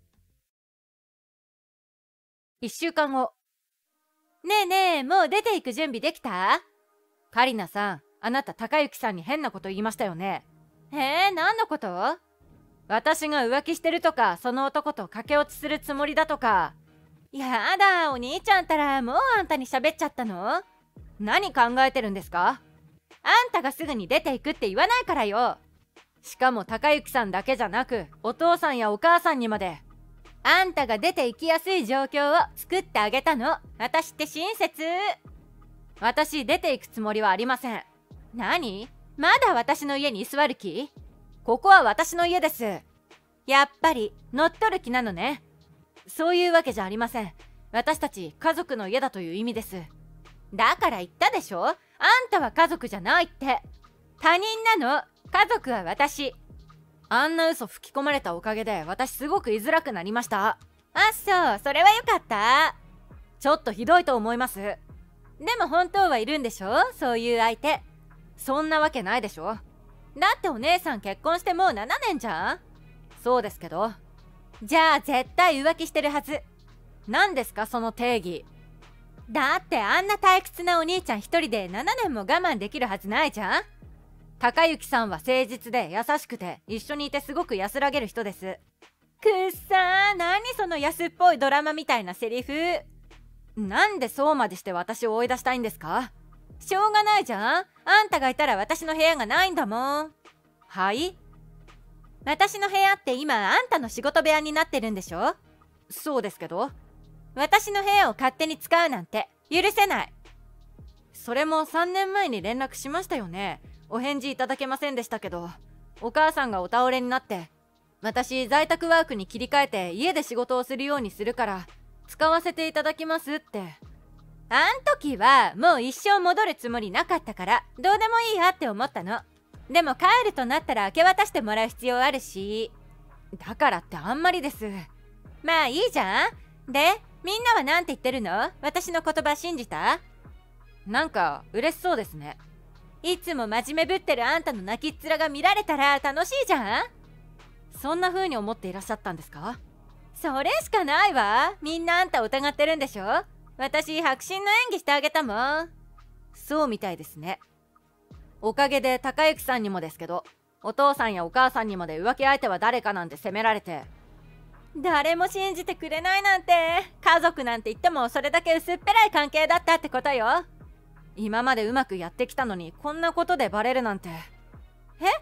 いっしゅうかんご。ねえねえ、もう出て行く準備できた？カリナさん、あなた高之さんに変なこと言いましたよね。えー、何のこと？私が浮気してるとか、その男と駆け落ちするつもりだとか。やだ、お兄ちゃんたらもうあんたに喋っちゃったの？何考えてるんですか？あんたがすぐに出て行くって言わないからよ。しかも高之さんだけじゃなく、お父さんやお母さんにまで。あんたが出て行きやすい状況を作ってあげたの。私って親切。私出て行くつもりはありません。何？まだ私の家に居座る気？ここは私の家です。やっぱり乗っ取る気なのね。そういうわけじゃありません。私たち家族の家だという意味です。だから言ったでしょ？あんたは家族じゃないって。他人なの。家族は私。あんな嘘吹き込まれたおかげで私すごく居づらくなりました。あ、そう、それはよかった。ちょっとひどいと思います。でも本当はいるんでしょ？そういう相手。そんなわけないでしょ。だってお姉さん結婚してもうななねんじゃん。そうですけど。じゃあ絶対浮気してるはず。何ですかその定義。だってあんな退屈なお兄ちゃん一人でななねんも我慢できるはずないじゃん。高之さんは誠実で優しくて一緒にいてすごく安らげる人です。くっさー、何その安っぽいドラマみたいなセリフ。なんでそうまでして私を追い出したいんですか？しょうがないじゃん。あんたがいたら私の部屋がないんだもん。はい？私の部屋って今あんたの仕事部屋になってるんでしょ？そうですけど。私の部屋を勝手に使うなんて許せない。それもさんねんまえに連絡しましたよね。お返事いただけませんでしたけど、お母さんがお倒れになって私在宅ワークに切り替えて家で仕事をするようにするから使わせていただきますって。あん時はもう一生戻るつもりなかったからどうでもいいやって思ったの。でも帰るとなったら明け渡してもらう必要あるし。だからってあんまりです。まあいいじゃん。でみんなはなんて言ってるの？私の言葉信じた？なんか嬉しそうですね。いつも真面目ぶってるあんたの泣きっ面が見られたら楽しいじゃん。そんな風に思っていらっしゃったんですか？それしかないわ。みんなあんたを疑ってるんでしょ。私迫真の演技してあげたもん。そうみたいですね。おかげで高之さんにもですけど、お父さんやお母さんにまで浮気相手は誰かなんて責められて、誰も信じてくれないなんて。家族なんて言ってもそれだけ薄っぺらい関係だったってことよ。今までうまくやってきたのにこんなことでバレるなんて。え？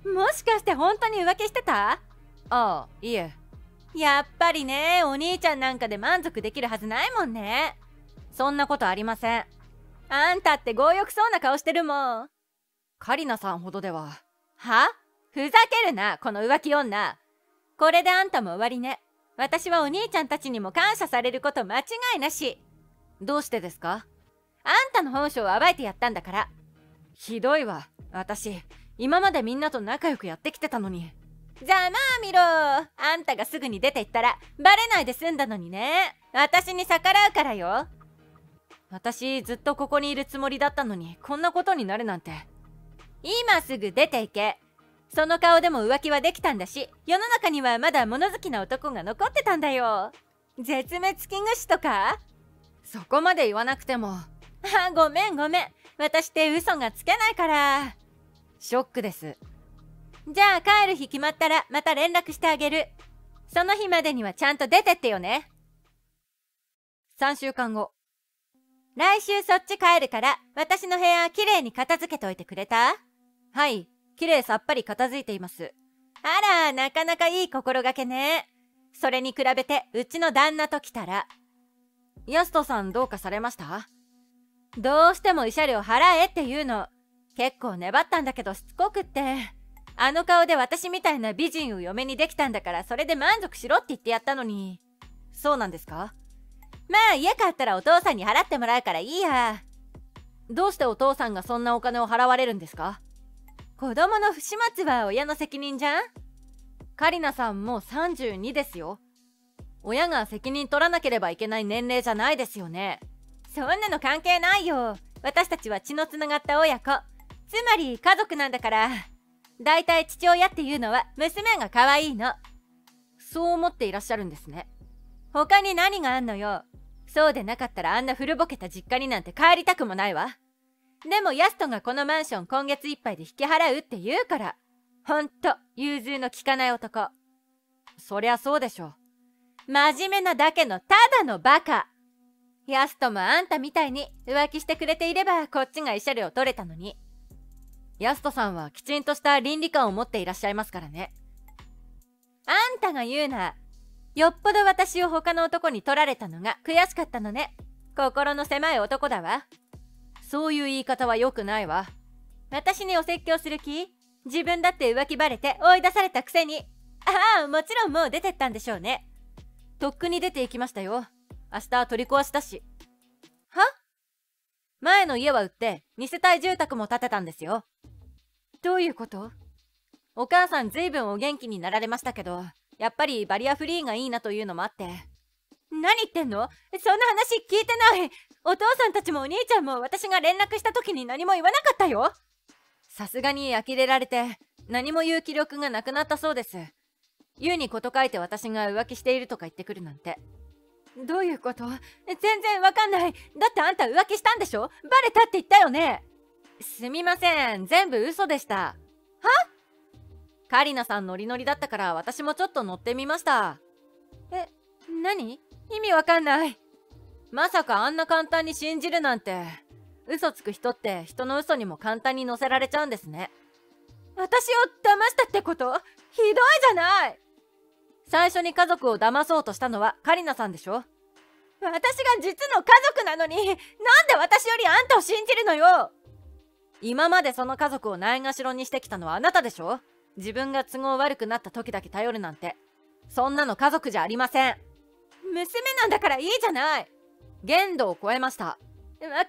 もしかして本当に浮気してた？ ああ、いえ。 やっぱりね、お兄ちゃんなんかで満足できるはずないもんね。 そんなことありません。 あんたって強欲そうな顔してるもん。 カリナさんほどでは。 は？ふざけるな、この浮気女。これであんたも終わりね。私はお兄ちゃんたちにも感謝されること間違いなし。 どうしてですか？ あんたの本性を暴いてやったんだから。 ひどいわ。私、今までみんなと仲良くやってきてたのに。 ざまあ見ろ。あんたがすぐに出て行ったらバレないで済んだのにね。私に逆らうからよ。 私ずっとここにいるつもりだったのに、こんなことになるなんて。 今すぐ出て行け。その顔でも浮気はできたんだし、世の中にはまだ物好きな男が残ってたんだよ。絶滅危惧種とか？ そこまで言わなくても。 あ、ごめんごめん。私って嘘がつけないから。 ショックです。 じゃあ帰る日決まったらまた連絡してあげる。その日までにはちゃんと出てってよね。 さんしゅうかんご。 来週そっち帰るから私の部屋きれいに片付けといてくれた？ はい、きれいさっぱり片付いています。 あら、なかなかいい心がけね。それに比べてうちの旦那と来たら。 ヤストさんどうかされました？ どうしても慰謝料払えって言うの。結構粘ったんだけどしつこくって。あの顔で私みたいな美人を嫁にできたんだからそれで満足しろって言ってやったのに。 そうなんですか？ まあ家帰ったらお父さんに払ってもらうからいいや。 どうしてお父さんがそんなお金を払われるんですか？ 子供の不始末は親の責任じゃん。 カリナさんもうさんじゅうにですよ。親が責任取らなければいけない年齢じゃないですよね。 そんなの関係ないよ。私たちは血のつながった親子。つまり家族なんだから。だいたい父親っていうのは娘が可愛いの。 そう思っていらっしゃるんですね。 他に何があんのよ。そうでなかったらあんな古ぼけた実家になんて帰りたくもないわ。でもヤストがこのマンション今月いっぱいで引き払うって言うから。ほんと融通の利かない男。 そりゃそうでしょう。 真面目なだけのただのバカ。ヤストもあんたみたいに浮気してくれていればこっちが慰謝料取れたのに。 ヤストさんはきちんとした倫理観を持っていらっしゃいますからね。 あんたが言うな。よっぽど私を他の男に取られたのが悔しかったのね。心の狭い男だわ。 そういう言い方は良くないわ。 私にお説教する気？自分だって浮気バレて追い出されたくせに。ああ、もちろんもう出てったんでしょうね。 とっくに出て行きましたよ。明日取り壊しだし。 は？ 前の家は売ってに世帯住宅も建てたんですよ。 どういうこと？ お母さんずいぶんお元気になられましたけど、やっぱりバリアフリーがいいなというのもあって。 何言ってんの？そんな話聞いてない。お父さんたちもお兄ちゃんも私が連絡した時に何も言わなかったよ。 さすがに呆れられて何も言う気力がなくなったそうです。言うにこと書いて私が浮気しているとか言ってくるなんて。 どういうこと？全然わかんない。だってあんた浮気したんでしょ？バレたって言ったよね。 すみません、全部嘘でした。 は？ カリナさんノリノリだったから私もちょっと乗ってみました。 え、何？意味わかんない。 まさかあんな簡単に信じるなんて。嘘つく人って人の嘘にも簡単に乗せられちゃうんですね。 私を騙したってこと？ひどいじゃない。 最初に家族を騙そうとしたのはカリナさんでしょ？ 私が実の家族なのに、なんで私よりあんたを信じるのよ。 今までその家族をないがしろにしてきたのはあなたでしょ？自分が都合悪くなった時だけ頼るなんて。そんなの家族じゃありません。 娘なんだからいいじゃない。 限度を超えました。 分かった。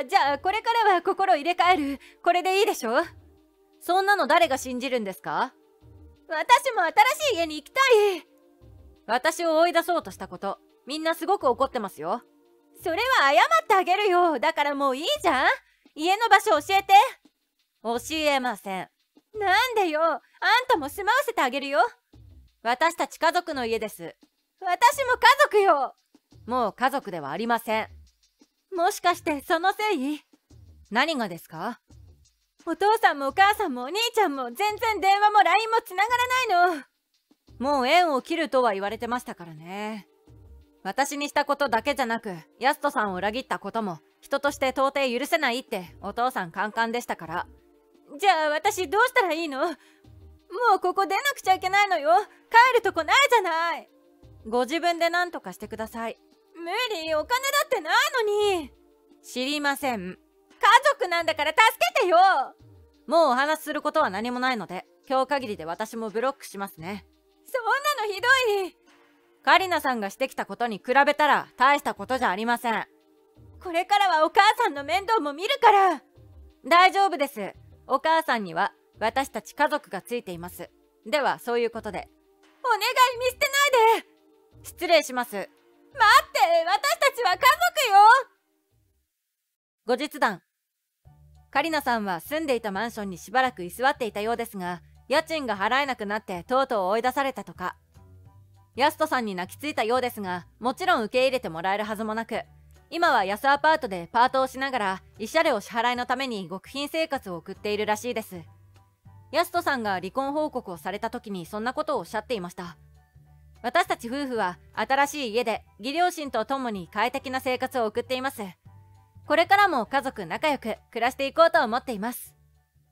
じゃあこれからは心入れ替える。これでいいでしょ？ そんなの誰が信じるんですか？ 私も新しい家に行きたい。 私を追い出そうとしたこと、みんなすごく怒ってますよ。 それは謝ってあげるよ。だからもういいじゃん。家の場所教えて。 教えません。 なんでよ。あんたも住まわせてあげるよ。 私たち家族の家です。 私も家族よ。 もう家族ではありません。 もしかしてそのせい？ 何がですか？ お父さんもお母さんもお兄ちゃんも全然電話も ライン もつながらないの。 もう縁を切るとは言われてましたからね。私にしたことだけじゃなく、ヤストさんを裏切ったことも人として到底許せないってお父さんカンカンでしたから。 じゃあ私どうしたらいいの？ もうここ出なくちゃいけないのよ。帰るとこないじゃない。 ご自分で何とかしてください。 無理、お金だってないのに。 知りません。 家族なんだから助けてよ。 もうお話しすることは何もないので、今日限りで私もブロックしますね。 そんなのひどい。 カリナさんがしてきたことに比べたら大したことじゃありません。 これからはお母さんの面倒も見るから。 大丈夫です。お母さんには私たち家族がついています。ではそういうことで。 お願い、見捨てないで。 失礼します。待って、 私たちは家族よ。 後日談。カリナさんは住んでいたマンションにしばらく居座っていたようですが、家賃が払えなくなってとうとう追い出されたとか。ヤストさんに泣きついたようですが、もちろん受け入れてもらえるはずもなく、今は安アパートでパートをしながら慰謝料支払いのために極貧生活を送っているらしいです。ヤストさんが離婚報告をされた時にそんなことをおっしゃっていました。私たち夫婦は新しい家で義両親と共に快適な生活を送っています。これからも家族仲良く暮らしていこうと思っています。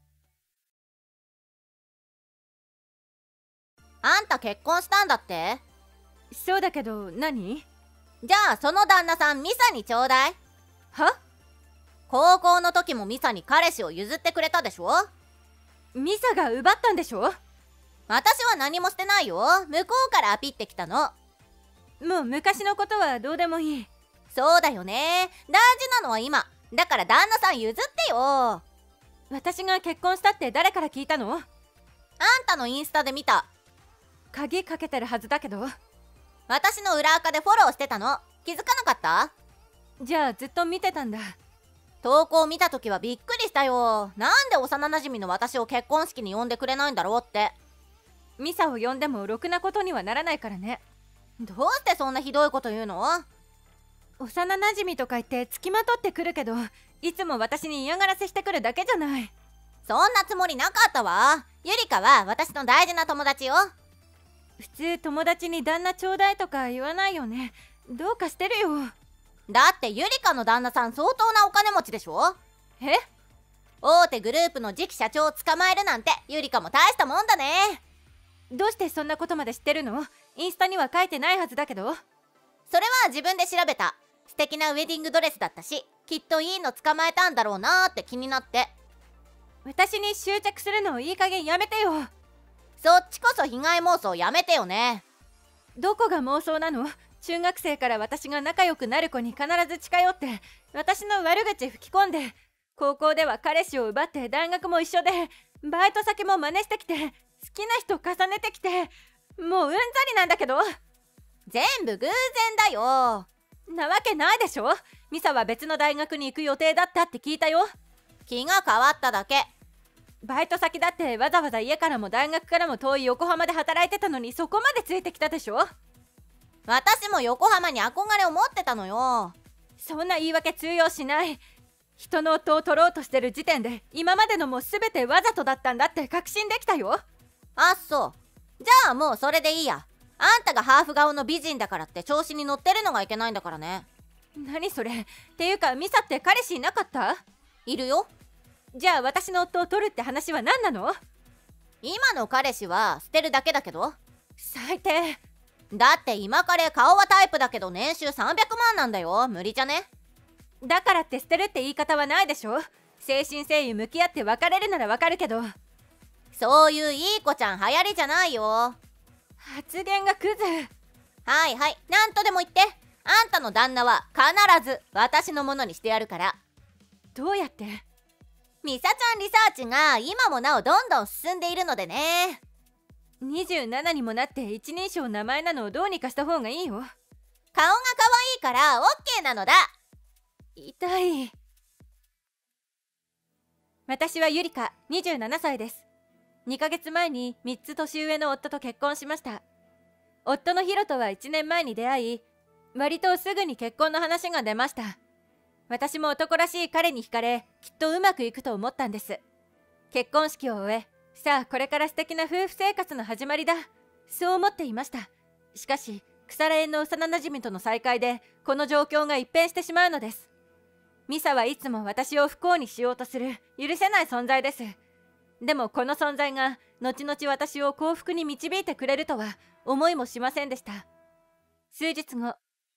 あんた結婚したんだって？ そうだけど何？ じゃあその旦那さんミサにちょうだい。 は？ 高校の時もミサに彼氏を譲ってくれたでしょ？ ミサが奪ったんでしょ？ 私は何もしてないよ。向こうからアピってきたの。 もう昔のことはどうでもいい。 そうだよね。大事なのは今。だから旦那さん譲ってよ。 私が結婚したって誰から聞いたの？ あんたのインスタで見た。 鍵かけてるはずだけど。 私の裏垢でフォローしてたの。気づかなかった？ じゃあずっと見てたんだ。 投稿見た時はびっくりしたよ。なんで幼なじみの私を結婚式に呼んでくれないんだろうって。 ミサを呼んでもろくなことにはならないからね。 どうしてそんなひどいこと言うの？ 幼なじみとか言ってつきまとってくるけど、いつも私に嫌がらせしてくるだけじゃない。 そんなつもりなかったわ。ゆりかは私の大事な友達よ。 普通友達に旦那ちょうだいとか言わないよね。どうかしてるよ。 だってゆりかの旦那さん相当なお金持ちでしょ？ え？ 大手グループの次期社長を捕まえるなんてゆりかも大したもんだね。 どうしてそんなことまで知ってるの？インスタには書いてないはずだけど。 それは自分で調べた。素敵なウェディングドレスだったし、きっといいの捕まえたんだろうなーって気になって。 私に執着するのをいい加減やめてよ。 そっちこそ被害妄想やめてよね。 どこが妄想なの？中学生から私が仲良くなる子に必ず近寄って私の悪口吹き込んで、高校では彼氏を奪って大学も一緒でバイト先も真似してきて、好きな人重ねてきて、もううんざりなんだけど。 全部偶然だよ。 なわけないでしょ。ミサは別の大学に行く予定だったって聞いたよ。 気が変わっただけ。 バイト先だってわざわざ家からも大学からも遠い横浜で働いてたのに、そこまでついてきたでしょ。 私も横浜に憧れを持ってたのよ。 そんな言い訳通用しない。人の夫を取ろうとしてる時点で今までのも全てわざとだったんだって確信できたよ。 あっそう。じゃあもうそれでいいや。あんたがハーフ顔の美人だからって調子に乗ってるのがいけないんだからね。 何それ。っていうかミサって彼氏いなかった？ いるよ。 じゃあ私の夫を取るって話は何なの？ 今の彼氏は捨てるだけだけど。 最低。 だって今彼顔はタイプだけど年収さんびゃくまんなんだよ。無理じゃね？ だからって捨てるって言い方はないでしょ。誠心誠意向き合って別れるならわかるけど。 そういういい子ちゃん流行りじゃないよ。 発言がクズ。 はいはい、なんとでも言って。あんたの旦那は必ず私のものにしてやるから。 どうやって？ ミサちゃんリサーチが今もなおどんどん進んでいるのでね。 にじゅうななにもなって一人称名前なのをどうにかした方がいいよ。 顔が可愛いからオッケーなのだ。 痛い。私はゆりか、にじゅうななさいです。にかげつまえにみっつ年上の夫と結婚しました。夫のヒロとはいちねんまえに出会い、割とすぐに結婚の話が出ました。私も男らしい彼に惹かれ、きっとうまくいくと思ったんです。結婚式を終え、さあこれから素敵な夫婦生活の始まりだ、そう思っていました。しかし腐れ縁の幼なじみとの再会でこの状況が一変してしまうのです。ミサはいつも私を不幸にしようとする許せない存在です。 でもこの存在が後々私を幸福に導いてくれるとは思いもしませんでした。数日後。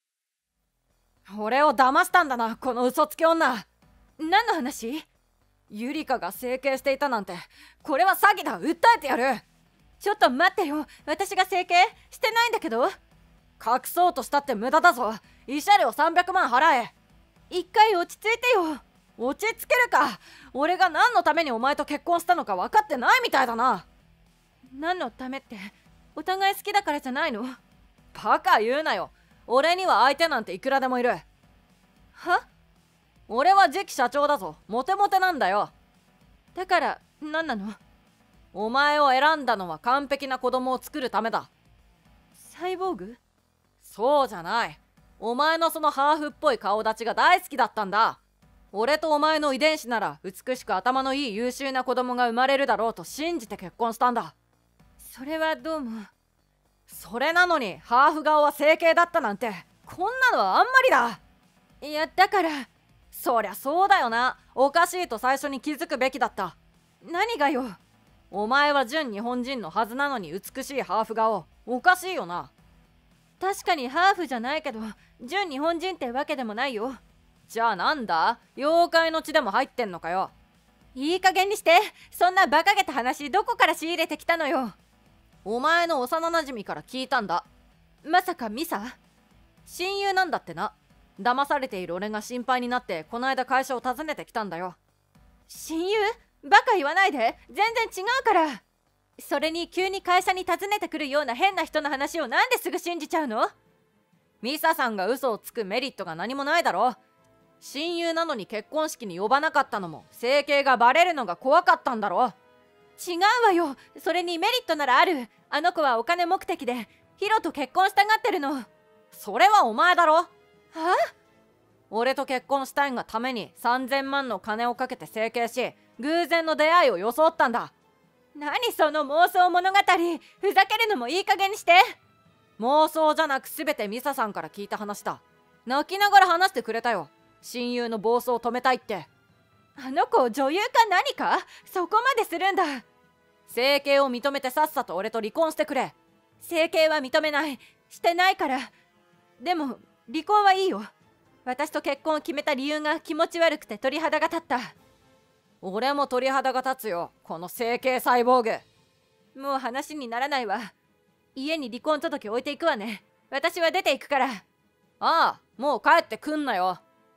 俺を騙したんだな、この嘘つき女。 何の話？ ゆりかが整形していたなんて、これは詐欺だ。訴えてやる。 ちょっと待ってよ、私が整形してないんだけど。 隠そうとしたって無駄だぞ。慰謝料さんびゃくまん払え。 一回落ち着いてよ。 落ち着けるか。俺が何のためにお前と結婚したのか分かってないみたいだな。 何のためって、お互い好きだからじゃないの？ バカ言うなよ。俺には相手なんていくらでもいる。 は？ 俺は次期社長だぞ。モテモテなんだよ。 だから何なの？ お前を選んだのは完璧な子供を作るためだ。 サイボーグ？ そうじゃない。お前のそのハーフっぽい顔立ちが大好きだったんだ。俺とお前の遺伝子なら美しく頭のいい優秀な子供が生まれるだろうと信じて結婚したんだ。 それはどうも。 それなのにハーフ顔は整形だったなんて、こんなのはあんまりだ。 いやだから。 そりゃそうだよな。おかしいと最初に気づくべきだった。 何がよ。 お前は純日本人のはずなのに美しいハーフ顔。おかしいよな。 確かにハーフじゃないけど純日本人ってわけでもないよ。 じゃあなんだ？妖怪の血でも入ってんのかよ。 いい加減にして。そんな馬鹿げた話どこから仕入れてきたのよ。 お前の幼なじみから聞いたんだ。 まさかミサ？ 親友なんだってな。騙されている俺が心配になってこの間会社を訪ねてきたんだよ。 親友？バカ言わないで。全然違うから。それに急に会社に訪ねてくるような変な人の話をなんですぐ信じちゃうの？ ミサさんが嘘をつくメリットが何もないだろ。親友なのに結婚式に呼ばなかったのも整形がバレるのが怖かったんだろ。 違うわよ。それにメリットならある。あの子はお金目的でヒロと結婚したがってるの。 それはお前だろ。 は？ 俺と結婚したいがためにさんぜんまんの金をかけて整形し、偶然の出会いを装ったんだ。 何その妄想物語。ふざけるのもいい加減にして。 妄想じゃなく全てミサさんから聞いた話だ。泣きながら話してくれたよ。親友の暴走を止めたいって。 あの子女優か何か？そこまでするんだ。 整形を認めてさっさと俺と離婚してくれ。 整形は認めない。してないから。でも離婚はいいよ。私と結婚を決めた理由が気持ち悪くて鳥肌が立った。 俺も鳥肌が立つよ、この整形サイボーグ。もう話にならないわ。家に離婚届置いていくわね。私は出ていくから。ああ、もう帰ってくんなよ。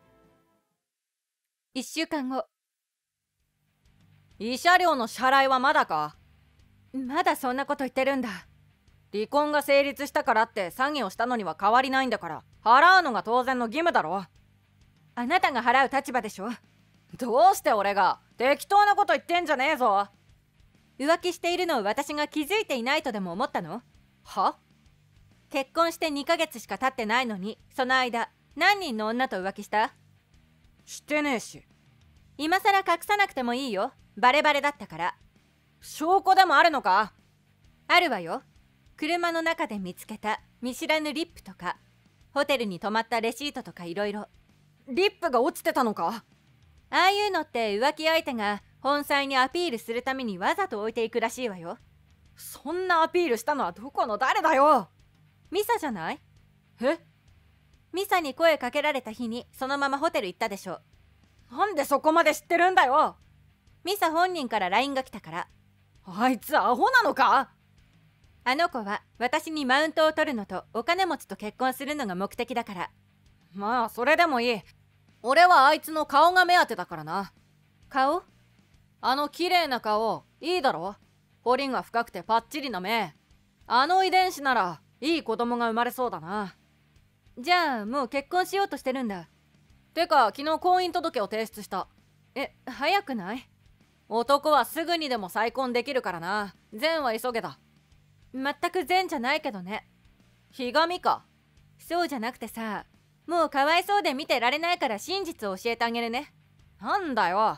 いっしゅうかんご。 慰謝料の支払いはまだか？ まだそんなこと言ってるんだ。 離婚が成立したからって詐欺をしたのには変わりないんだから、払うのが当然の義務だろ。 あなたが払う立場でしょ。 どうして俺が？適当なこと言ってんじゃねえぞ。 浮気しているのを私が気づいていないとでも思ったの？ は？ 結婚してにかげつしか経ってないのに、その間何人の女と浮気した？ してねえし。 今さら隠さなくてもいいよ。バレバレだったから。 証拠でもあるのか？ あるわよ。車の中で見つけた見知らぬリップとか、ホテルに泊まったレシートとかいろいろ。 リップが落ちてたのか？ ああいうのって浮気相手が本妻にアピールするためにわざと置いていくらしいわよ。 そんなアピールしたのはどこの誰だよ。 ミサじゃない？ え？ ミサに声かけられた日にそのままホテル行ったでしょ。 なんでそこまで知ってるんだよ。 ミサ本人から ライン が来たから。 あいつアホなのか？ あの子は私にマウントを取るのとお金持ちと結婚するのが目的だから。 まあそれでもいい。俺はあいつの顔が目当てだからな。 顔？ あの綺麗な顔いいだろ。彫りが深くてパッチリな目。あの遺伝子ならいい子供が生まれそうだな。 じゃあもう結婚しようとしてるんだ。 てか昨日婚姻届を提出した。 え、早くない？ 男はすぐにでも再婚できるからな。善は急げだ。 全く善じゃないけどね。 ひがみか？ そうじゃなくてさ、もうかわいそうで見てられないから真実を教えてあげるね。 なんだよ。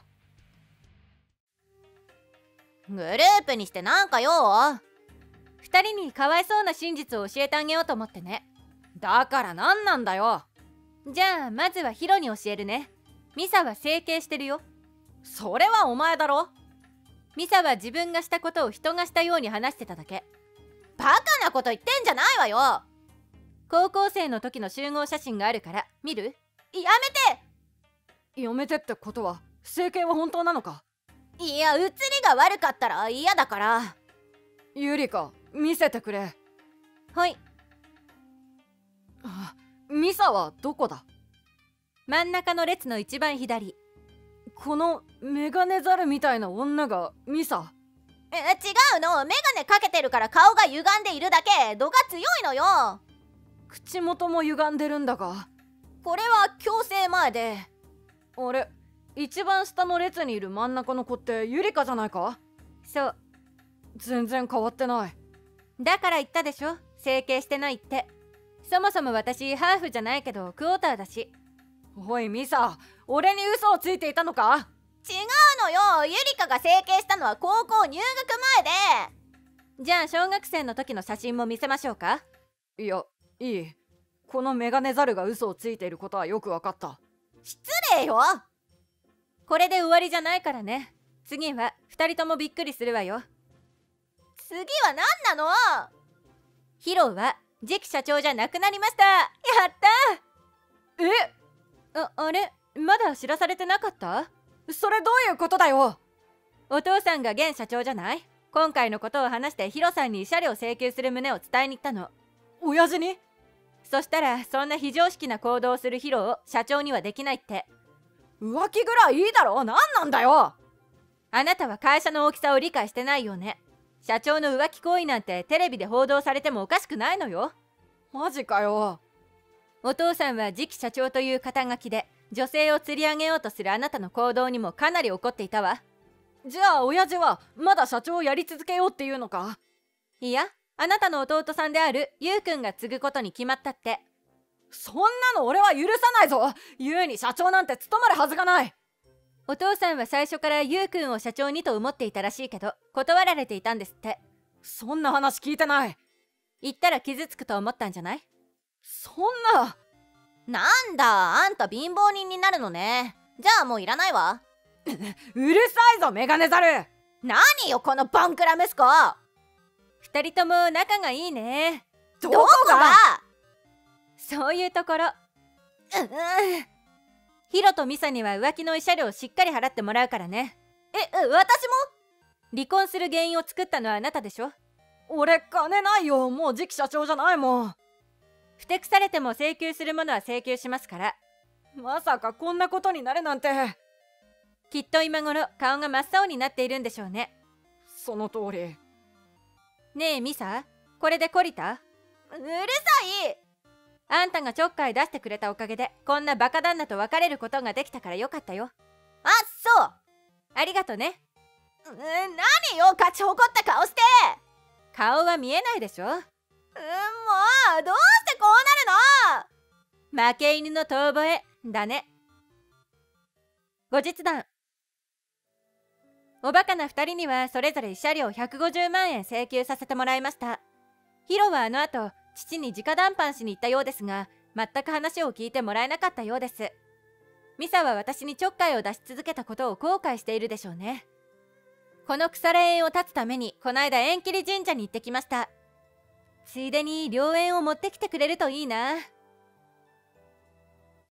グループにしてなんかよ。二人にかわいそうな真実を教えてあげようと思ってね。 だから何なんだよ。 じゃあまずはヒロに教えるね。ミサは整形してるよ。 それはお前だろ。 ミサは自分がしたことを人がしたように話してただけ。 バカなこと言ってんじゃないわよ。 高校生の時の集合写真があるから見る？ やめやめてってことは整形は本当なのか？ て。いや、写りが悪かったら嫌だから。 ゆりか、見せてくれ。 はい。 あ、ミサはどこだ？ 真ん中の列の一番左。 このメガネザルみたいな女がミサ？ え、違うの。メガネかけてるから顔が歪んでいるだけ。度が強いのよ。 口元も歪んでるんだが。 これは矯正前で。 あれ、一番下の列にいる真ん中の子ってゆりかじゃないか？ そう。 全然変わってない。 だから言ったでしょ、整形してないって。そもそも私ハーフじゃないけどクォーターだし。 おいミサ、俺に嘘をついていたのか？ 違うのよ。ゆりかが整形したのは高校入学前で。 じゃあ小学生の時の写真も見せましょうか？ いや、いい。このメガネザルが嘘をついていることはよくわかった。 失礼よ。 これで終わりじゃないからね。次はふたりともびっくりするわよ。 次は何なの？ ヒロは次期社長じゃなくなりました。やっえ？ た。あ、あれまだ知らされてなかった？ それどういうことだよ。 お父さんが現社長じゃない？今回のことを話してヒロさんに慰謝料請求する旨を伝えに行ったの。 親父に？ そしたらそんな非常識な行動をするヒロを社長にはできないって。 浮気ぐらいいいだろ。何なんだよ。 あなたは会社の大きさを理解してないよね。社長の浮気行為なんてテレビで報道されてもおかしくないのよ。 マジかよ。 お父さんは次期社長という肩書きで女性を釣り上げようとするあなたの行動にもかなり怒っていたわ。 じゃあ親父はまだ社長をやり続けようっていうのか？ いや、あなたの弟さんであるユウくんが継ぐことに決まったって。 そんなの俺は許さないぞ。ユウに社長なんて務まるはずがない。 お父さんは最初からユウくんを社長にと思っていたらしいけど断られていたんですって。 そんな話聞いてない。 言ったら傷つくと思ったんじゃない？ そんな。 なんだ、あんた貧乏人になるのね。じゃあもういらないわ。 うるさいぞメガネザル。 何よこのボンクラ息子。 二人とも仲がいいね。 どこが？ そういうところ。 うんうん。 ヒロとミサには浮気の慰謝料をしっかり払ってもらうからね。 え、私も？ 離婚する原因を作ったのはあなたでしょ。 俺金ないよ。もう次期社長じゃないもん。 ふてくされても請求するものは請求しますから。 まさかこんなことになるなんて。 きっと今頃顔が真っ青になっているんでしょうね。 その通り。 ねえミサ、これで懲りた？ うるさい。 あんたがちょっかい出してくれたおかげでこんなバカ旦那と別れることができたからよかったよ。 あ、そう。 ありがとね。 うん、何よ勝ち誇った顔して。 顔は見えないでしょ。 うん、もうどうしてこうなるの？ 負け犬の遠吠えだね。後日談。おバカなふたりにはそれぞれ慰謝料ひゃくごじゅうまんえん請求させてもらいました。ヒロはあの後父に直談判しに行ったようですが全く話を聞いてもらえなかったようです。ミサは私にちょっかいを出し続けたことを後悔しているでしょうね。この腐れ縁を断つためにこないだ縁切り神社に行ってきました。ついでに良縁を持ってきてくれるといいな。